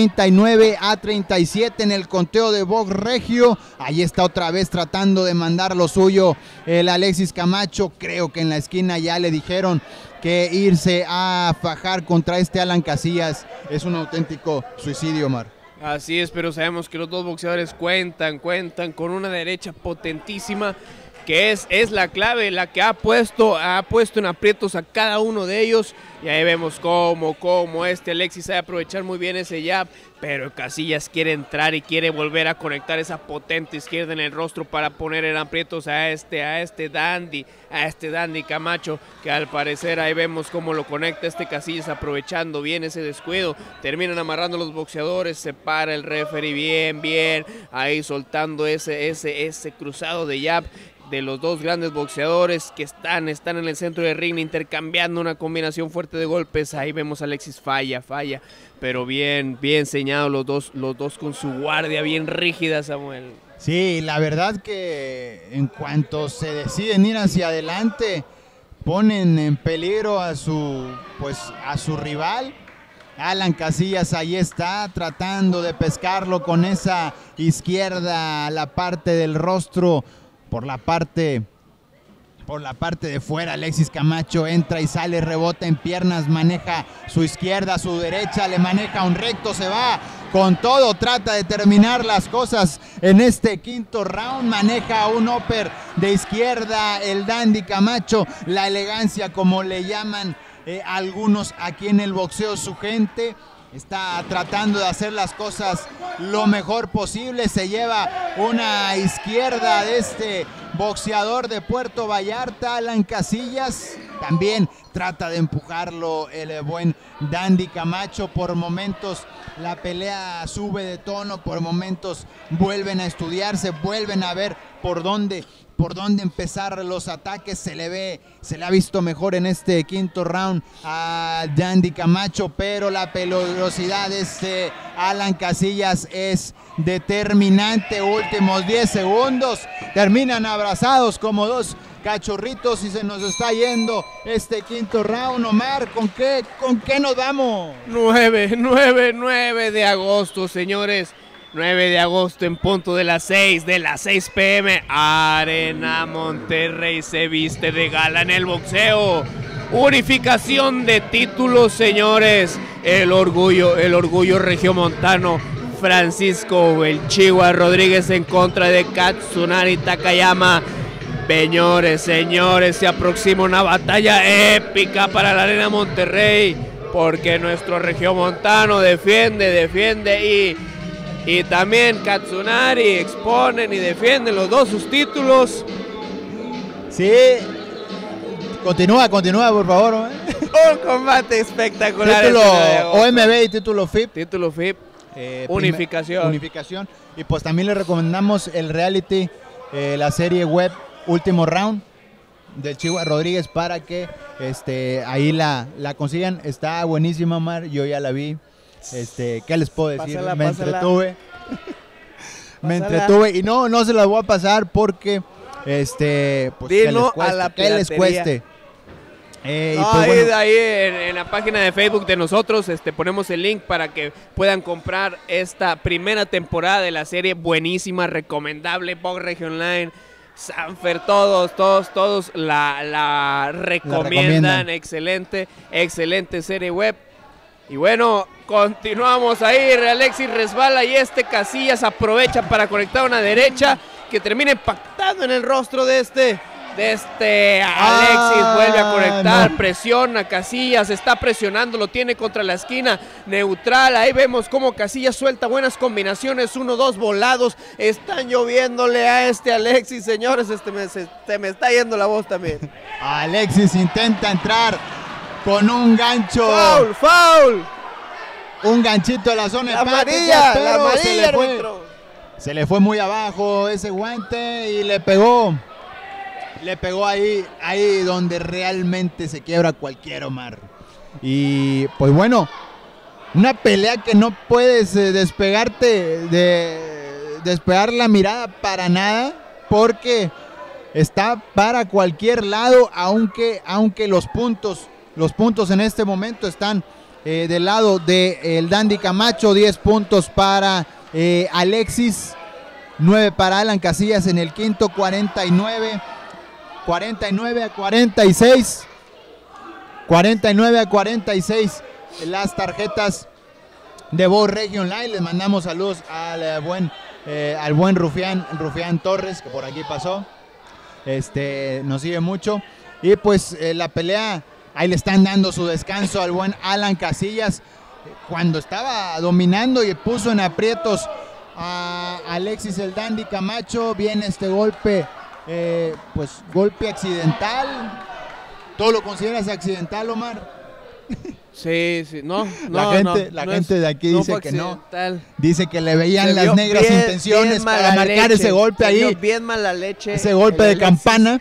39-37 en el conteo de Box Regio. Ahí está otra vez tratando de mandar lo suyo el Alexis Camacho. Creo que en la esquina ya le dijeron que irse a fajar contra este Alan Casillas es un auténtico suicidio, Omar. Así es, pero sabemos que los dos boxeadores cuentan con una derecha potentísima que es la clave, la que ha puesto en aprietos a cada uno de ellos. Y ahí vemos cómo Alexis sabe aprovechar muy bien ese jab, pero Casillas quiere entrar y quiere volver a conectar esa potente izquierda en el rostro para poner en aprietos a este Dandy Camacho, que al parecer ahí vemos cómo lo conecta Casillas, aprovechando bien ese descuido. Terminan amarrando los boxeadores, se para el referee bien, ahí soltando ese cruzado de jab de los dos grandes boxeadores que están en el centro del ring intercambiando una combinación fuerte de golpes. Ahí vemos a Alexis falla, pero bien señados los dos con su guardia bien rígida, Samuel. Sí, la verdad que en cuanto se deciden ir hacia adelante, ponen en peligro a su rival. Alan Casillas ahí está tratando de pescarlo con esa izquierda a la parte del rostro. Por la parte de fuera, Alexis Camacho entra y sale, rebota en piernas, maneja su izquierda, su derecha, le maneja un recto, se va con todo, trata de terminar las cosas en este quinto round, maneja un upper de izquierda el Dandy Camacho, la elegancia como le llaman algunos aquí en el boxeo, su gente. Está tratando de hacer las cosas lo mejor posible. Se lleva una izquierda de este boxeador de Puerto Vallarta, Alan Casillas. También trata de empujarlo el buen Dandy Camacho. Por momentos la pelea sube de tono, por momentos vuelven a estudiarse, vuelven a ver por dónde empezar los ataques. Se le ha visto mejor en este quinto round a Dandy Camacho, pero la peligrosidad de Alan Casillas es determinante. Últimos 10 segundos, terminan abrazados como dos cachorritos y se nos está yendo este quinto round. Omar, ¿con qué nos vamos? 9 de agosto, señores. 9 de agosto en punto de las 6 p.m. Arena Monterrey se viste de gala en el boxeo. Unificación de títulos, señores. El orgullo regiomontano. Francisco el Chihuahua Rodríguez en contra de Katsunari Takayama. Señores, se aproxima una batalla épica para la Arena Monterrey, porque nuestro regiomontano defiende y también Katsunari exponen y defienden los dos sus títulos. Sí, continúa por favor. Un combate espectacular. Título OMB y título FIP. Unificación. Y pues también le recomendamos el reality, la serie web Último Round del Chihuahua Rodríguez, para que ahí la consigan. Está buenísima, Omar, yo ya la vi. ¿Qué les puedo decir? Me entretuve y no se las voy a pasar porque pues dilo a la que les cueste. Ahí en la página de Facebook de nosotros ponemos el link para que puedan comprar esta primera temporada de la serie, buenísima, recomendable. Box Region Online, Sanfer, todos la recomiendan. Excelente serie web. Y bueno, continuamos ahí. Alexis resbala y Casillas aprovecha para conectar una derecha que termina impactando en el rostro de Alexis. Vuelve a conectar, presiona Casillas, está presionando, lo tiene contra la esquina neutral. Ahí vemos cómo Casillas suelta buenas combinaciones, 1-2 volados. Están lloviéndole a Alexis, señores. Se me está yendo la voz también. Alexis intenta entrar con un gancho. ¡Foul! Un ganchito a la zona amarilla, pero se le fue muy abajo ese guante y le pegó ahí donde realmente se quiebra cualquier, Omar. Y pues bueno, una pelea que no puedes despegar la mirada para nada, porque está para cualquier lado, aunque los puntos en este momento están del lado del Dandy Camacho. 10 puntos para Alexis, 9 para Alan Casillas en el quinto. 49 a 46. 49 a 46 las tarjetas de Box Region Online. Les mandamos saludos al buen Rufián Torres, que por aquí pasó. nos sigue mucho. Y pues la pelea, ahí le están dando su descanso al buen Alan Casillas, cuando estaba dominando y puso en aprietos a Alexis el Dandy Camacho. Viene este golpe, pues golpe accidental. ¿Todo lo consideras accidental, Omar? Sí, no, la gente de aquí dice que no. Dice que le veían Se las vio negras bien intenciones para mala marcar leche. ese golpe Se vio ahí. bien mala leche. Ese golpe el de Alexis. campana.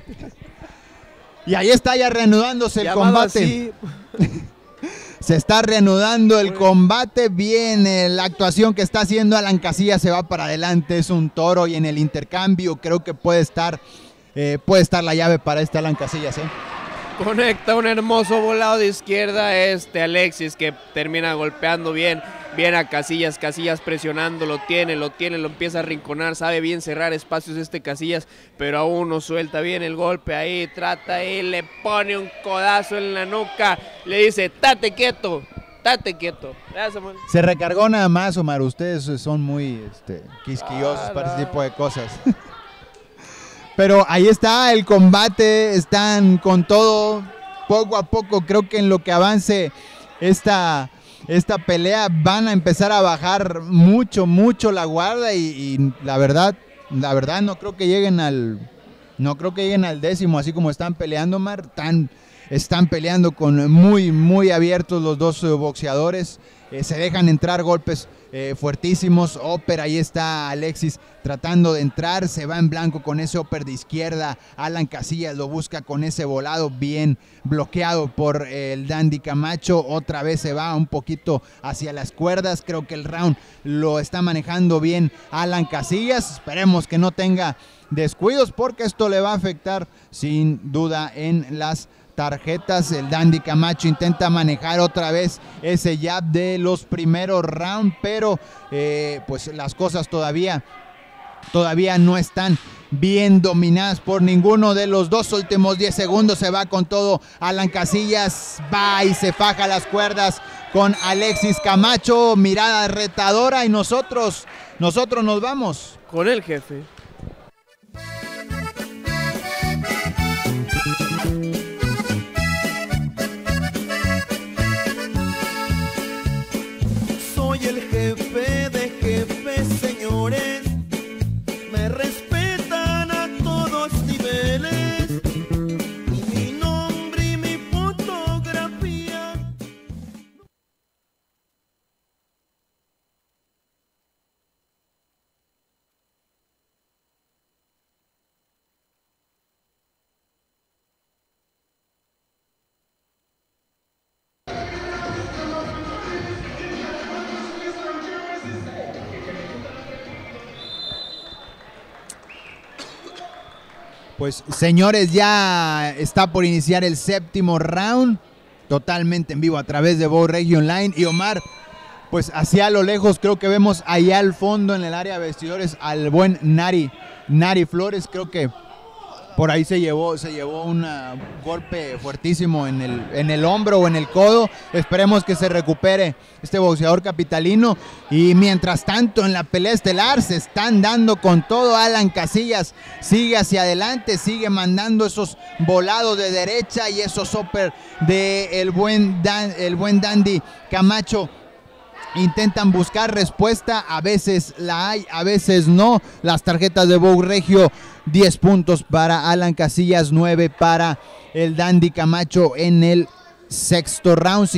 Y ahí está ya reanudándose el Llamado combate. así. Se está reanudando el combate. Bien, la actuación que está haciendo Alan Casillas se va para adelante. Es un toro y en el intercambio creo que puede estar la llave para este Alan Casillas. Conecta un hermoso volado de izquierda Alexis, que termina golpeando bien a Casillas. Casillas presionando, lo tiene, lo empieza a rinconar, sabe bien cerrar espacios Casillas, pero aún no suelta bien el golpe ahí, trata y le pone un codazo en la nuca, le dice, tate quieto. Se recargó nada más, Omar. Ustedes son muy quisquillosos para ese tipo de cosas. Pero ahí está el combate, están con todo, poco a poco. Creo que en lo que avance esta pelea van a empezar a bajar mucho la guardia y la verdad no creo que lleguen al décimo, así como están peleando, Omar. Están peleando con muy abiertos los dos boxeadores. Se dejan entrar golpes fuertísimos. Upper, ahí está Alexis tratando de entrar, se va en blanco con ese upper de izquierda. Alan Casillas lo busca con ese volado bien bloqueado por el Dandy Camacho. Otra vez se va un poquito hacia las cuerdas. Creo que el round lo está manejando bien Alan Casillas. Esperemos que no tenga descuidos, porque esto le va a afectar sin duda en las tarjetas. El Dandy Camacho intenta manejar otra vez ese jab de los primeros rounds, pero pues las cosas todavía no están bien dominadas por ninguno de los dos. Últimos 10 segundos, se va con todo Alan Casillas, va y se faja las cuerdas con Alexis Camacho, mirada retadora, y nosotros nos vamos con el jefe. Soy el jefe de jefes, señores. Me respetan a todos niveles. Y mi nombre y mi fotografía. Pues señores, ya está por iniciar el séptimo round, totalmente en vivo a través de Bow Reggae Online. Y Omar, pues hacia lo lejos creo que vemos allá al fondo en el área de vestidores al buen Nari Flores. Creo que por ahí se llevó un golpe fuertísimo en el hombro o en el codo. Esperemos que se recupere este boxeador capitalino. Y mientras tanto, en la pelea estelar se están dando con todo. Alan Casillas sigue hacia adelante, sigue mandando esos volados de derecha y esos upper de el buen Dandy Camacho. Intentan buscar respuesta, a veces la hay, a veces no. Las tarjetas de Bow Regio: 10 puntos para Alan Casillas, 9 para el Dandy Camacho en el sexto round,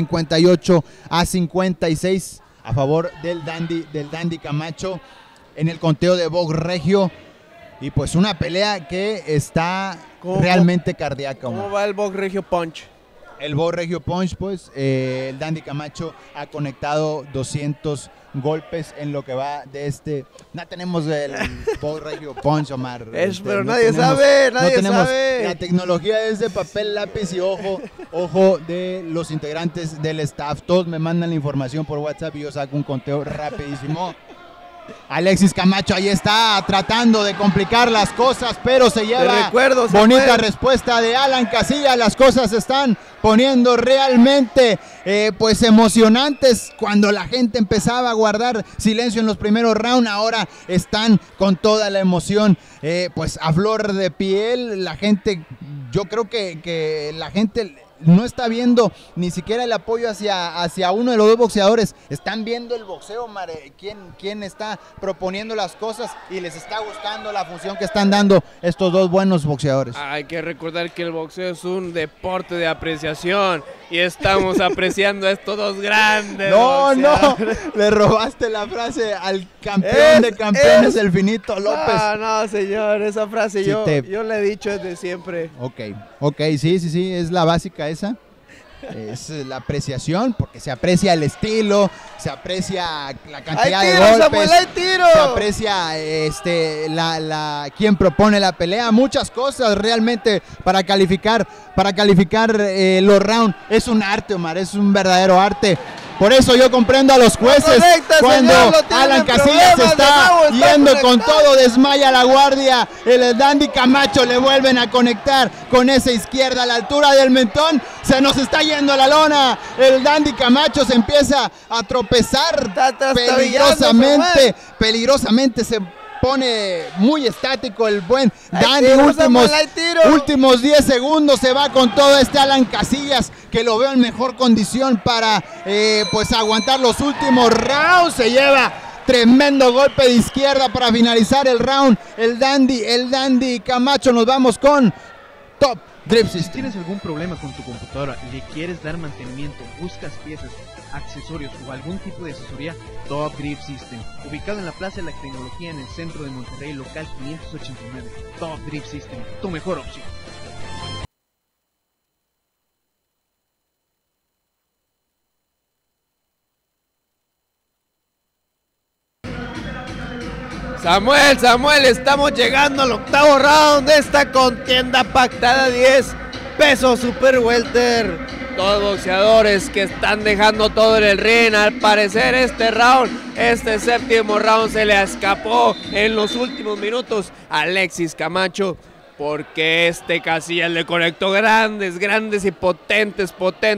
58-56 a favor del Dandy Camacho en el conteo de Bow Regio. Y pues una pelea que está realmente cardíaca. ¿Cómo va el Bow Regio Punch? El Bow Regio Punch, pues el Dandy Camacho ha conectado 200 golpes en lo que va de este. No tenemos el Bow Regio Punch, Omar. Pero nadie sabe. La tecnología es de papel, lápiz y ojo de los integrantes del staff. Todos me mandan la información por WhatsApp y yo saco un conteo rapidísimo. Alexis Camacho ahí está tratando de complicar las cosas, pero se lleva recuerdo, bonita respuesta de Alan Casillas. Las cosas se están poniendo realmente pues emocionantes. Cuando la gente empezaba a guardar silencio en los primeros rounds, ahora están con toda la emoción pues a flor de piel. La gente, yo creo que la gente no está viendo ni siquiera el apoyo hacia uno de los dos boxeadores. Están viendo el boxeo, quién está proponiendo las cosas, y les está gustando la función que están dando estos dos buenos boxeadores. Hay que recordar que el boxeo es un deporte de apreciación y estamos apreciando a estos dos grandes boxeadores. Le robaste la frase al campeón de campeones, el Finito López. No, señor, esa frase Sí, yo la he dicho desde siempre. Ok, sí, es la básica esa. Es la apreciación, porque se aprecia el estilo, se aprecia la cantidad de golpes, Samuel, hay tiro. se aprecia quien propone la pelea, muchas cosas realmente para calificar los rounds. Es un arte, Omar, es un verdadero arte. Por eso yo comprendo a los jueces cuando Alan Casillas se está yendo con todo, desmaya la guardia. El Dandy Camacho le vuelven a conectar con esa izquierda a la altura del mentón. Se nos está yendo a la lona. El Dandy Camacho se empieza a tropezar peligrosamente. Se pone muy estático el buen Dandy. Últimos 10 segundos, se va con todo Alan Casillas, que lo veo en mejor condición para pues aguantar los últimos rounds. Se lleva tremendo golpe de izquierda para finalizar el round. El Dandy Camacho. Nos vamos con Top Grip System. Si tienes algún problema con tu computadora, le quieres dar mantenimiento, buscas piezas, accesorios o algún tipo de asesoría, Top Grip System, ubicado en la Plaza de la Tecnología en el centro de Monterrey, local 589. Top Grip System, tu mejor opción. Samuel, estamos llegando al octavo round de esta contienda pactada 10 pesos super welter. Dos boxeadores que están dejando todo en el ring. Al parecer este séptimo round se le escapó en los últimos minutos a Alexis Camacho, porque Casillas le conectó grandes y potentes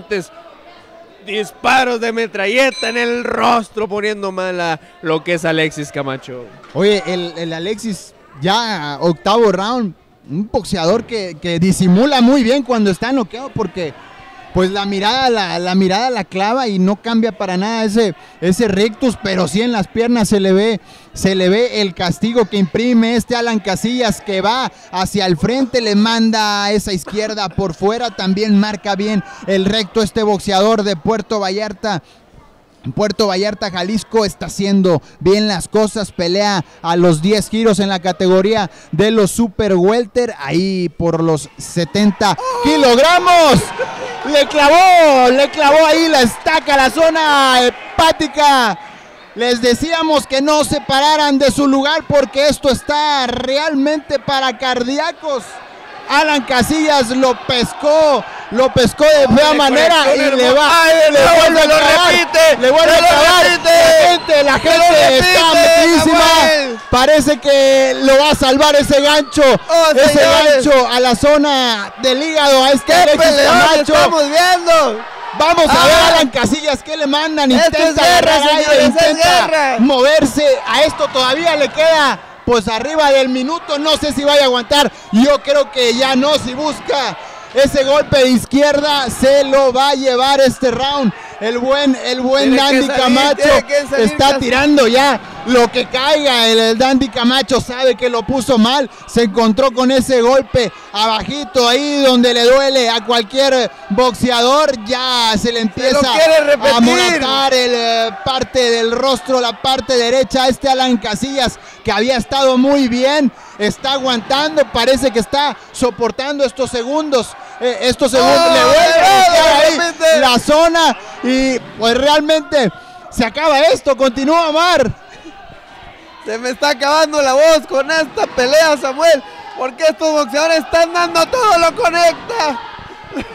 disparos de metralleta en el rostro, poniendo mal lo que es Alexis Camacho. Oye, el Alexis, ya octavo round, un boxeador que disimula muy bien cuando está noqueado, porque pues la mirada la clava y no cambia para nada ese rictus, pero sí en las piernas se le ve el castigo que imprime Alan Casillas, que va hacia el frente, le manda a esa izquierda por fuera, también marca bien el recto boxeador de Puerto Vallarta, Jalisco. Está haciendo bien las cosas, pelea a los 10 giros en la categoría de los super welter, ahí por los 70 kilogramos. Le clavó ahí la estaca, la zona hepática. Les decíamos que no se pararan de su lugar, porque esto está realmente para cardíacos. Alan Casillas lo pescó de fea manera y le vuelve a clavar. La gente está metidísima. Parece que lo va a salvar ese gancho a la zona del hígado a Alexis Camacho. Estamos viendo. Vamos a ver a Alan Casillas qué le mandan. Intenta agarrar aire, intenta moverse. A esto todavía le queda pues arriba del minuto. No sé si vaya a aguantar. Yo creo que ya no. Si busca ese golpe de izquierda, se lo va a llevar este round. El buen Dandy Camacho está tirando ya lo que caiga. El Dandy Camacho sabe que lo puso mal. Se encontró con ese golpe abajito, ahí donde le duele a cualquier boxeador. Ya se le empieza a moratar parte del rostro, la parte derecha a Alan Casillas, que había estado muy bien. Está aguantando, parece que está soportando estos segundos. Le vuelve a meter ahí la zona y pues realmente se acaba esto. Continúa, Omar. Se me está acabando la voz con esta pelea, Samuel, porque estos boxeadores están dando todo, lo conecta.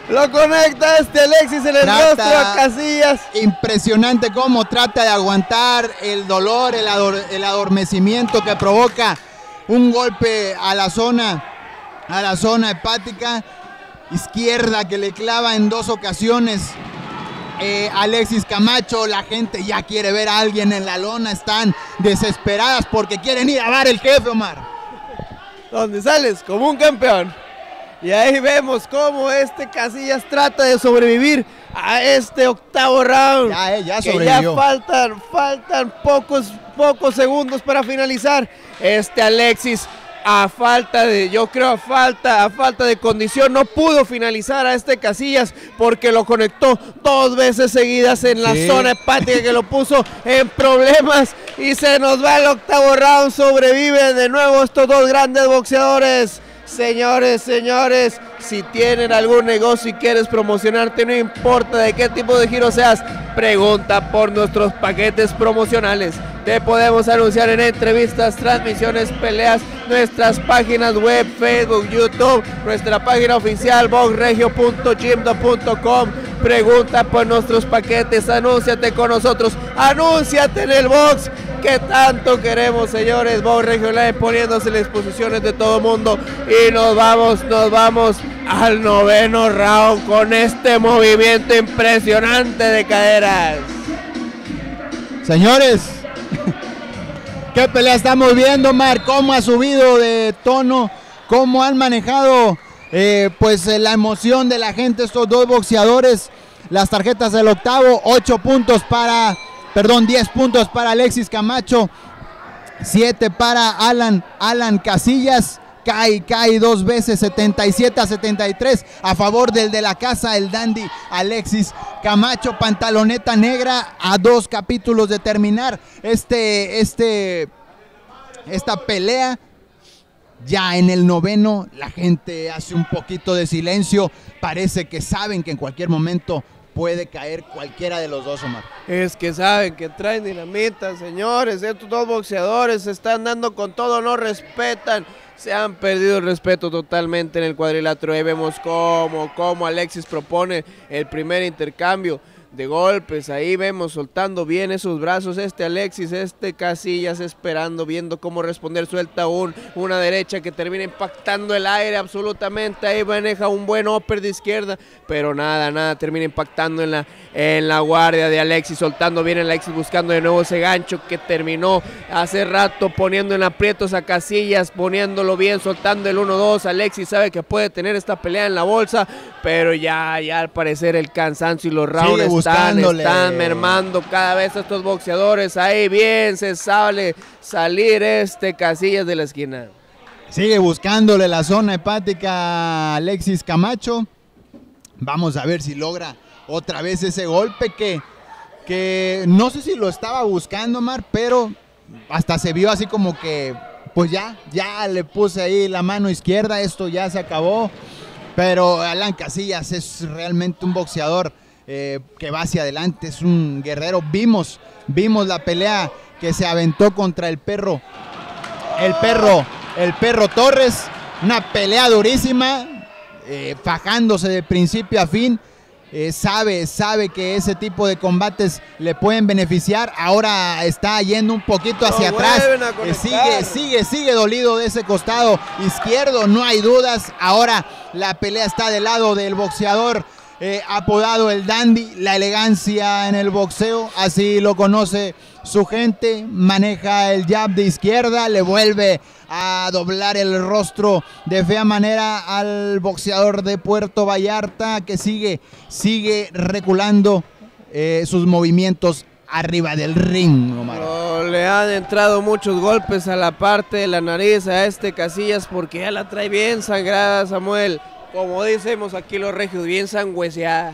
Lo conecta Alexis en el rostro a Casillas. Impresionante cómo trata de aguantar el dolor, el adormecimiento que provoca un golpe a la zona hepática izquierda que le clava en 2 ocasiones. Alexis Camacho, la gente ya quiere ver a alguien en la lona, están desesperadas porque quieren ir a dar el jefe, Omar. Donde sales como un campeón. Y ahí vemos cómo Casillas trata de sobrevivir a este octavo round. Ya sobrevivió. Ya faltan pocos segundos para finalizar. Alexis, a falta de condición, no pudo finalizar a Casillas porque lo conectó 2 veces seguidas en la zona hepática que lo puso en problemas. Y se nos va el octavo round. Sobreviven de nuevo estos 2 grandes boxeadores. Señores, si tienen algún negocio y quieres promocionarte, no importa de qué tipo de giro seas, pregunta por nuestros paquetes promocionales. Te podemos anunciar en entrevistas, transmisiones, peleas, nuestras páginas web, Facebook, YouTube, nuestra página oficial, boxregio.gimdo.com. Pregunta por nuestros paquetes, anúnciate con nosotros, anúnciate en el box que tanto queremos, señores. Box Regio Online poniéndose las disposiciones de todo mundo y nos vamos al 9º round con este movimiento impresionante de caderas. Señores, qué pelea estamos viendo, Mar, cómo ha subido de tono, cómo han manejado la emoción de la gente estos 2 boxeadores. Las tarjetas del octavo, 10 puntos para Alexis Camacho, 7 para Alan Casillas. Cae 2 veces, 77-73 a favor del de la casa, el dandy Alexis Camacho. Pantaloneta negra a 2 capítulos de terminar esta pelea. Ya en el 9º la gente hace un poquito de silencio, parece que saben que en cualquier momento puede caer cualquiera de los 2, Omar. Es que saben que traen dinamita, señores. Estos 2 boxeadores se están dando con todo, no respetan. Se han perdido el respeto totalmente en el cuadrilátero. Ahí vemos cómo Alexis propone el primer intercambio de golpes. Ahí vemos soltando bien esos brazos Alexis, Casillas esperando, viendo cómo responder. Suelta una derecha que termina impactando el aire absolutamente. Ahí maneja un buen upper de izquierda, pero nada, termina impactando en la guardia de Alexis. Soltando bien Alexis, buscando de nuevo ese gancho que terminó hace rato poniendo en aprietos a Casillas, poniéndolo bien, soltando el 1-2. Alexis sabe que puede tener esta pelea en la bolsa, pero ya al parecer el cansancio y los rounds están mermando cada vez a estos boxeadores. Ahí bien se sabe salir Casillas de la esquina. Sigue buscándole la zona hepática a Alexis Camacho. Vamos a ver si logra otra vez ese golpe que no sé si lo estaba buscando, Mar, pero hasta se vio así como que pues ya le puse ahí la mano izquierda, esto ya se acabó. Pero Alan Casillas es realmente un boxeador que va hacia adelante, es un guerrero. Vimos la pelea que se aventó contra el perro Torres, una pelea durísima, fajándose de principio a fin. Sabe que ese tipo de combates le pueden beneficiar. Ahora está yendo un poquito hacia atrás, sigue dolido de ese costado izquierdo, no hay dudas. Ahora la pelea está del lado del boxeador apodado el dandy, la elegancia en el boxeo, así lo conoce su gente. Maneja el jab de izquierda, le vuelve a doblar el rostro de fea manera al boxeador de Puerto Vallarta, que sigue reculando sus movimientos arriba del ring, Omar. Le han entrado muchos golpes a la parte de la nariz a Casillas porque ya la trae bien sangrada, Samuel. Como decimos aquí los regios, bien sangüeseada.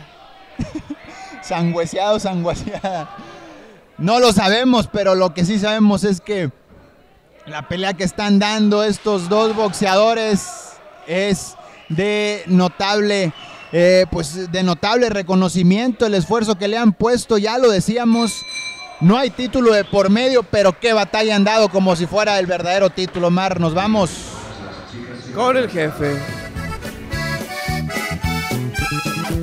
Sangüeseada. No lo sabemos, pero lo que sí sabemos es que la pelea que están dando estos 2 boxeadores es de notable reconocimiento, el esfuerzo que le han puesto. Ya lo decíamos, no hay título de por medio, pero qué batalla han dado como si fuera el verdadero título. Mar, nos vamos con el jefe.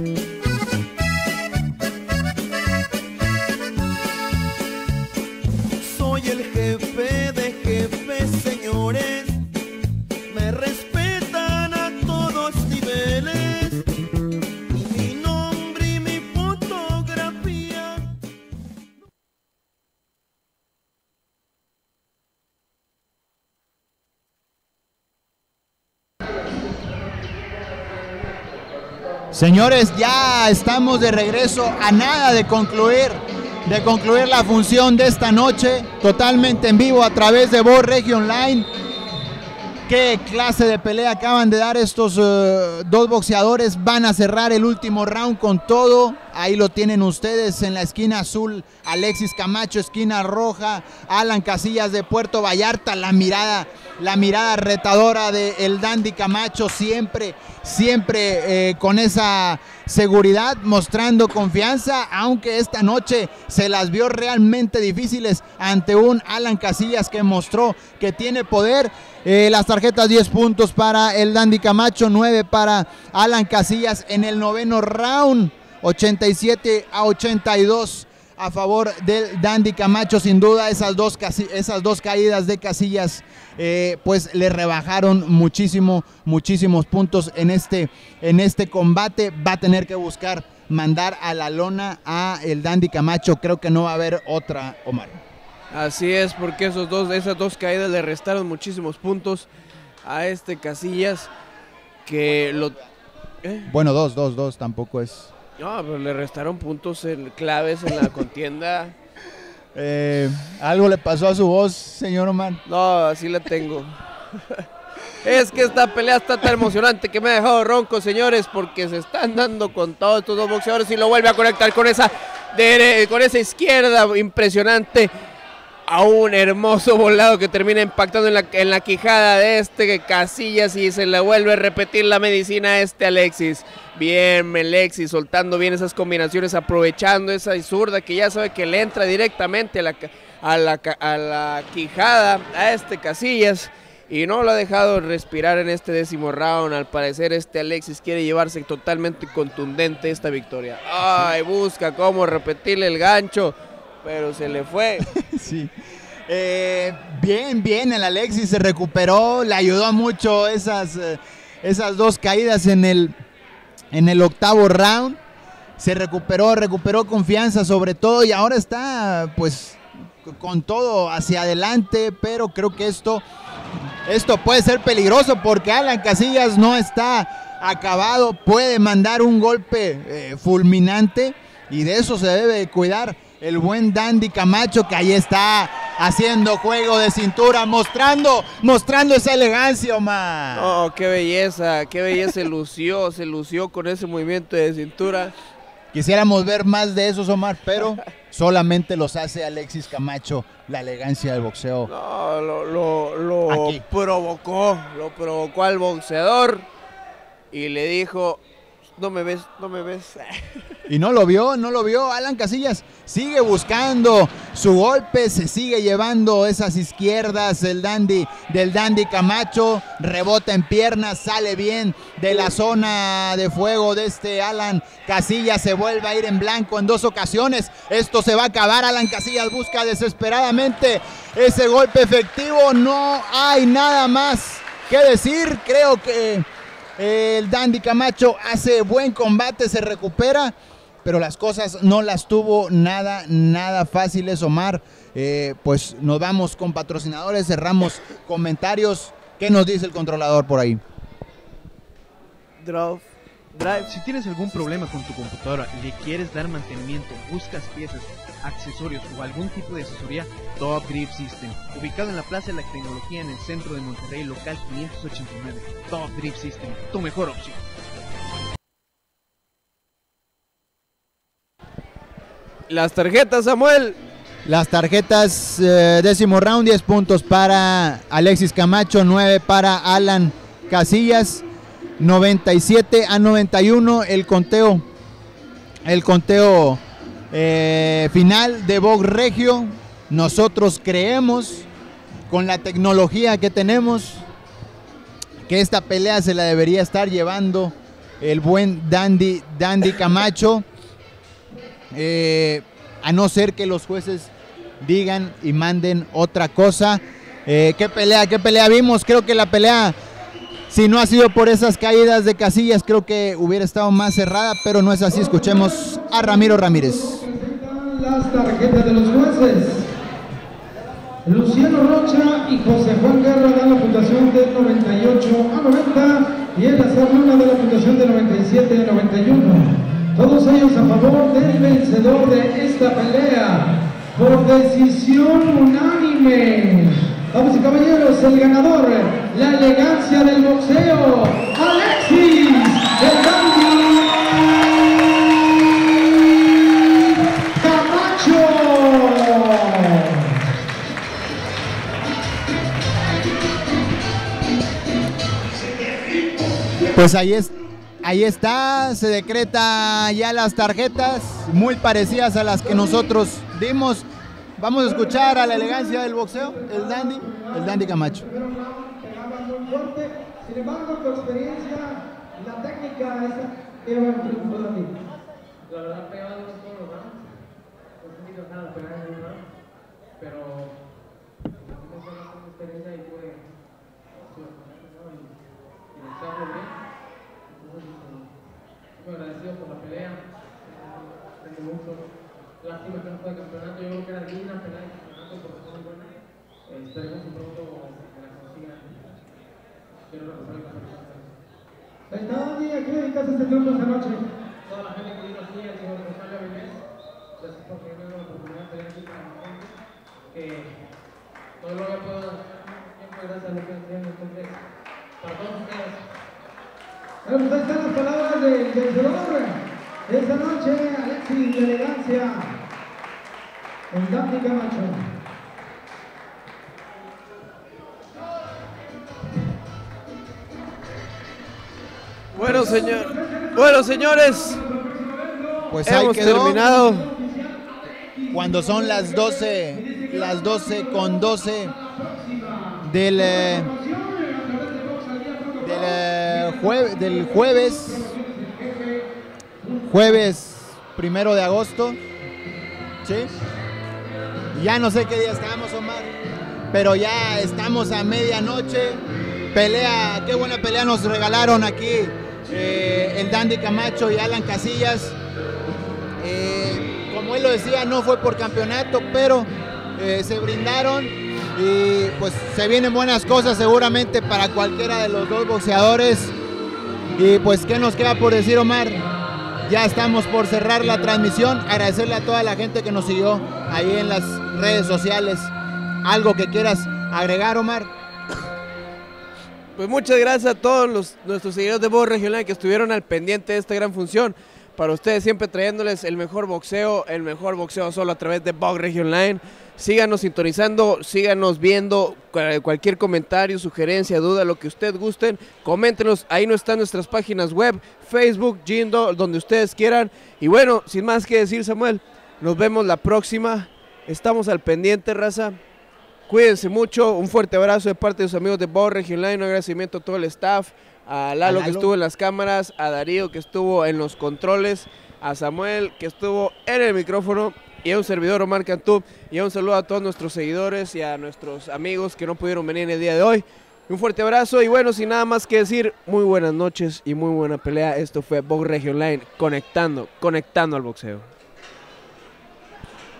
Señores, ya estamos de regreso a nada de concluir la función de esta noche, totalmente en vivo a través de Voz Regio Online. Qué clase de pelea acaban de dar estos dos boxeadores. Van a cerrar el último round con todo. Ahí lo tienen ustedes en la esquina azul, Alexis Camacho, esquina roja, Alan Casillas de Puerto Vallarta. La mirada retadora de el Dandy Camacho, siempre con esa seguridad, mostrando confianza, aunque esta noche se las vio realmente difíciles ante un Alan Casillas que mostró que tiene poder. Las tarjetas 10 puntos para el Dandy Camacho, 9 para Alan Casillas en el noveno round, 87-82 a favor del Dandy Camacho. Sin duda esas dos caídas de Casillas pues le rebajaron muchísimos puntos en este combate. Va a tener que buscar mandar a la lona a el Dandy Camacho. Creo que no va a haber otra, Omar. Así es, porque esas dos caídas le restaron muchísimos puntos a este Casillas, que lo... Bueno, dos, tampoco es... No, pero le restaron puntos claves en la contienda. ¿Algo le pasó a su voz, señor Omar? No, así la tengo. Es que esta pelea está tan emocionante que me ha dejado ronco, señores, porque se están dando con todos estos dos boxeadores y lo vuelve a conectar con esa izquierda impresionante. A un hermoso volado que termina impactando en la quijada de este Casillas y se le vuelve a repetir la medicina a este Alexis. Bien, Alexis soltando bien esas combinaciones, aprovechando esa zurda que ya sabe que le entra directamente a la quijada a este Casillas y no lo ha dejado respirar en este décimo round. Al parecer este Alexis quiere llevarse totalmente contundente esta victoria. Ay, busca cómo repetirle el gancho, pero se le fue. Sí. Bien, el Alexis se recuperó, le ayudó mucho esas dos caídas en el octavo round. Se recuperó confianza sobre todo y ahora está pues con todo hacia adelante, pero creo que esto puede ser peligroso porque Alan Casillas no está acabado, puede mandar un golpe fulminante y de eso se debe cuidar el buen Dandy Camacho, que ahí está haciendo juego de cintura, mostrando esa elegancia, Omar. Oh, qué belleza, se lució con ese movimiento de cintura. Quisiéramos ver más de esos, Omar, pero solamente los hace Alexis Camacho, la elegancia del boxeo. No, lo provocó al boxeador y le dijo: no me ves. Y no lo vio. Alan Casillas sigue buscando su golpe, se sigue llevando esas izquierdas del Dandy Camacho, rebota en piernas, sale bien de la zona de fuego de este Alan Casillas, se vuelve a ir en blanco en dos ocasiones. Esto se va a acabar. Alan Casillas busca desesperadamente ese golpe efectivo. No hay nada más que decir. Creo que el Dandy Camacho hace buen combate, se recupera, pero las cosas no las tuvo nada fáciles, Omar. Pues nos vamos con patrocinadores, cerramos comentarios. ¿Qué nos dice el controlador por ahí? Drive. Si tienes algún problema con tu computadora, le quieres dar mantenimiento, buscas piezas, accesorios o algún tipo de asesoría, Top Grip System, ubicado en la Plaza de la Tecnología en el centro de Monterrey, local 589. Top Grip System, tu mejor opción. Las tarjetas, Samuel. Las tarjetas, décimo round, 10 puntos para Alexis Camacho, 9 para Alan Casillas, 97-91 el conteo final de Vox Regio. Nosotros creemos, con la tecnología que tenemos, que esta pelea se la debería estar llevando el buen Dandy Camacho, a no ser que los jueces digan y manden otra cosa. ¿Qué pelea vimos? Creo que la pelea, si no ha sido por esas caídas de Casillas, creo que hubiera estado más cerrada, pero no es así. Escuchemos a Ramiro Ramírez. Las tarjetas de los jueces. Luciano Rocha y José Juan Guerra dan la puntuación de 98-90 y en la segunda de la puntuación de 97 a 91. Todos ellos a favor del vencedor de esta pelea por decisión unánime. Vamos y caballeros, el ganador, la elegancia del boxeo, Alexis el Dandy Camacho. Pues ahí está, se decreta ya las tarjetas, muy parecidas a las que nosotros dimos. Vamos a escuchar a la elegancia del boxeo, el Dandy Camacho. Pegaba muy fuerte, sin embargo, tu experiencia, la técnica, esa que va a triunfo de ti. La verdad, pegaba mucho todos los rounds. No sé si nada pegar en un round, pero me fue una experiencia y fue y boxearlo bien. Entonces, muy agradecido por la pelea. Aprendí mucho. Lástima que no fue de campeonato. Yo creo que era digna pelea de campeonato porque fue muy buena. Esperemos que pronto me la consigan. Quiero repasar el campeonato. Ahí está, Andy, ¿a qué dedicas este triunfo esta noche? Toda la gente que vino aquí, al señor Rosario Avilés, gracias por tenerme la oportunidad de pelear aquí con la gente. Todo lo que pueda, siempre gracias a lo que entienden. Entonces, para todos ustedes. Bueno, pues ahí están las palabras del vencedor de esta noche, Alexis de elegancia, el Dandy Camacho. Bueno, señores, Pues ahí hemos quedó. terminado. Cuando son las 12:12 del jueves 1 de agosto, ¿sí? Ya no sé qué día estamos, Omar, pero ya estamos a medianoche. Pelea, qué buena pelea nos regalaron aquí el Dandy Camacho y Alan Casillas. Como él lo decía, no fue por campeonato, pero se brindaron y pues se vienen buenas cosas seguramente para cualquiera de los dos boxeadores. Y pues, ¿qué nos queda por decir, Omar? Ya estamos por cerrar la transmisión. Agradecerle a toda la gente que nos siguió ahí en las redes sociales. ¿Algo que quieras agregar, Omar? Pues muchas gracias a todos nuestros seguidores de Box Regional que estuvieron al pendiente de esta gran función. Para ustedes siempre trayéndoles el mejor boxeo solo a través de Box Regional. Síganos sintonizando, síganos viendo, cualquier comentario, sugerencia, duda, lo que ustedes gusten, coméntenos, ahí no están nuestras páginas web, Facebook, Jindo, donde ustedes quieran. Y bueno, sin más que decir, Samuel, nos vemos la próxima, estamos al pendiente, raza. Cuídense mucho, un fuerte abrazo de parte de sus amigos de Box Regional, un agradecimiento a todo el staff, a Lalo que estuvo en las cámaras, a Darío que estuvo en los controles, a Samuel que estuvo en el micrófono y a un servidor, Omar Cantú, y a un saludo a todos nuestros seguidores y a nuestros amigos que no pudieron venir en el día de hoy. Un fuerte abrazo y bueno, sin nada más que decir, muy buenas noches y muy buena pelea. Esto fue Box Regional conectando al boxeo.